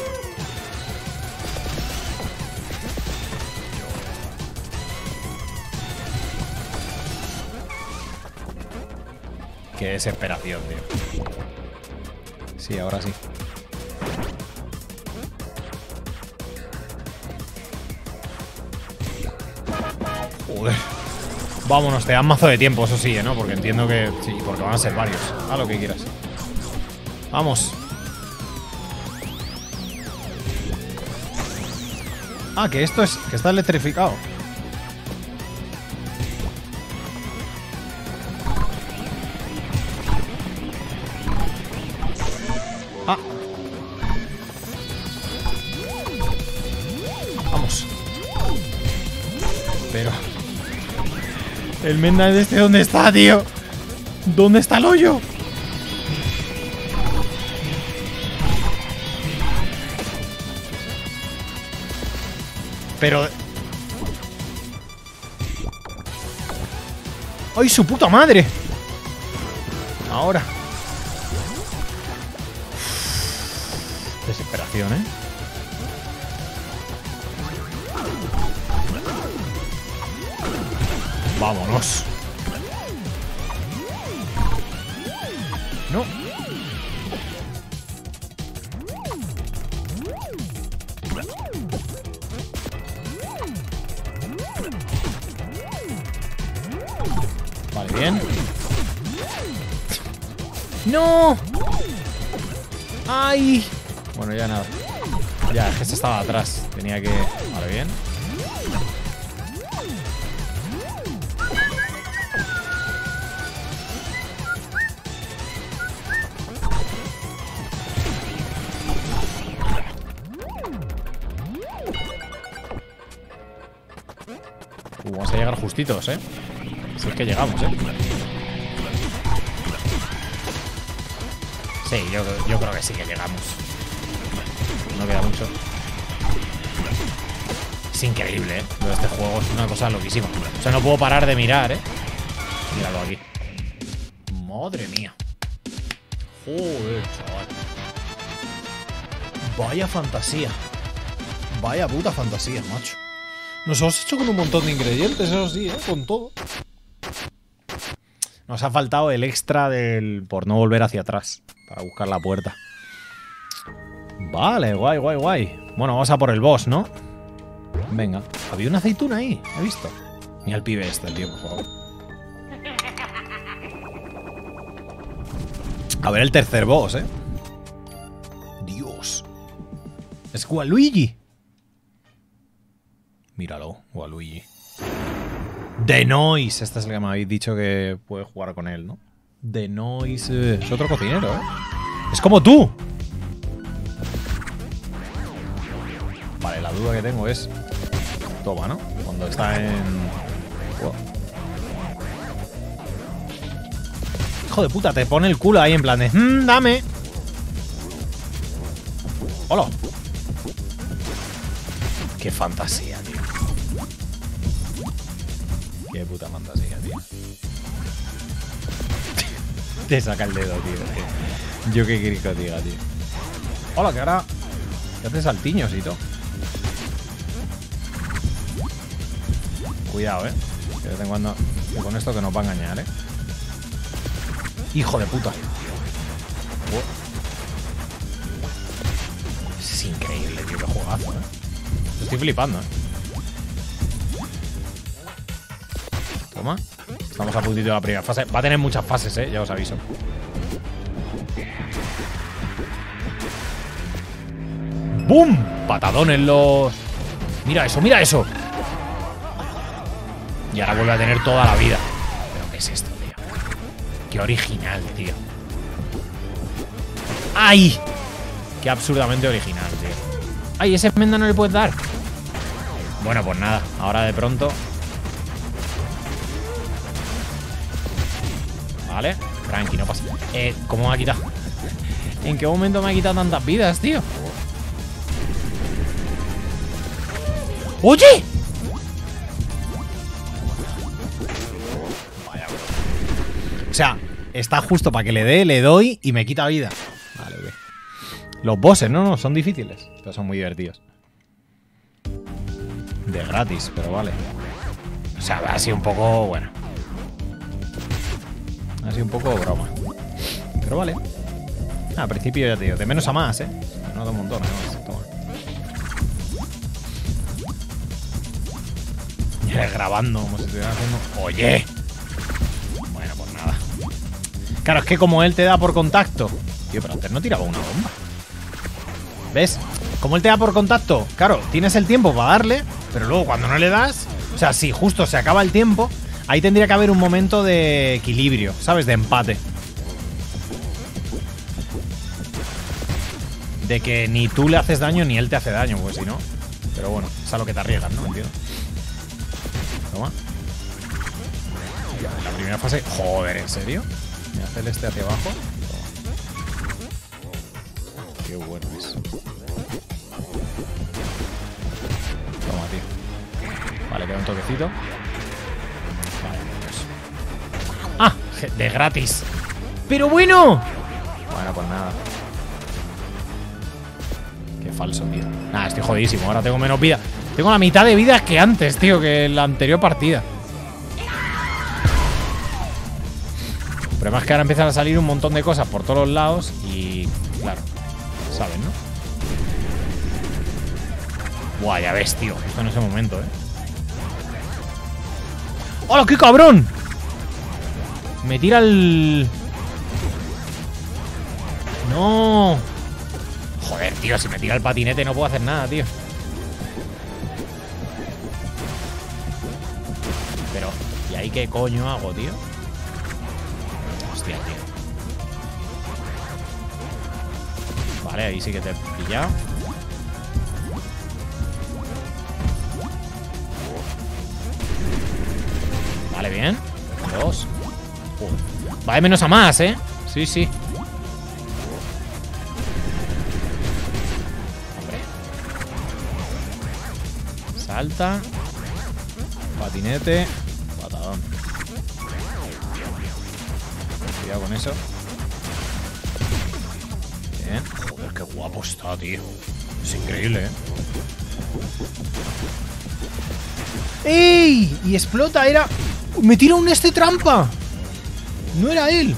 Qué desesperación, tío. Sí, ahora sí. Joder. Vámonos, te dan mazo de tiempo, eso sí, ¿no? Porque entiendo que... Sí, porque van a ser varios. Haz lo que quieras. Vamos. Ah, que esto es... que está electrificado. Ah. Vamos. Pero... el Menda de este, ¿dónde está, tío? ¿Dónde está el hoyo? Pero... ¡ay, su puta madre! Ahora. Desesperación, ¿eh? Vámonos. No. Vale, bien. ¡No! ¡Ay! Bueno, ya nada. Ya, es que se estaba atrás. Tenía que... vale, bien. Vamos a llegar justitos, ¿eh? Si es que llegamos, ¿eh? Sí, yo creo que sí que llegamos. No queda mucho. Es increíble, ¿eh? Este juego es una cosa loquísima. O sea, no puedo parar de mirar, ¿eh? Míralo aquí. Madre mía. Joder, chaval. Vaya fantasía. Vaya puta fantasía, macho. Nos hemos hecho con un montón de ingredientes, eso sí, ¿eh? Con todo. Nos ha faltado el extra del... por no volver hacia atrás. Para buscar la puerta. Vale, guay, guay, guay. Bueno, vamos a por el boss, ¿no? Venga. Había una aceituna ahí, he visto. Mira el pibe este, tío, por favor. A ver el tercer boss, ¿eh? Dios. Es Waluigi. Míralo, Waluigi. The Noise. Esta es la que me habéis dicho que puede jugar con él, ¿no? The Noise. Es otro cocinero, ¿eh? ¡Es como tú! Vale, la duda que tengo es... toma, ¿no? Cuando está en... wow. Hijo de puta, te pone el culo ahí en plan de... dame. ¡Hola! ¡Qué fantasía, tío! ¡Qué puta fantasía, tío! Te saca el dedo, tío. Yo qué quiero que os diga, tío. ¡Hola, que ahora... que hace saltiños y todo! Cuidado, que de vez en cuando con esto que nos va a engañar, ¡hijo de puta! Oh. Es increíble, tío, qué juegazo, Estoy flipando, Toma. Estamos a puntito de la primera fase. Va a tener muchas fases, ya os aviso. ¡Bum! Patadón en los... ¡mira eso, mira eso! Y ahora vuelve a tener toda la vida. ¿Pero qué es esto, tío? Qué original, tío. ¡Ay! Qué absurdamente original, tío. ¡Ay, ese Menda no le puedes dar! Bueno, pues nada. Ahora de pronto... vale. Tranqui, no pasa. ¿Cómo me ha quitado? ¿En qué momento me ha quitado tantas vidas, tío? ¡Oye! Vaya, bro. O sea, está justo para que le dé, le doy y me quita vida. Vale, ok. Los bosses, no, son difíciles, pero son muy divertidos. De gratis, pero vale. O sea, ha sido un poco... bueno. Ha sido un poco broma. Pero vale. Al principio ya te digo, de menos a más, No da un montón, además. Toma. Ya grabando como si estuviera haciendo... ¡oye! Bueno, pues nada. Claro, es que como él te da por contacto... tío, pero antes no tiraba una bomba. ¿Ves? Como él te da por contacto, claro, tienes el tiempo para darle, pero luego cuando no le das, o sea, si justo se acaba el tiempo, ahí tendría que haber un momento de equilibrio, ¿sabes? De empate. De que ni tú le haces daño ni él te hace daño, pues si no. Pero bueno, es a lo que te arriesgas, ¿no? Entiendo. Toma. La primera fase. Joder, ¿en serio? Me hace el este hacia abajo. Toma. Qué bueno es. Toma, tío. Vale, queda un toquecito. Vale, pues. ¡Ah! De gratis. ¡Pero bueno! Bueno, pues nada. Qué falso, tío. Nada, estoy jodidísimo. Ahora tengo menos vida. Tengo la mitad de vida que antes, tío, que en la anterior partida. El problema es que ahora empiezan a salir un montón de cosas por todos los lados y, claro, saben, ¿no? Buah, ya ves, tío. Esto en ese momento, ¡hola, qué cabrón! Me tira el... ¡No! Joder, tío, si me tira el patinete no puedo hacer nada, tío. Pero, ¿y ahí qué coño hago, tío? Hostia, tío. Vale, ahí sí que te he pillado. Vale, bien. 2. Va de menos a más, ¿eh? Sí, sí. Hombre. Salta. Patinete. Patadón. Cuidado con eso. Bien. Joder, qué guapo está, tío. Es increíble, ¿eh? ¡Ey! Y explota, era... ¡Me tira un este trampa! No era él.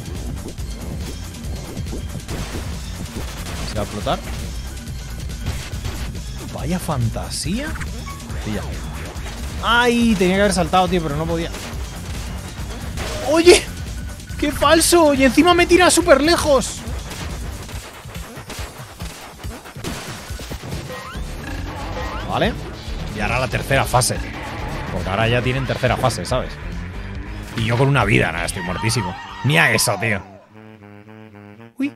¿Se va a explotar? Vaya fantasía. Pilla. ¡Ay! Tenía que haber saltado, tío, pero no podía. ¡Oye! ¡Qué falso! Y encima me tira súper lejos. Vale. Y ahora la tercera fase. Porque ahora ya tienen tercera fase, ¿sabes? Y yo con una vida, nada, estoy muertísimo. Mira eso, tío. Uy.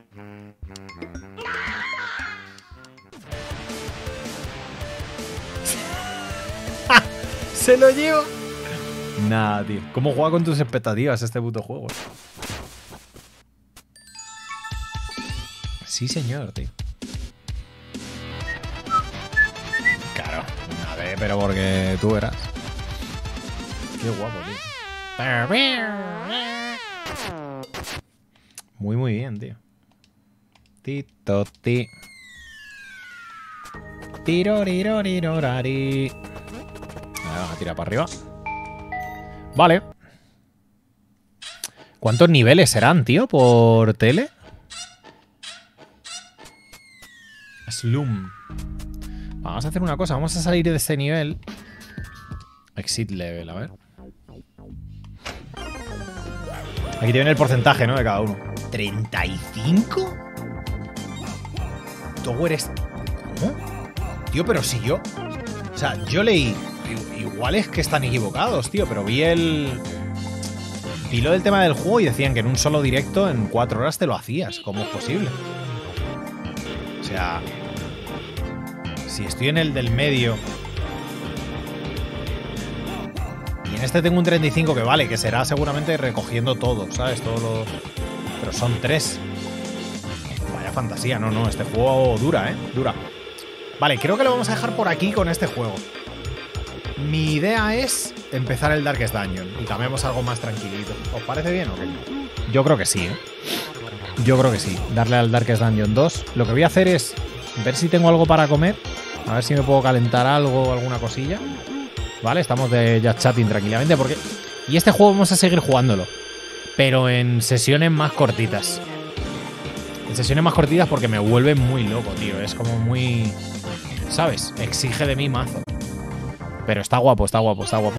Se lo llevo. Nada, tío. ¿Cómo juega con tus expectativas este puto juego? Sí, señor, tío. Claro. A ver, pero porque tú eras. Qué guapo, tío. Muy, muy bien, tío. Tito, ti. Tirorirorirorari. Vamos a tirar para arriba. Vale. ¿Cuántos niveles serán, tío, por tele? Slum. Vamos a hacer una cosa. Vamos a salir de ese nivel. Exit level, a ver. Aquí te viene el porcentaje, ¿no? De cada uno. ¿35? Tower es... ¿Cómo? Tío, pero si yo... O sea, yo leí... Igual es que están equivocados, tío, pero vi el... Vi lo del tema del juego y decían que en un solo directo en 4 horas te lo hacías. ¿Cómo es posible? O sea... Si estoy en el del medio... Y en este tengo un 35 que vale, que será seguramente recogiendo todo, ¿sabes? Todo lo... Pero son 3. Vaya fantasía, no, este juego dura, ¿eh? Dura. Vale, creo que lo vamos a dejar por aquí con este juego. Mi idea es empezar el Darkest Dungeon y cambiamos algo más tranquilito. ¿Os parece bien o qué? Yo creo que sí, ¿eh? Yo creo que sí. Darle al Darkest Dungeon 2. Lo que voy a hacer es ver si tengo algo para comer. A ver si me puedo calentar algo o alguna cosilla. Vale, estamos de just chatting tranquilamente porque... Y este juego vamos a seguir jugándolo. Pero en sesiones más cortitas. En sesiones más cortitas porque me vuelve muy loco, tío. Es como muy... ¿Sabes? Exige de mí mazo. Pero está guapo, está guapo, está guapo.